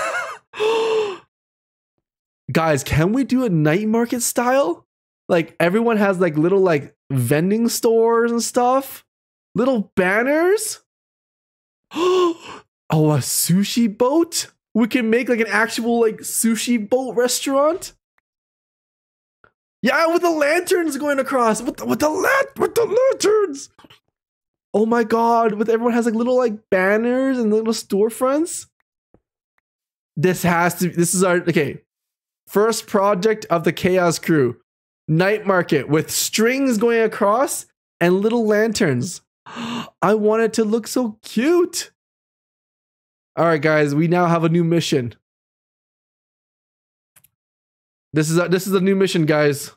Guys, can we do a night market style? Like everyone has like little like vending stores and stuff. Little banners. Oh, a sushi boat? We can make like an actual like sushi boat restaurant. Yeah, with the lanterns going across. With the, with the lant with the lanterns. Oh my god, with everyone has like little like banners and little storefronts. This has to this is our okay. First project of the Chaos Crew. Night market with strings going across and little lanterns. I want it to look so cute. All right, guys, we now have a new mission. This is a, this is a new mission, guys.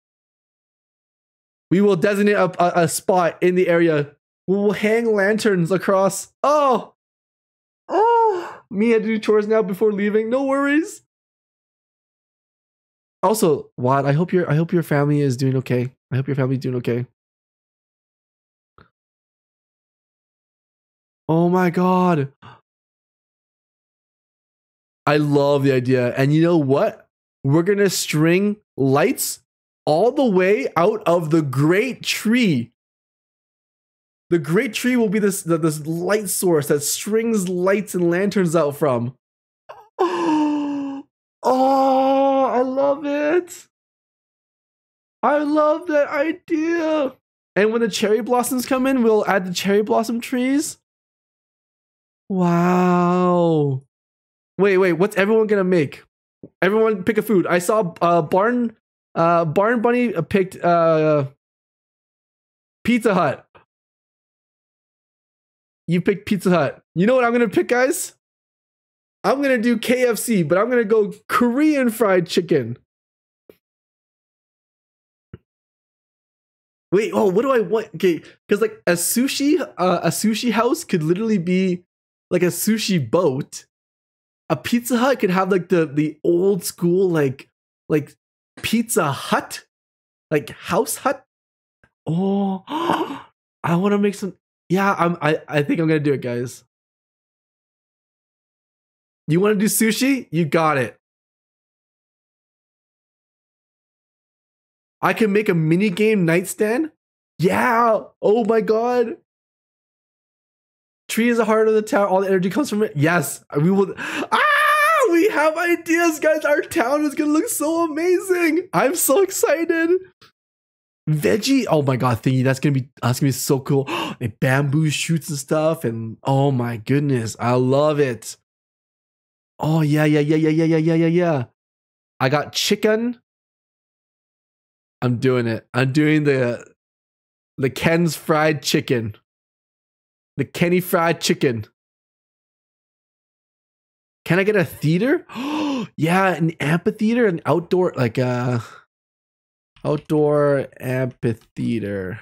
We will designate a, a, a spot in the area. We will hang lanterns across. Oh, oh! Me had to do chores now before leaving. No worries. Also, Watt, I hope your I hope your family is doing okay. I hope your family's doing okay. Oh my god. I love the idea. And you know what? We're going to string lights all the way out of the great tree. The great tree will be this, this light source that strings lights and lanterns out from. Oh, oh, I love it. I love that idea. And when the cherry blossoms come in, we'll add the cherry blossom trees. Wow. Wait, wait, what's everyone gonna make? Everyone pick a food. I saw uh, Barn uh, Barn Bunny picked uh, Pizza Hut. You picked Pizza Hut. You know what I'm gonna pick, guys? I'm gonna do K F C, but I'm gonna go Korean fried chicken. Wait, oh, what do I want? Okay, because like a sushi, uh, a sushi house could literally be like a sushi boat. A Pizza Hut could have like the the old school like like Pizza Hut, like house hut. Oh, I want to make some. Yeah, I'm. I I think I'm gonna do it, guys. You want to do sushi? You got it. I can make a mini game nightstand. Yeah. Oh my god. Tree is the heart of the town. All the energy comes from it. Yes, we will. Ah, we have ideas, guys. Our town is gonna look so amazing. I'm so excited. Veggie. Oh my god, thingy. That's gonna be. That's gonna be so cool. And bamboo shoots and stuff. And oh my goodness, I love it. Oh yeah, yeah, yeah, yeah, yeah, yeah, yeah, yeah, yeah. I got chicken. I'm doing it. I'm doing the the Ken's fried chicken. The Kenny fried chicken. Can I get a theater? Yeah, an amphitheater, an outdoor, like a outdoor amphitheater.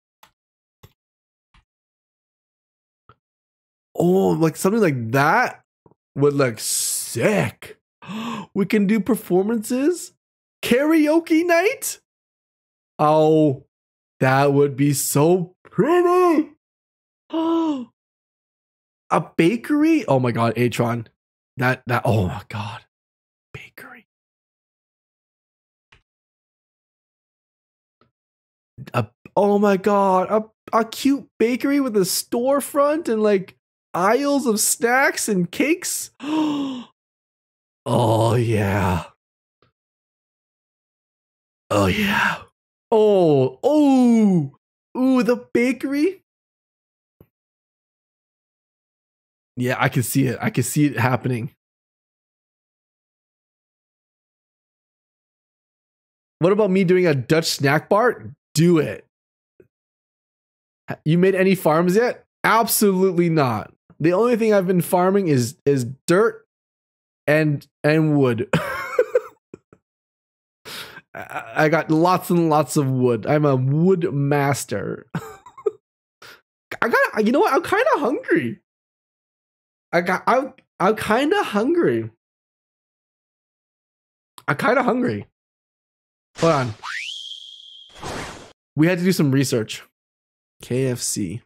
Oh, like something like that would look sick. We can do performances, karaoke night. Oh, that would be so pretty. Oh, a bakery. Oh my god, Atron. That that oh my god. Bakery. A, oh my god, a, a cute bakery with a storefront and like aisles of snacks and cakes. Oh yeah. Oh yeah. Oh, oh, ooh, the bakery. Yeah, I can see it. I can see it happening. What about me doing a Dutch snack bar? Do it. You made any farms yet? Absolutely not. The only thing I've been farming is is dirt and and wood. I got lots and lots of wood. I'm a wood master. I got. You know what? I'm kind of hungry. I got. I'm. I'm kind of hungry. I'm kind of hungry. Hold on. We had to do some research. K F C.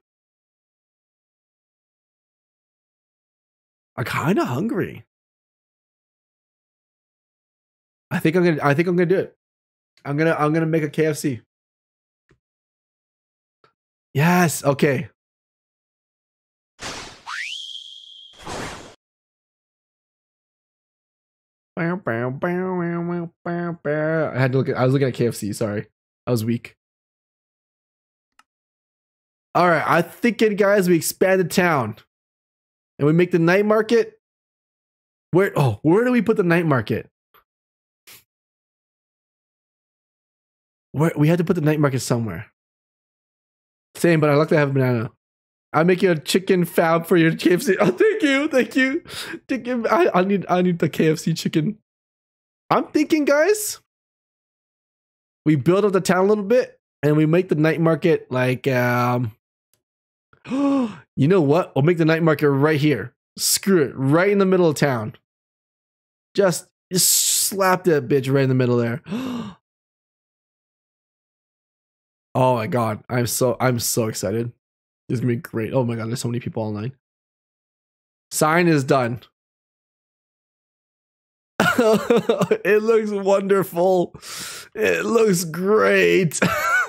I'm kind of hungry. I think I'm gonna. I think I'm gonna do it. I'm gonna. I'm gonna make a K F C. Yes. Okay. I had to look at. I was looking at K F C. Sorry, I was weak. All right, I think it, guys. We expand the town, and we make the night market. Where? Oh, where do we put the night market? Where we had to put the night market somewhere. Same, but I like to have a banana. I'm making a chicken fab for your K F C. Oh, thank you, thank you. Chicken. I, I need. I need the K F C chicken. I'm thinking, guys. We build up the town a little bit, and we make the night market like. Um, you know what? We'll make the night market right here. Screw it, right in the middle of town. Just, just slap that bitch right in the middle there. Oh my god, I'm so I'm so excited. This is gonna be great. Oh my god, there's so many people online. Sign is done. It looks wonderful. It looks great.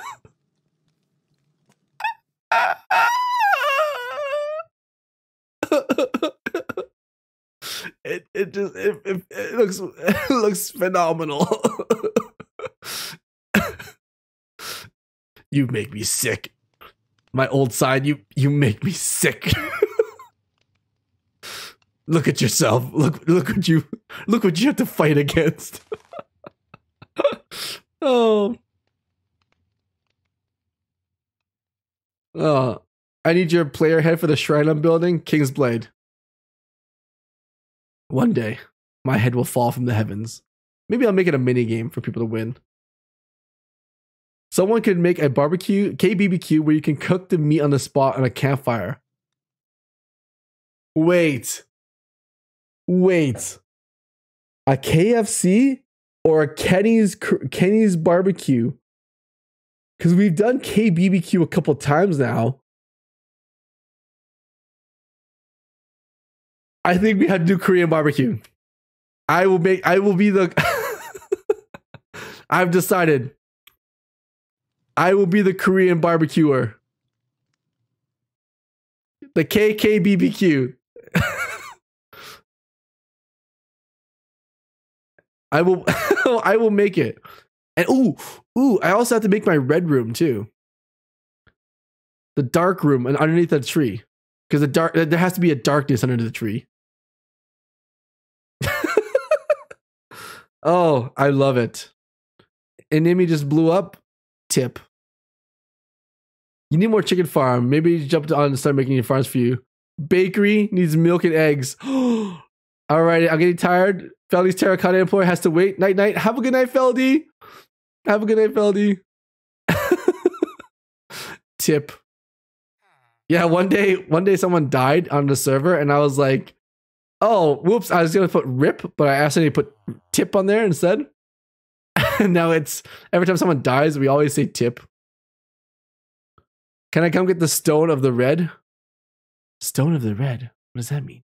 it it just it, it, it looks it looks phenomenal. You make me sick. My old side, you you make me sick. Look at yourself. Look look what you look what you have to fight against. Oh. Oh. I need your player head for the shrine I'm building. King's Blade. One day, my head will fall from the heavens. Maybe I'll make it a mini game for people to win. Someone could make a barbecue, K B B Q, where you can cook the meat on the spot on a campfire. Wait. Wait. A K F C or a Kenny's Kenny's barbecue? Because we've done K B B Q a couple times now. I think we had to do Korean barbecue. I will make, I will be the, I've decided. I will be the Korean barbecuer. The K K B B Q. I will I will make it. And ooh, ooh, I also have to make my red room too. The dark room and underneath the tree. Because the dark there has to be a darkness under the tree. Oh, I love it. And Amy just blew up. Tip. You need more chicken farm. Maybe you jumped on and start making your farms for you. Bakery needs milk and eggs. Alrighty, I'm getting tired. Feldy's terracotta employee has to wait. Night night. Have a good night, Feldy. Have a good night, Feldy. Tip. Yeah, one day, one day someone died on the server, and I was like, "Oh, whoops! I was gonna put rip, but I accidentally put tip on there instead." And now it's every time someone dies, we always say tip. Can I come get the stone of the red? Stone of the red. What does that mean?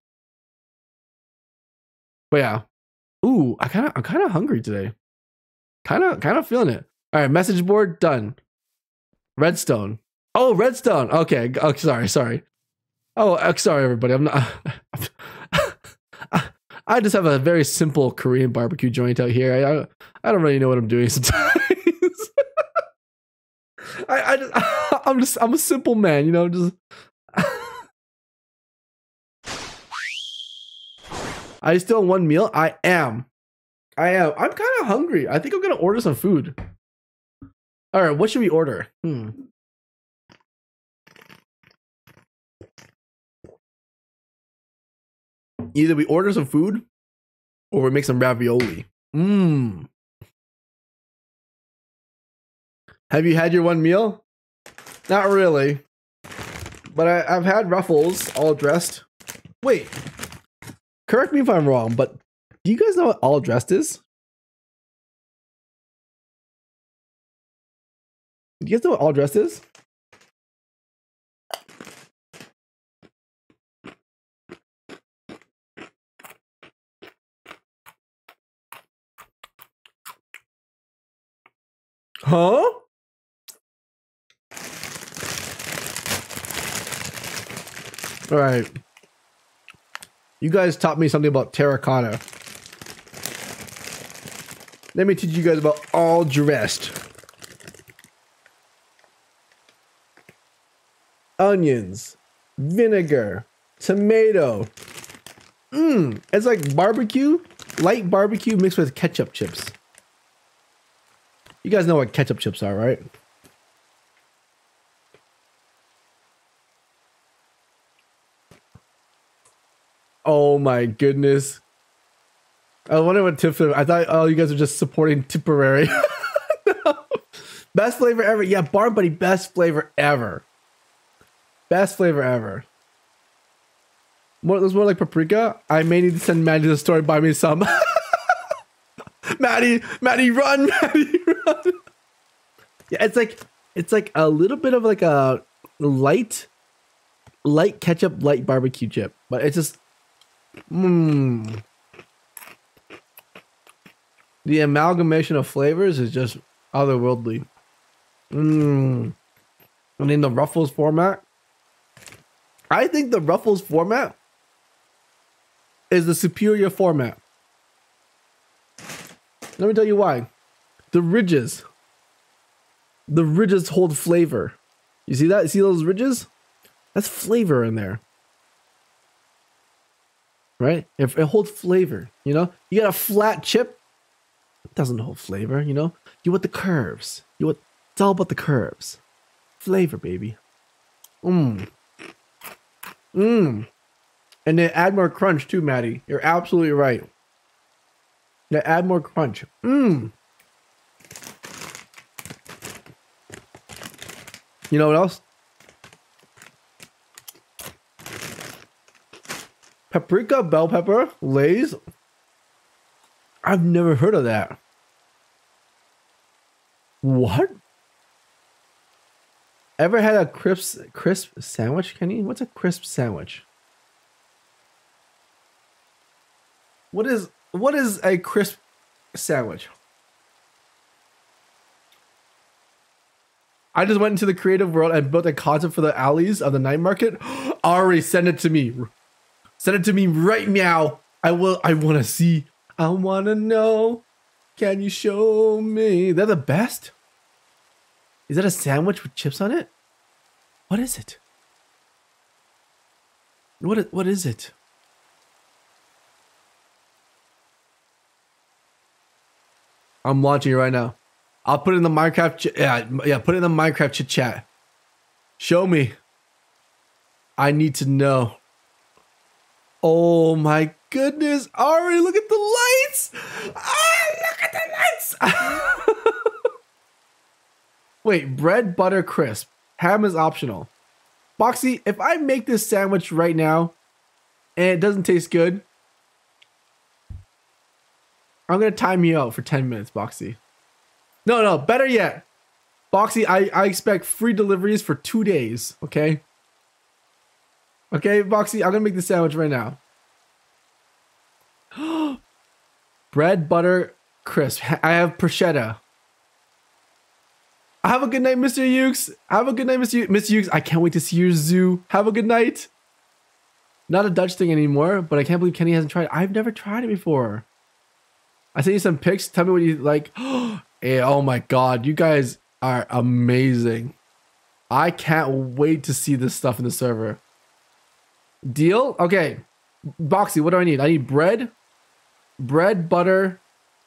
But yeah. Ooh, I kind of, I'm kind of hungry today. Kind of, kind of feeling it. All right, message board done. Redstone. Oh, redstone. Okay. Oh, sorry, sorry. Oh, sorry, everybody. I'm not. I just have a very simple Korean barbecue joint out here. I, I, I don't really know what I'm doing sometimes. I, I just, I'm just, I'm a simple man, you know. Just. Are you still on one meal? I am. I am. I'm kind of hungry. I think I'm gonna order some food. All right, what should we order? Hmm. Either we order some food, or we make some ravioli. Mmm. Have you had your one meal? Not really. But I, I've had Ruffles all dressed. Wait. Correct me if I'm wrong, but do you guys know what all dressed is? Do you guys know what all dressed is? Huh? All right. You guys taught me something about terracotta. Let me teach you guys about all dressed. Onions, vinegar, tomato. Mmm, it's like barbecue, light barbecue mixed with ketchup chips. You guys know what ketchup chips are, right? Oh my goodness. I wonder what tip flavor. I thought, oh, you guys are just supporting Tipperary. No. Best flavor ever. Yeah, Bar Buddy, best flavor ever. Best flavor ever. More, there's more like paprika. I may need to send Maddie to the store and buy me some. Maddie, Maddie, run, Maddie, run. Yeah, it's like, it's like a little bit of like a light, light ketchup, light barbecue chip. But it's just, mmm. The amalgamation of flavors is just otherworldly. Mmm. And in the Ruffles format, I think the Ruffles format is the superior format. Let me tell you why. The ridges. The ridges hold flavor. You see that? You see those ridges? That's flavor in there. Right? It, it holds flavor, you know? You got a flat chip. It doesn't hold flavor, you know? You want the curves. You want, it's all about the curves. Flavor, baby. Mmm. Mmm. And then add more crunch too, Maddie. You're absolutely right. Yeah, add more crunch. Mmm. You know what else? Paprika bell pepper Lay's. I've never heard of that. What? Ever had a crisp crisp sandwich, Kenny? What's a crisp sandwich? What is what is a crisp sandwich? I just went into the creative world and built a concept for the alleys of the night market. Ari, send it to me. Send it to me right meow. I will. I want to see. I want to know. Can you show me? They're the best. Is that a sandwich with chips on it? What is it? What is, what is it? I'm watching it right now. I'll put it in the Minecraft. Ch yeah, yeah. Put it in the Minecraft chit chat. Show me. I need to know. Oh my goodness, Ari! Look at the lights. Ah, look at the lights. Wait, bread, butter, crisp. Ham is optional. Boxy, if I make this sandwich right now and it doesn't taste good, I'm gonna time you out for ten minutes, Boxy. No, no, better yet. Boxy, I, I expect free deliveries for two days, okay? Okay, Boxy, I'm gonna make the sandwich right now. Bread, butter, crisp. I have bruschetta. Have a good night, Mister Ukes. Have a good night, Mister Mister Ukes. I can't wait to see your zoo. Have a good night. Not a Dutch thing anymore, but I can't believe Kenny hasn't tried it. I've never tried it before. I sent you some pics. Tell me what you like. Hey, oh my god, you guys are amazing. I can't wait to see this stuff in the server. Deal? Okay. Boxy, what do I need? I need bread. Bread, butter.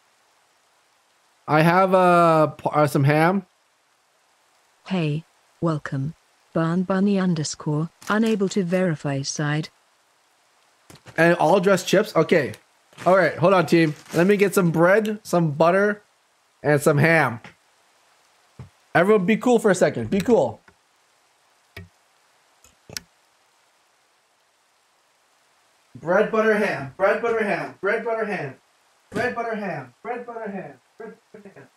I have uh, uh some ham. Hey, welcome. Barn Bunny underscore, unable to verify side. And all dressed chips? Okay. All right, hold on, team. Let me get some bread, some butter, and some ham. Everyone be cool for a second. Be cool. Bread, butter, ham. Bread, butter, ham. Bread, butter, ham. Bread, butter, ham. Bread, butter, ham. Bread, butter, ham.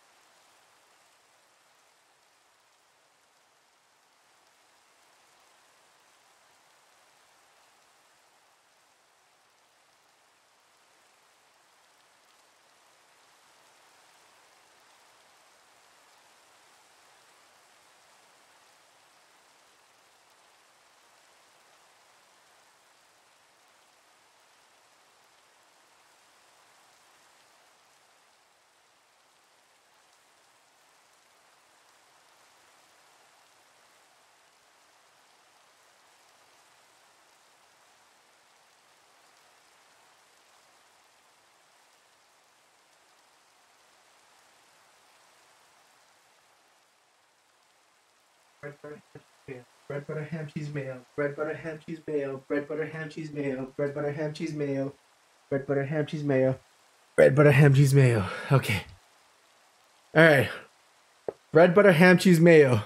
Bread, butter, ham, bread, butter, ham, cheese, mayo. Bread, butter, ham, cheese, mayo. Bread, butter, ham, cheese, mayo. Bread, butter, ham, cheese, mayo. Bread, butter, ham, cheese, mayo. Bread, butter, ham, cheese, mayo. Okay. All right. Bread, butter, ham, cheese, mayo.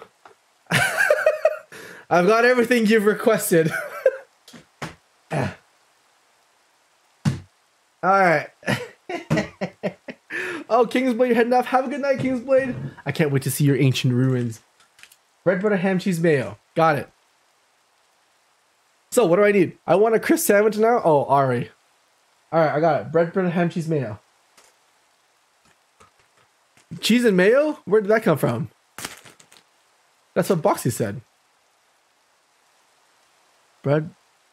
I've got everything you've requested. All right. Oh, Kingsblade, you're heading off. Have a good night, Kingsblade. I can't wait to see your ancient ruins. Bread, butter, ham, cheese, mayo. Got it. So, what do I need? I want a crisp sandwich now? Oh, Ari. Alright, I got it. Bread, butter, ham, cheese, mayo. Cheese and mayo? Where did that come from? That's what Boxy said. Bread.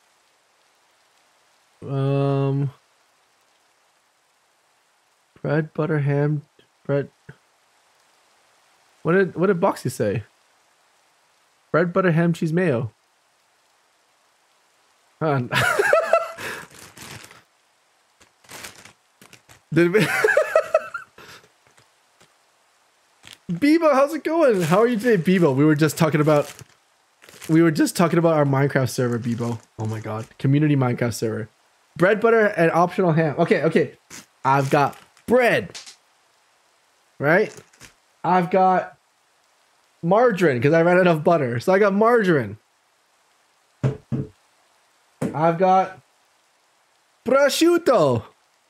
Um. Bread, butter, ham, bread. What did, what did Boxy say? Bread, butter, ham, cheese, mayo. Huh. Did we Bebo, how's it going? How are you today, Bebo? We were just talking about we were just talking about our Minecraft server, Bebo. Oh my god. Community Minecraft server. Bread, butter, and optional ham. Okay, okay. I've got bread. Right? I've got margarine because I ran out of butter. So I got margarine. I've got prosciutto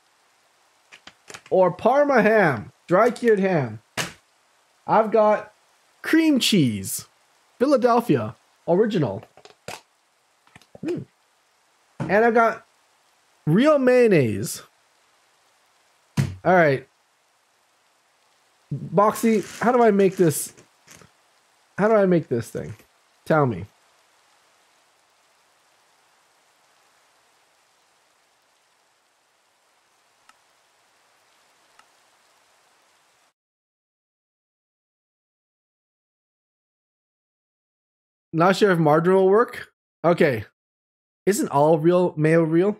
or Parma ham, dry cured ham. I've got cream cheese, Philadelphia original. Mm. And I've got real mayonnaise. All right. Boxy, how do I make this? how do I make this thing? Tell me. Not sure if margarine will work. Okay. Isn't all real mayo real?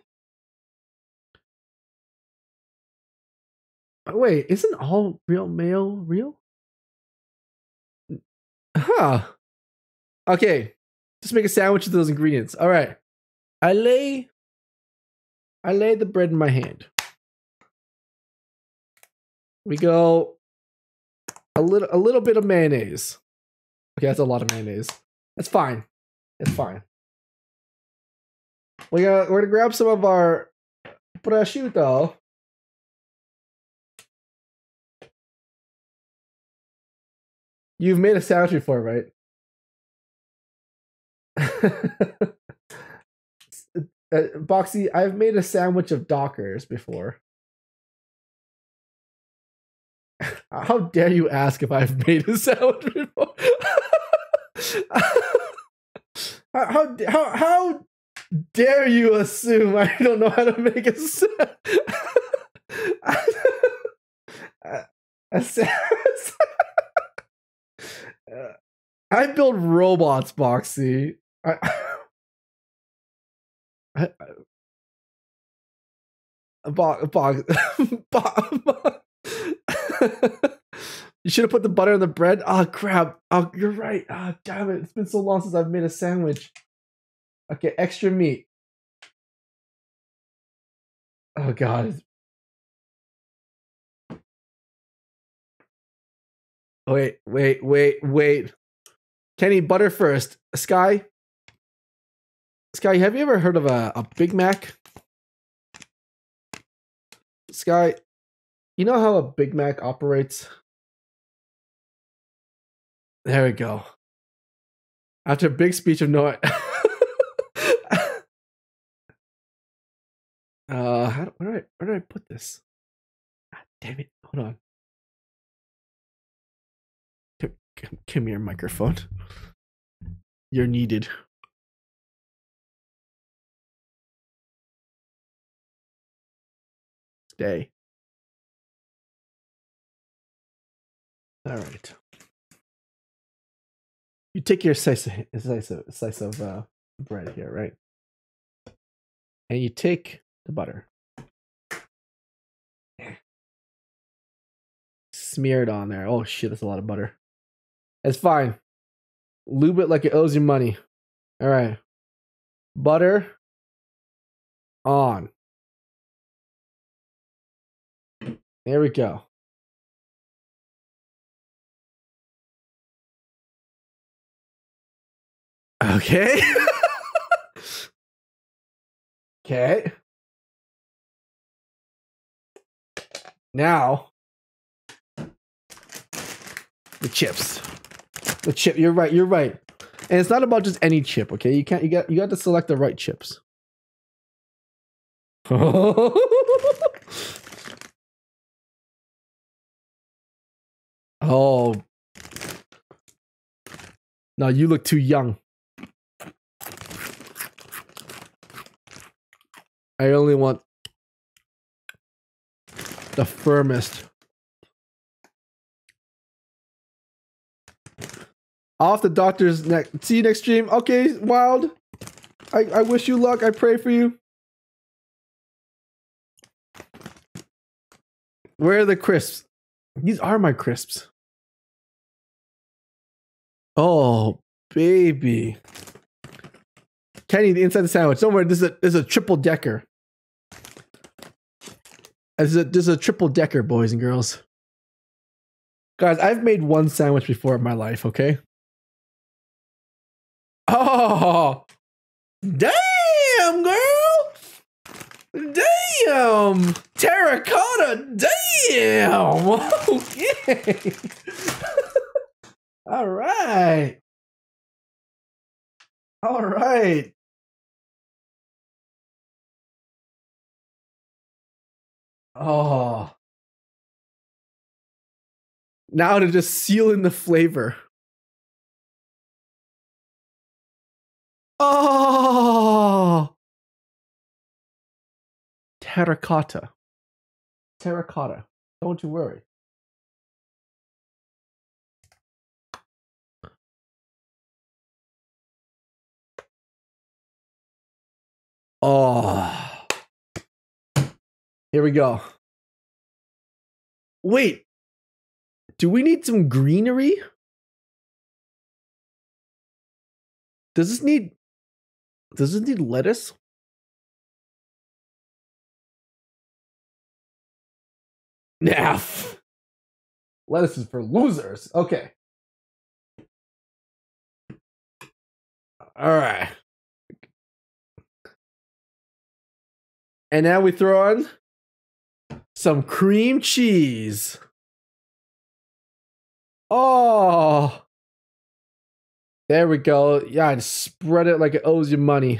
Oh, wait, isn't all real mayo real? Huh. Okay. Just make a sandwich with those ingredients. All right. I lay I lay the bread in my hand. We go a little a little bit of mayonnaise. Okay, that's a lot of mayonnaise. That's fine. It's fine. We got we're gonna grab some of our prosciutto. You've made a sandwich before, right? uh, Boxy, I've made a sandwich of Dockers before. How dare you ask if I've made a sandwich before? how, how how how dare you assume I don't know how to make a sandwich? a sandwich. uh, I build robots, Boxy. I, I, I, bo- bo- bo- You should have put the butter on the bread. Oh crap! Oh, you're right. Ah, oh, damn it! It's been so long since I've made a sandwich. Okay, extra meat. Oh god. Wait, wait, wait, wait. Kenny, butter first. Sky. Sky, have you ever heard of a, a Big Mac? Sky, you know how a Big Mac operates? There we go. After a big speech of no... uh, how do, where, do I, where do I put this? God damn it. Hold on. Come, come, come here, microphone. You're needed. Stay. All right. You take your slice of slice of, slice of uh, bread here, right? And you take the butter. Smear it on there. Oh shit, that's a lot of butter. It's fine. Lube it like it owes you money. All right. Butter on. There we go. Okay. Okay. Now, the chips. The chip. You're right. You're right. And it's not about just any chip. Okay. You can't. You got. You got to select the right chips. Oh. No, you look too young. I only want the firmest. Off the doctor's neck. See you next stream. Okay, Wild. I, I wish you luck. I pray for you. Where are the crisps? These are my crisps. Oh, baby. Kenny, the inside the sandwich. Don't worry, this is a, this is a triple decker. This is, a, this is a triple decker, boys and girls. Guys, I've made one sandwich before in my life, okay? Oh, damn, girl. Damn. Terracotta, damn. Okay. All right. All right. Oh. Now to just seal in the flavor. terracotta. Terracotta. Don't you worry. Oh. Here we go. Wait. Do we need some greenery? Does this need Does this need lettuce? Nah. Lettuce is for losers. Okay. All right. And now we throw on some cream cheese. Oh. There we go. Yeah, and spread it like it owes you money.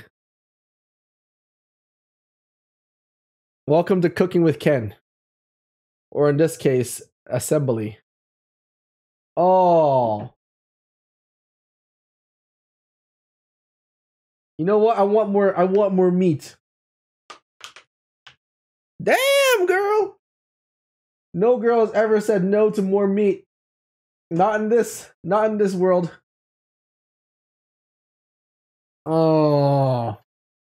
Welcome to Cooking with Ken. Or in this case, assembly. Oh. You know what? I want more I want more meat. Damn, girl. No girl has ever said no to more meat. Not in this, not in this world. Oh.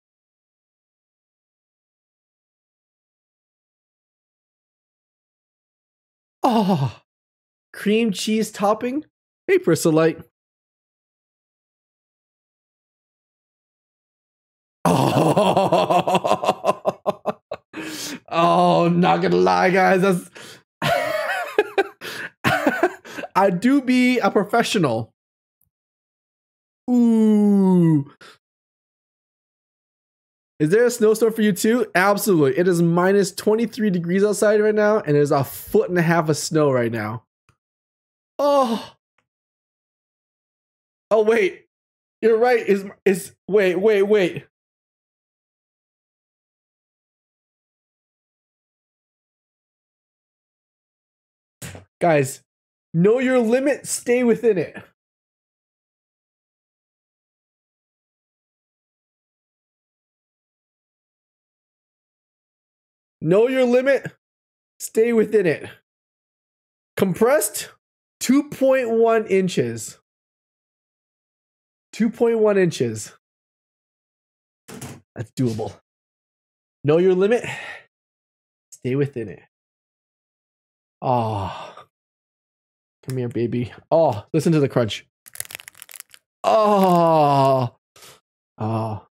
Oh. Cream cheese topping? Hey, Priscillite. Oh. Oh, not gonna lie, guys. That's I do be a professional. Ooh. Is there a snowstorm for you too? Absolutely. It is minus twenty-three degrees outside right now, and there's a foot and a half of snow right now. Oh. Oh, wait. You're right. Is is wait, wait, wait. Guys, know your limit, stay within it. Know your limit, stay within it. Compressed, two point one inches. two point one inches. That's doable. Know your limit, stay within it. Oh. Come here, baby. Oh, listen to the crunch. Oh. Oh.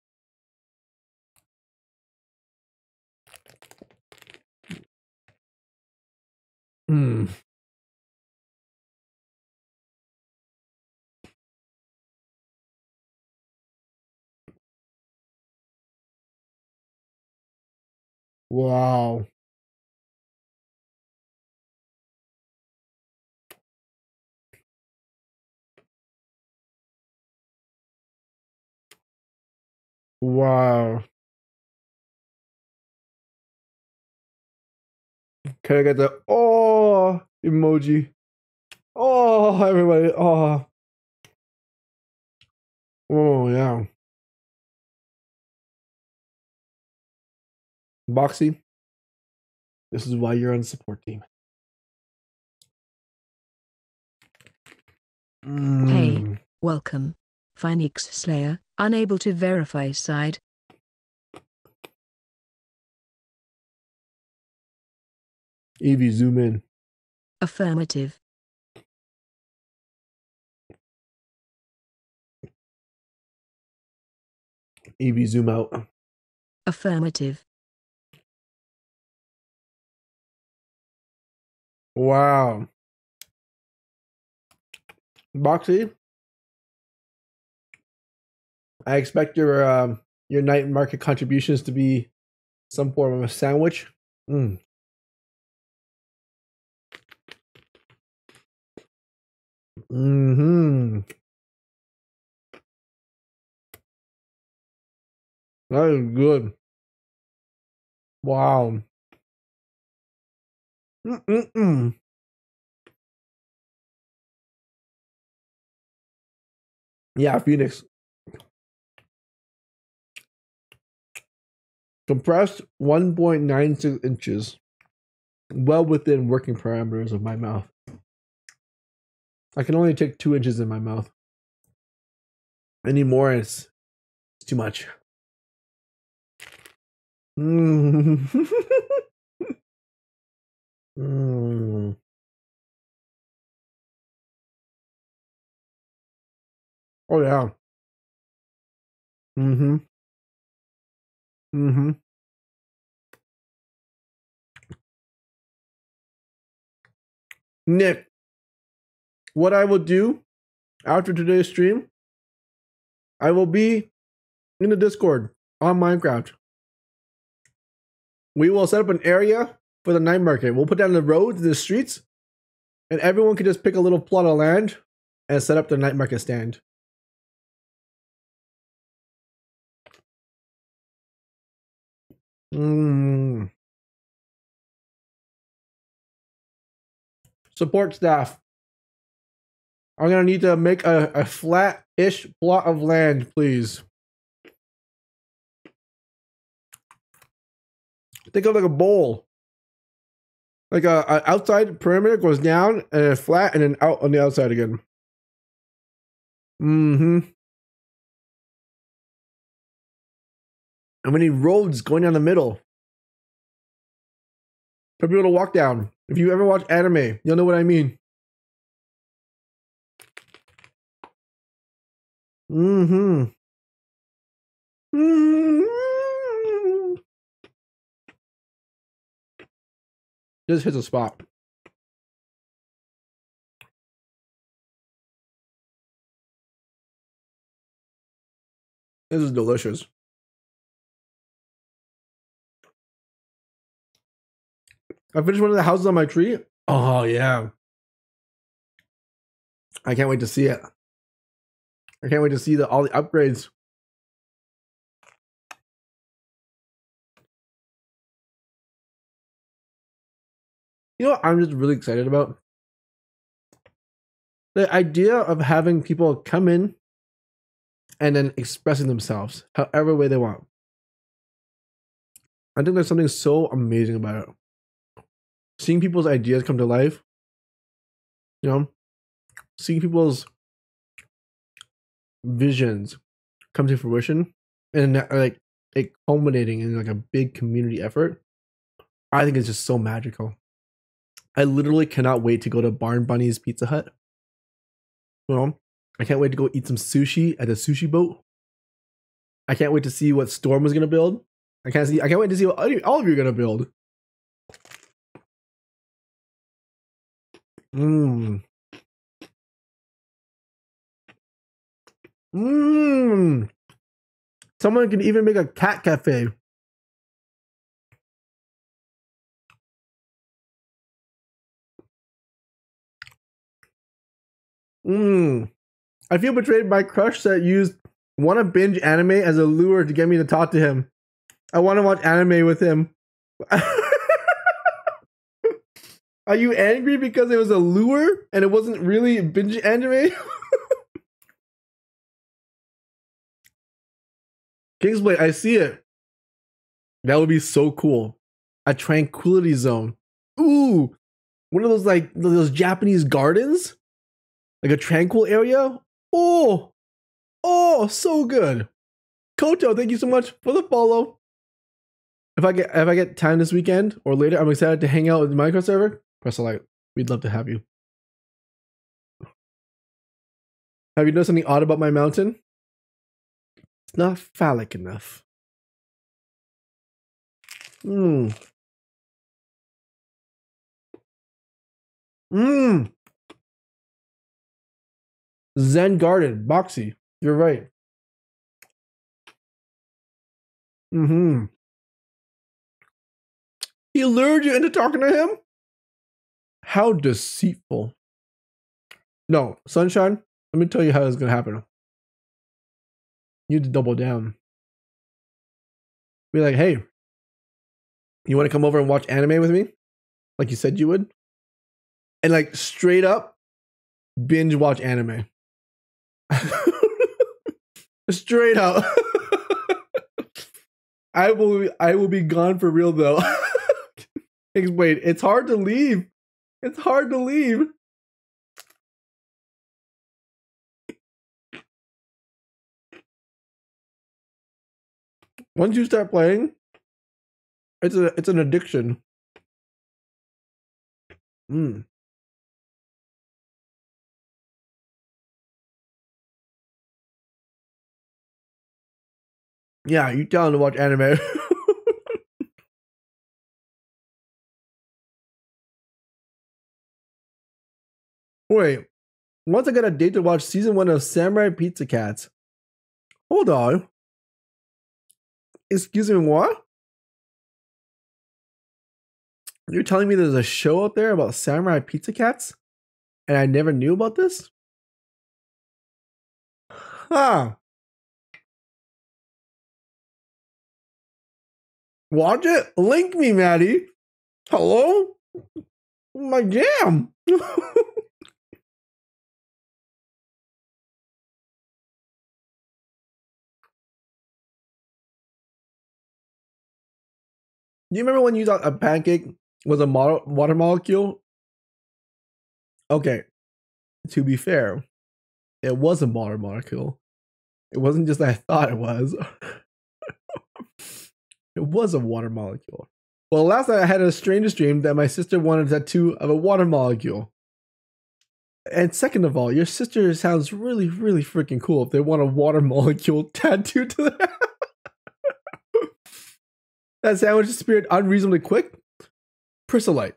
Hmm. Wow. Wow. Can I get the oh emoji? Oh, everybody. Oh. Oh, yeah. Boxy, this is why you're on the support team. Mm. Hey, welcome. Phoenix Slayer, unable to verify side. Evie, zoom in. Affirmative. Evie, zoom out. Affirmative. Wow. Boxy, I expect your um, your night market contributions to be some form of a sandwich. Mm. Mm-hmm. That is good. Wow. Mm-mm-mm. Yeah, Phoenix. Compressed one point nine six inches. Well within working parameters of my mouth. I can only take two inches in my mouth. Any more, it's, it's too much. Mm. mm. Oh yeah. Mm-hmm. Mm-hmm. Nick, what I will do after today's stream, I will be in the Discord on Minecraft. We will set up an area for the night market. We'll put down the roads, the streets, and everyone can just pick a little plot of land and set up their night market stand. Mm. Support staff. I'm gonna need to make a, a flat-ish plot of land, please. Think of like a bowl. Like a, a outside perimeter goes down and then flat and then out on the outside again. Mm-hmm. And we need roads going down the middle for people to walk down. If you ever watch anime, you'll know what I mean. Mm-hmm. Mm-hmm. Just hits a spot. This is delicious. I finished one of the houses on my tree. Oh yeah. I can't wait to see it. I can't wait to see the all the upgrades. You know what I'm just really excited about? The idea of having people come in and then expressing themselves however way they want. I think there's something so amazing about it. Seeing people's ideas come to life. You know? Seeing people's visions come to fruition and like it culminating in like a big community effort. I think it's just so magical. I literally cannot wait to go to Barn Bunny's Pizza Hut. You know, I can't wait to go eat some sushi at the sushi boat. I can't wait to see what Storm was gonna build. I can't see. I can't wait to see what all of you are gonna build. Mmm. Mmm. Someone can even make a cat cafe. Mmm. I feel betrayed by Crush that used want to binge anime as a lure to get me to talk to him. I want to watch anime with him. Are you angry because it was a lure and it wasn't really binge anime? Kingsblade, I see it. That would be so cool. A tranquility zone. Ooh, one of those like those Japanese gardens, like a tranquil area. Oh, oh, so good. Koto, thank you so much for the follow. If I get if I get time this weekend or later, I'm excited to hang out with the Minecraft server. Press a like. We'd love to have you. Have you noticed something odd about my mountain? It's not phallic enough. Mmm. Mmm. Zen Garden, Boxy. You're right. Mm-hmm. He lured you into talking to him? How deceitful. No, Sunshine, let me tell you how it's going to happen. You need to double down. Be like, hey, you want to come over and watch anime with me? Like you said you would? And like straight up binge watch anime. Straight up. I will I will be gone for real though. Wait, it's hard to leave. It's hard to leave. Once you start playing, it's a it's an addiction. Mm. Yeah, you tell him to watch anime. Wait, once I got a date to watch season one of Samurai Pizza Cats. Hold on. Excuse me, what? You're telling me there's a show out there about Samurai Pizza Cats? And I never knew about this? Huh. Watch it? Link me, Maddie. Hello? My jam. Do you remember when you thought a pancake was a mo- water molecule? Okay, to be fair, it was a water molecule. It wasn't just that I thought it was. It was a water molecule. Well, last night I had a strangest dream that my sister wanted a tattoo of a water molecule. And second of all, your sister sounds really, really freaking cool if they want a water molecule tattooed to them. That sandwich disappeared unreasonably quick. Chrysolite.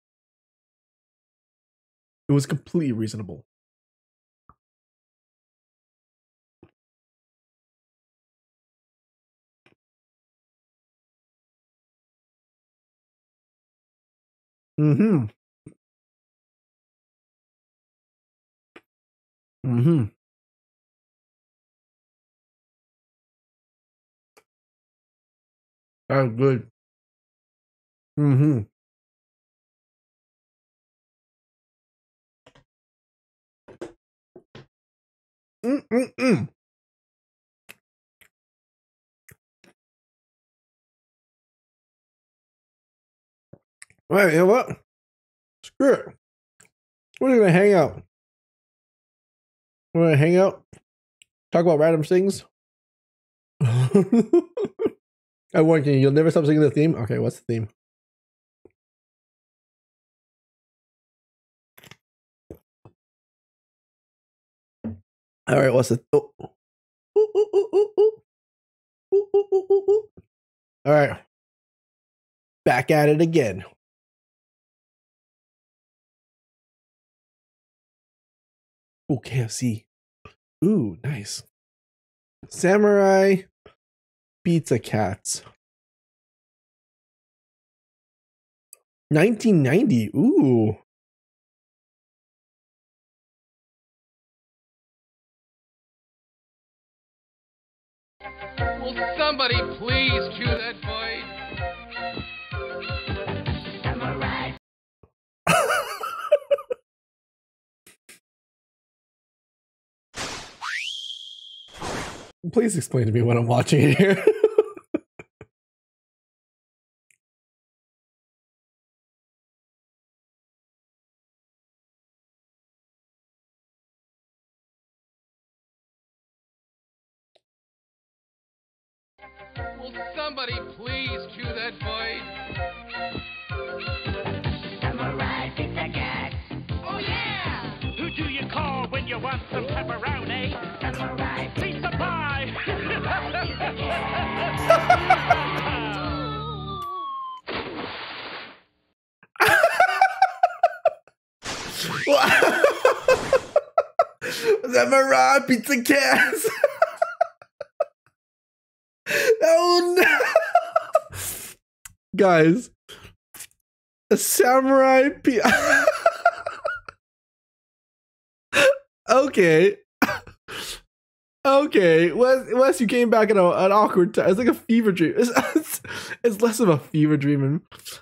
It was completely reasonable. Mm-hmm. Mm-hmm. That was good. Mm-hmm. Mm-mm-mm. Right, you know what? Screw it. We're gonna hang out. We're gonna hang out. Talk about random things. I warned you, you'll never stop singing the theme? Okay, what's the theme? Alright, what's the... Oh. Ooh, ooh, ooh, ooh, ooh. Ooh, ooh, ooh, ooh, ooh. Alright. Back at it again. Ooh, K F C. Ooh, nice. Samurai Pizza Cats. nineteen ninety. Ooh. Will somebody please cue that voice? Samurai. Please explain to me what I'm watching here. Will somebody please cue that voice? Samurai Pizza Cat. Oh yeah! Who do you call when you want some pepperoni? Samurai Pizza pie! Samurai Pizza Cats. Oh no, guys! A samurai pizza. Okay. Okay, Wes, Wes, you came back at a, an awkward time. It's like a fever dream. It's, it's, it's less of a fever dream. And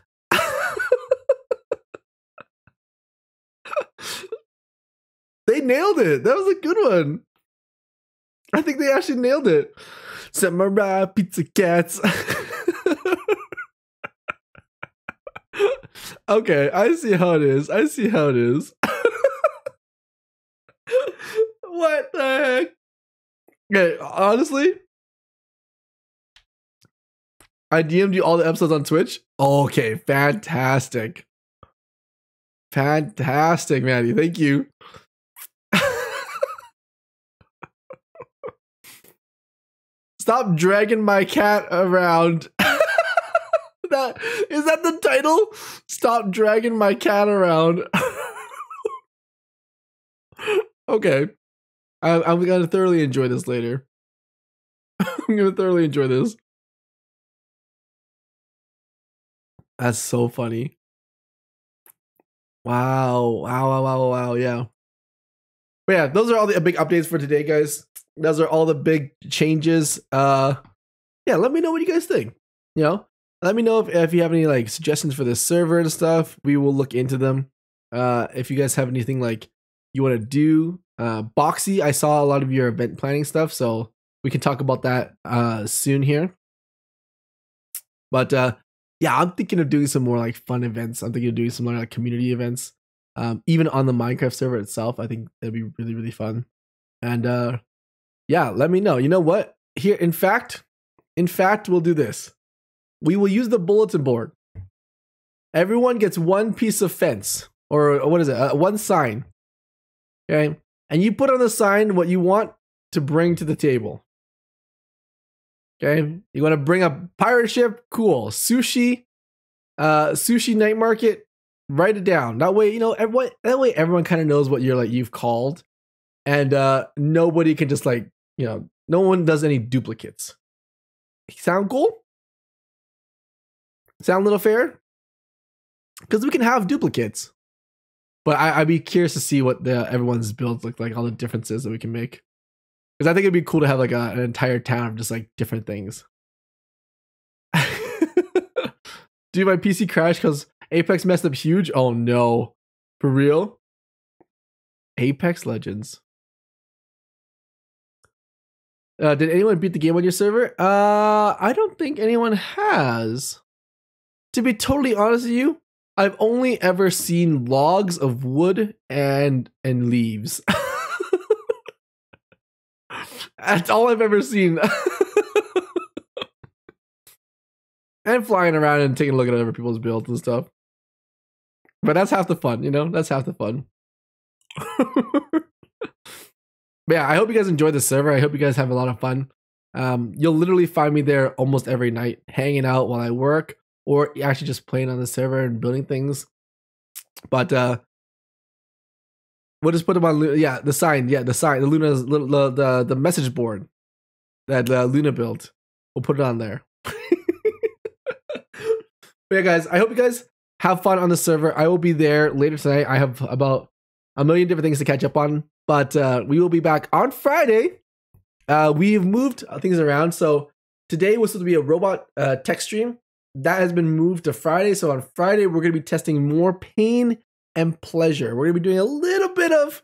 they nailed it. That was a good one. I think they actually nailed it. Samurai Pizza Cats. Okay, I see how it is. I see how it is. What the heck? Okay, honestly, I D M'd you all the episodes on Twitch. Okay, fantastic. Fantastic, Maddie. Thank you. Stop dragging my cat around. That is that the title? Stop dragging my cat around. Okay. I, I'm gonna thoroughly enjoy this later. I'm gonna thoroughly enjoy this. That's so funny. Wow. Wow, wow, wow, wow, yeah. But yeah, those are all the big updates for today, guys. Those are all the big changes. Uh yeah, let me know what you guys think. You know? Let me know if, if you have any like suggestions for this server and stuff. We will look into them. Uh if you guys have anything like you want to do. Uh Boxy, I saw a lot of your event planning stuff, so we can talk about that uh soon here. But uh yeah, I'm thinking of doing some more like fun events. I'm thinking of doing some more like community events. Um, even on the Minecraft server itself, I think that'd be really, really fun. And uh yeah, let me know. You know what? Here, in fact, in fact, we'll do this. We will use the bulletin board. Everyone gets one piece of fence, or what is it? Uh, one sign. Okay, and you put on the sign what you want to bring to the table. Okay, you want to bring a pirate ship? Cool. Sushi, uh, sushi night market. Write it down. That way, you know, everyone. That way, everyone kind of knows what you're like. You've called, and uh, nobody can just like, you know, no one does any duplicates. Sound cool? Sound a little fair? Because we can have duplicates, but I, I'd be curious to see what the everyone's builds look like, all the differences that we can make. Because I think it'd be cool to have like a, an entire town of just like different things. Dude, my P C crashed because Apex messed up huge. Oh no. For real? Apex Legends. Uh, did anyone beat the game on your server? Uh, I don't think anyone has. To be totally honest with you, I've only ever seen logs of wood and and leaves. That's all I've ever seen. And flying around and taking a look at other people's builds and stuff. But that's half the fun, you know? That's half the fun. But yeah, I hope you guys enjoy the server. I hope you guys have a lot of fun. Um, you'll literally find me there almost every night, hanging out while I work, or actually just playing on the server and building things. But uh, we'll just put them on, yeah, the sign, yeah, the sign, the Luna's, the, the, the message board that uh, Luna built. We'll put it on there. But yeah, guys, I hope you guys have fun on the server. I will be there later tonight. I have about a million different things to catch up on, but uh, we will be back on Friday. Uh, we've moved things around. So today was supposed to be a robot uh, tech stream. That has been moved to Friday. So on Friday, we're going to be testing more pain and pleasure. We're going to be doing a little bit of...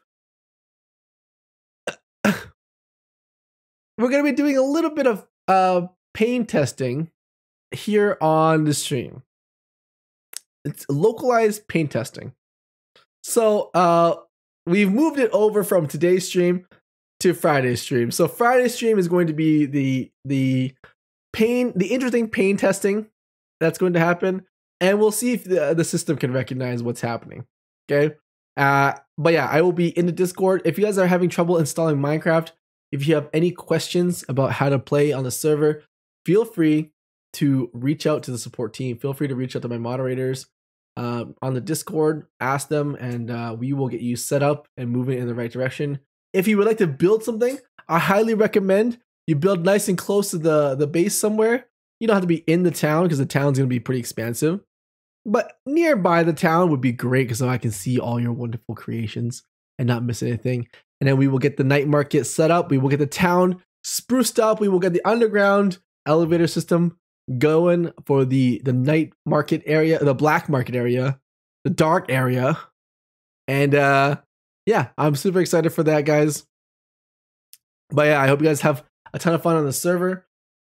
we're going to be doing a little bit of uh, pain testing here on the stream. It's localized pain testing. So uh, we've moved it over from today's stream to Friday's stream. So Friday's stream is going to be the the pain, the interesting pain testing that's going to happen, and we'll see if the, the system can recognize what's happening. Okay. Uh, but yeah, I will be in the Discord. If you guys are having trouble installing Minecraft, if you have any questions about how to play on the server, feel free to reach out to the support team. Feel free to reach out to my moderators uh, on the Discord, ask them, and uh, we will get you set up and moving in the right direction. If you would like to build something, I highly recommend you build nice and close to the, the base somewhere. You don't have to be in the town because the town's going to be pretty expansive. But nearby the town would be great because so I can see all your wonderful creations and not miss anything. And then we will get the night market set up. We will get the town spruced up. We will get the underground elevator system going for the the night market area, the black market area, the dark area. And uh yeah, I'm super excited for that, guys. But yeah, I hope you guys have a ton of fun on the server.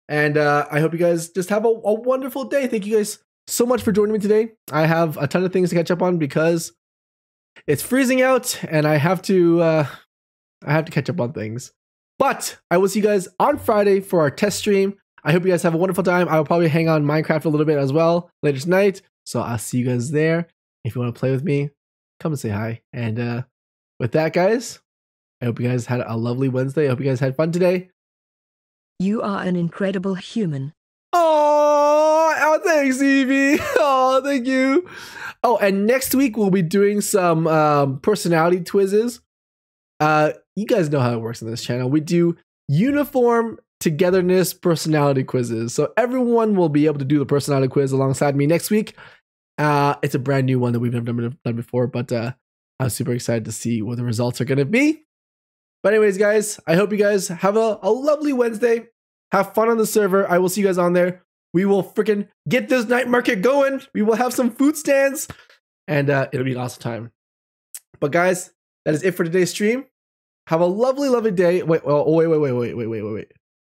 And uh, I hope you guys just have a, a wonderful day. Thank you guys so much for joining me today. I have a ton of things to catch up on because it's freezing out and I have to uh, I have to catch up on things. But I will see you guys on Friday for our test stream. I hope you guys have a wonderful time. I will probably hang on Minecraft a little bit as well later tonight. So I'll see you guys there. If you want to play with me, come and say hi. And uh, with that, guys, I hope you guys had a lovely Wednesday. I hope you guys had fun today. You are an incredible human. Oh, oh thanks, Evie. Oh, thank you. Oh, and next week we'll be doing some um, personality quizzes. Uh, you guys know how it works on this channel. We do uniform togetherness personality quizzes. So everyone will be able to do the personality quiz alongside me next week. Uh, it's a brand new one that we've never done, done before, but uh, I'm super excited to see what the results are going to be. But anyways, guys, I hope you guys have a, a lovely Wednesday. Have fun on the server. I will see you guys on there. We will freaking get this night market going. We will have some food stands and uh, it'll be an awesome time. But guys, that is it for today's stream. Have a lovely, lovely day. Wait, oh, wait, wait, wait, wait, wait, wait, wait, wait.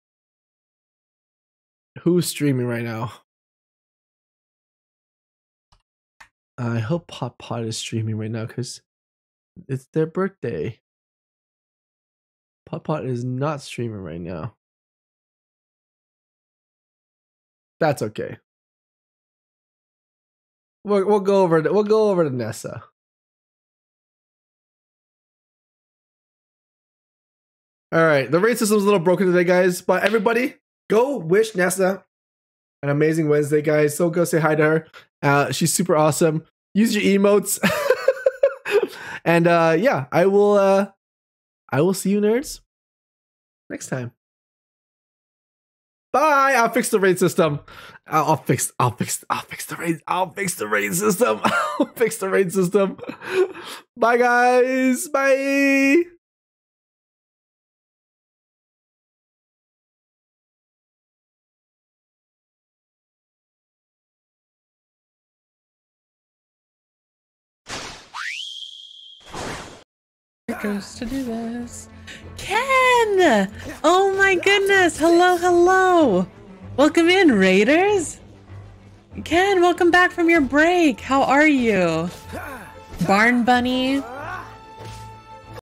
Who's streaming right now? I hope Pot Pot is streaming right now because it's their birthday. Pot Pot is not streaming right now. That's okay. We'll, we'll go over to, we'll go over to Nessa. All right, the raid system's a little broken today, guys, but everybody go wish Nessa an amazing Wednesday, guys. So go say hi to her. Uh, she's super awesome. Use your emotes. And uh, yeah, I will uh, I will see you nerds next time. Bye. I'll fix the raid system. I'll, I'll fix. I'll fix. I'll fix the raid. I'll fix the raid system. I'll fix the raid system. Bye, guys. Bye. Goes to do this. Ken! Oh my goodness! Hello, hello! Welcome in, Raiders! Ken, welcome back from your break. How are you? Barn Bunny,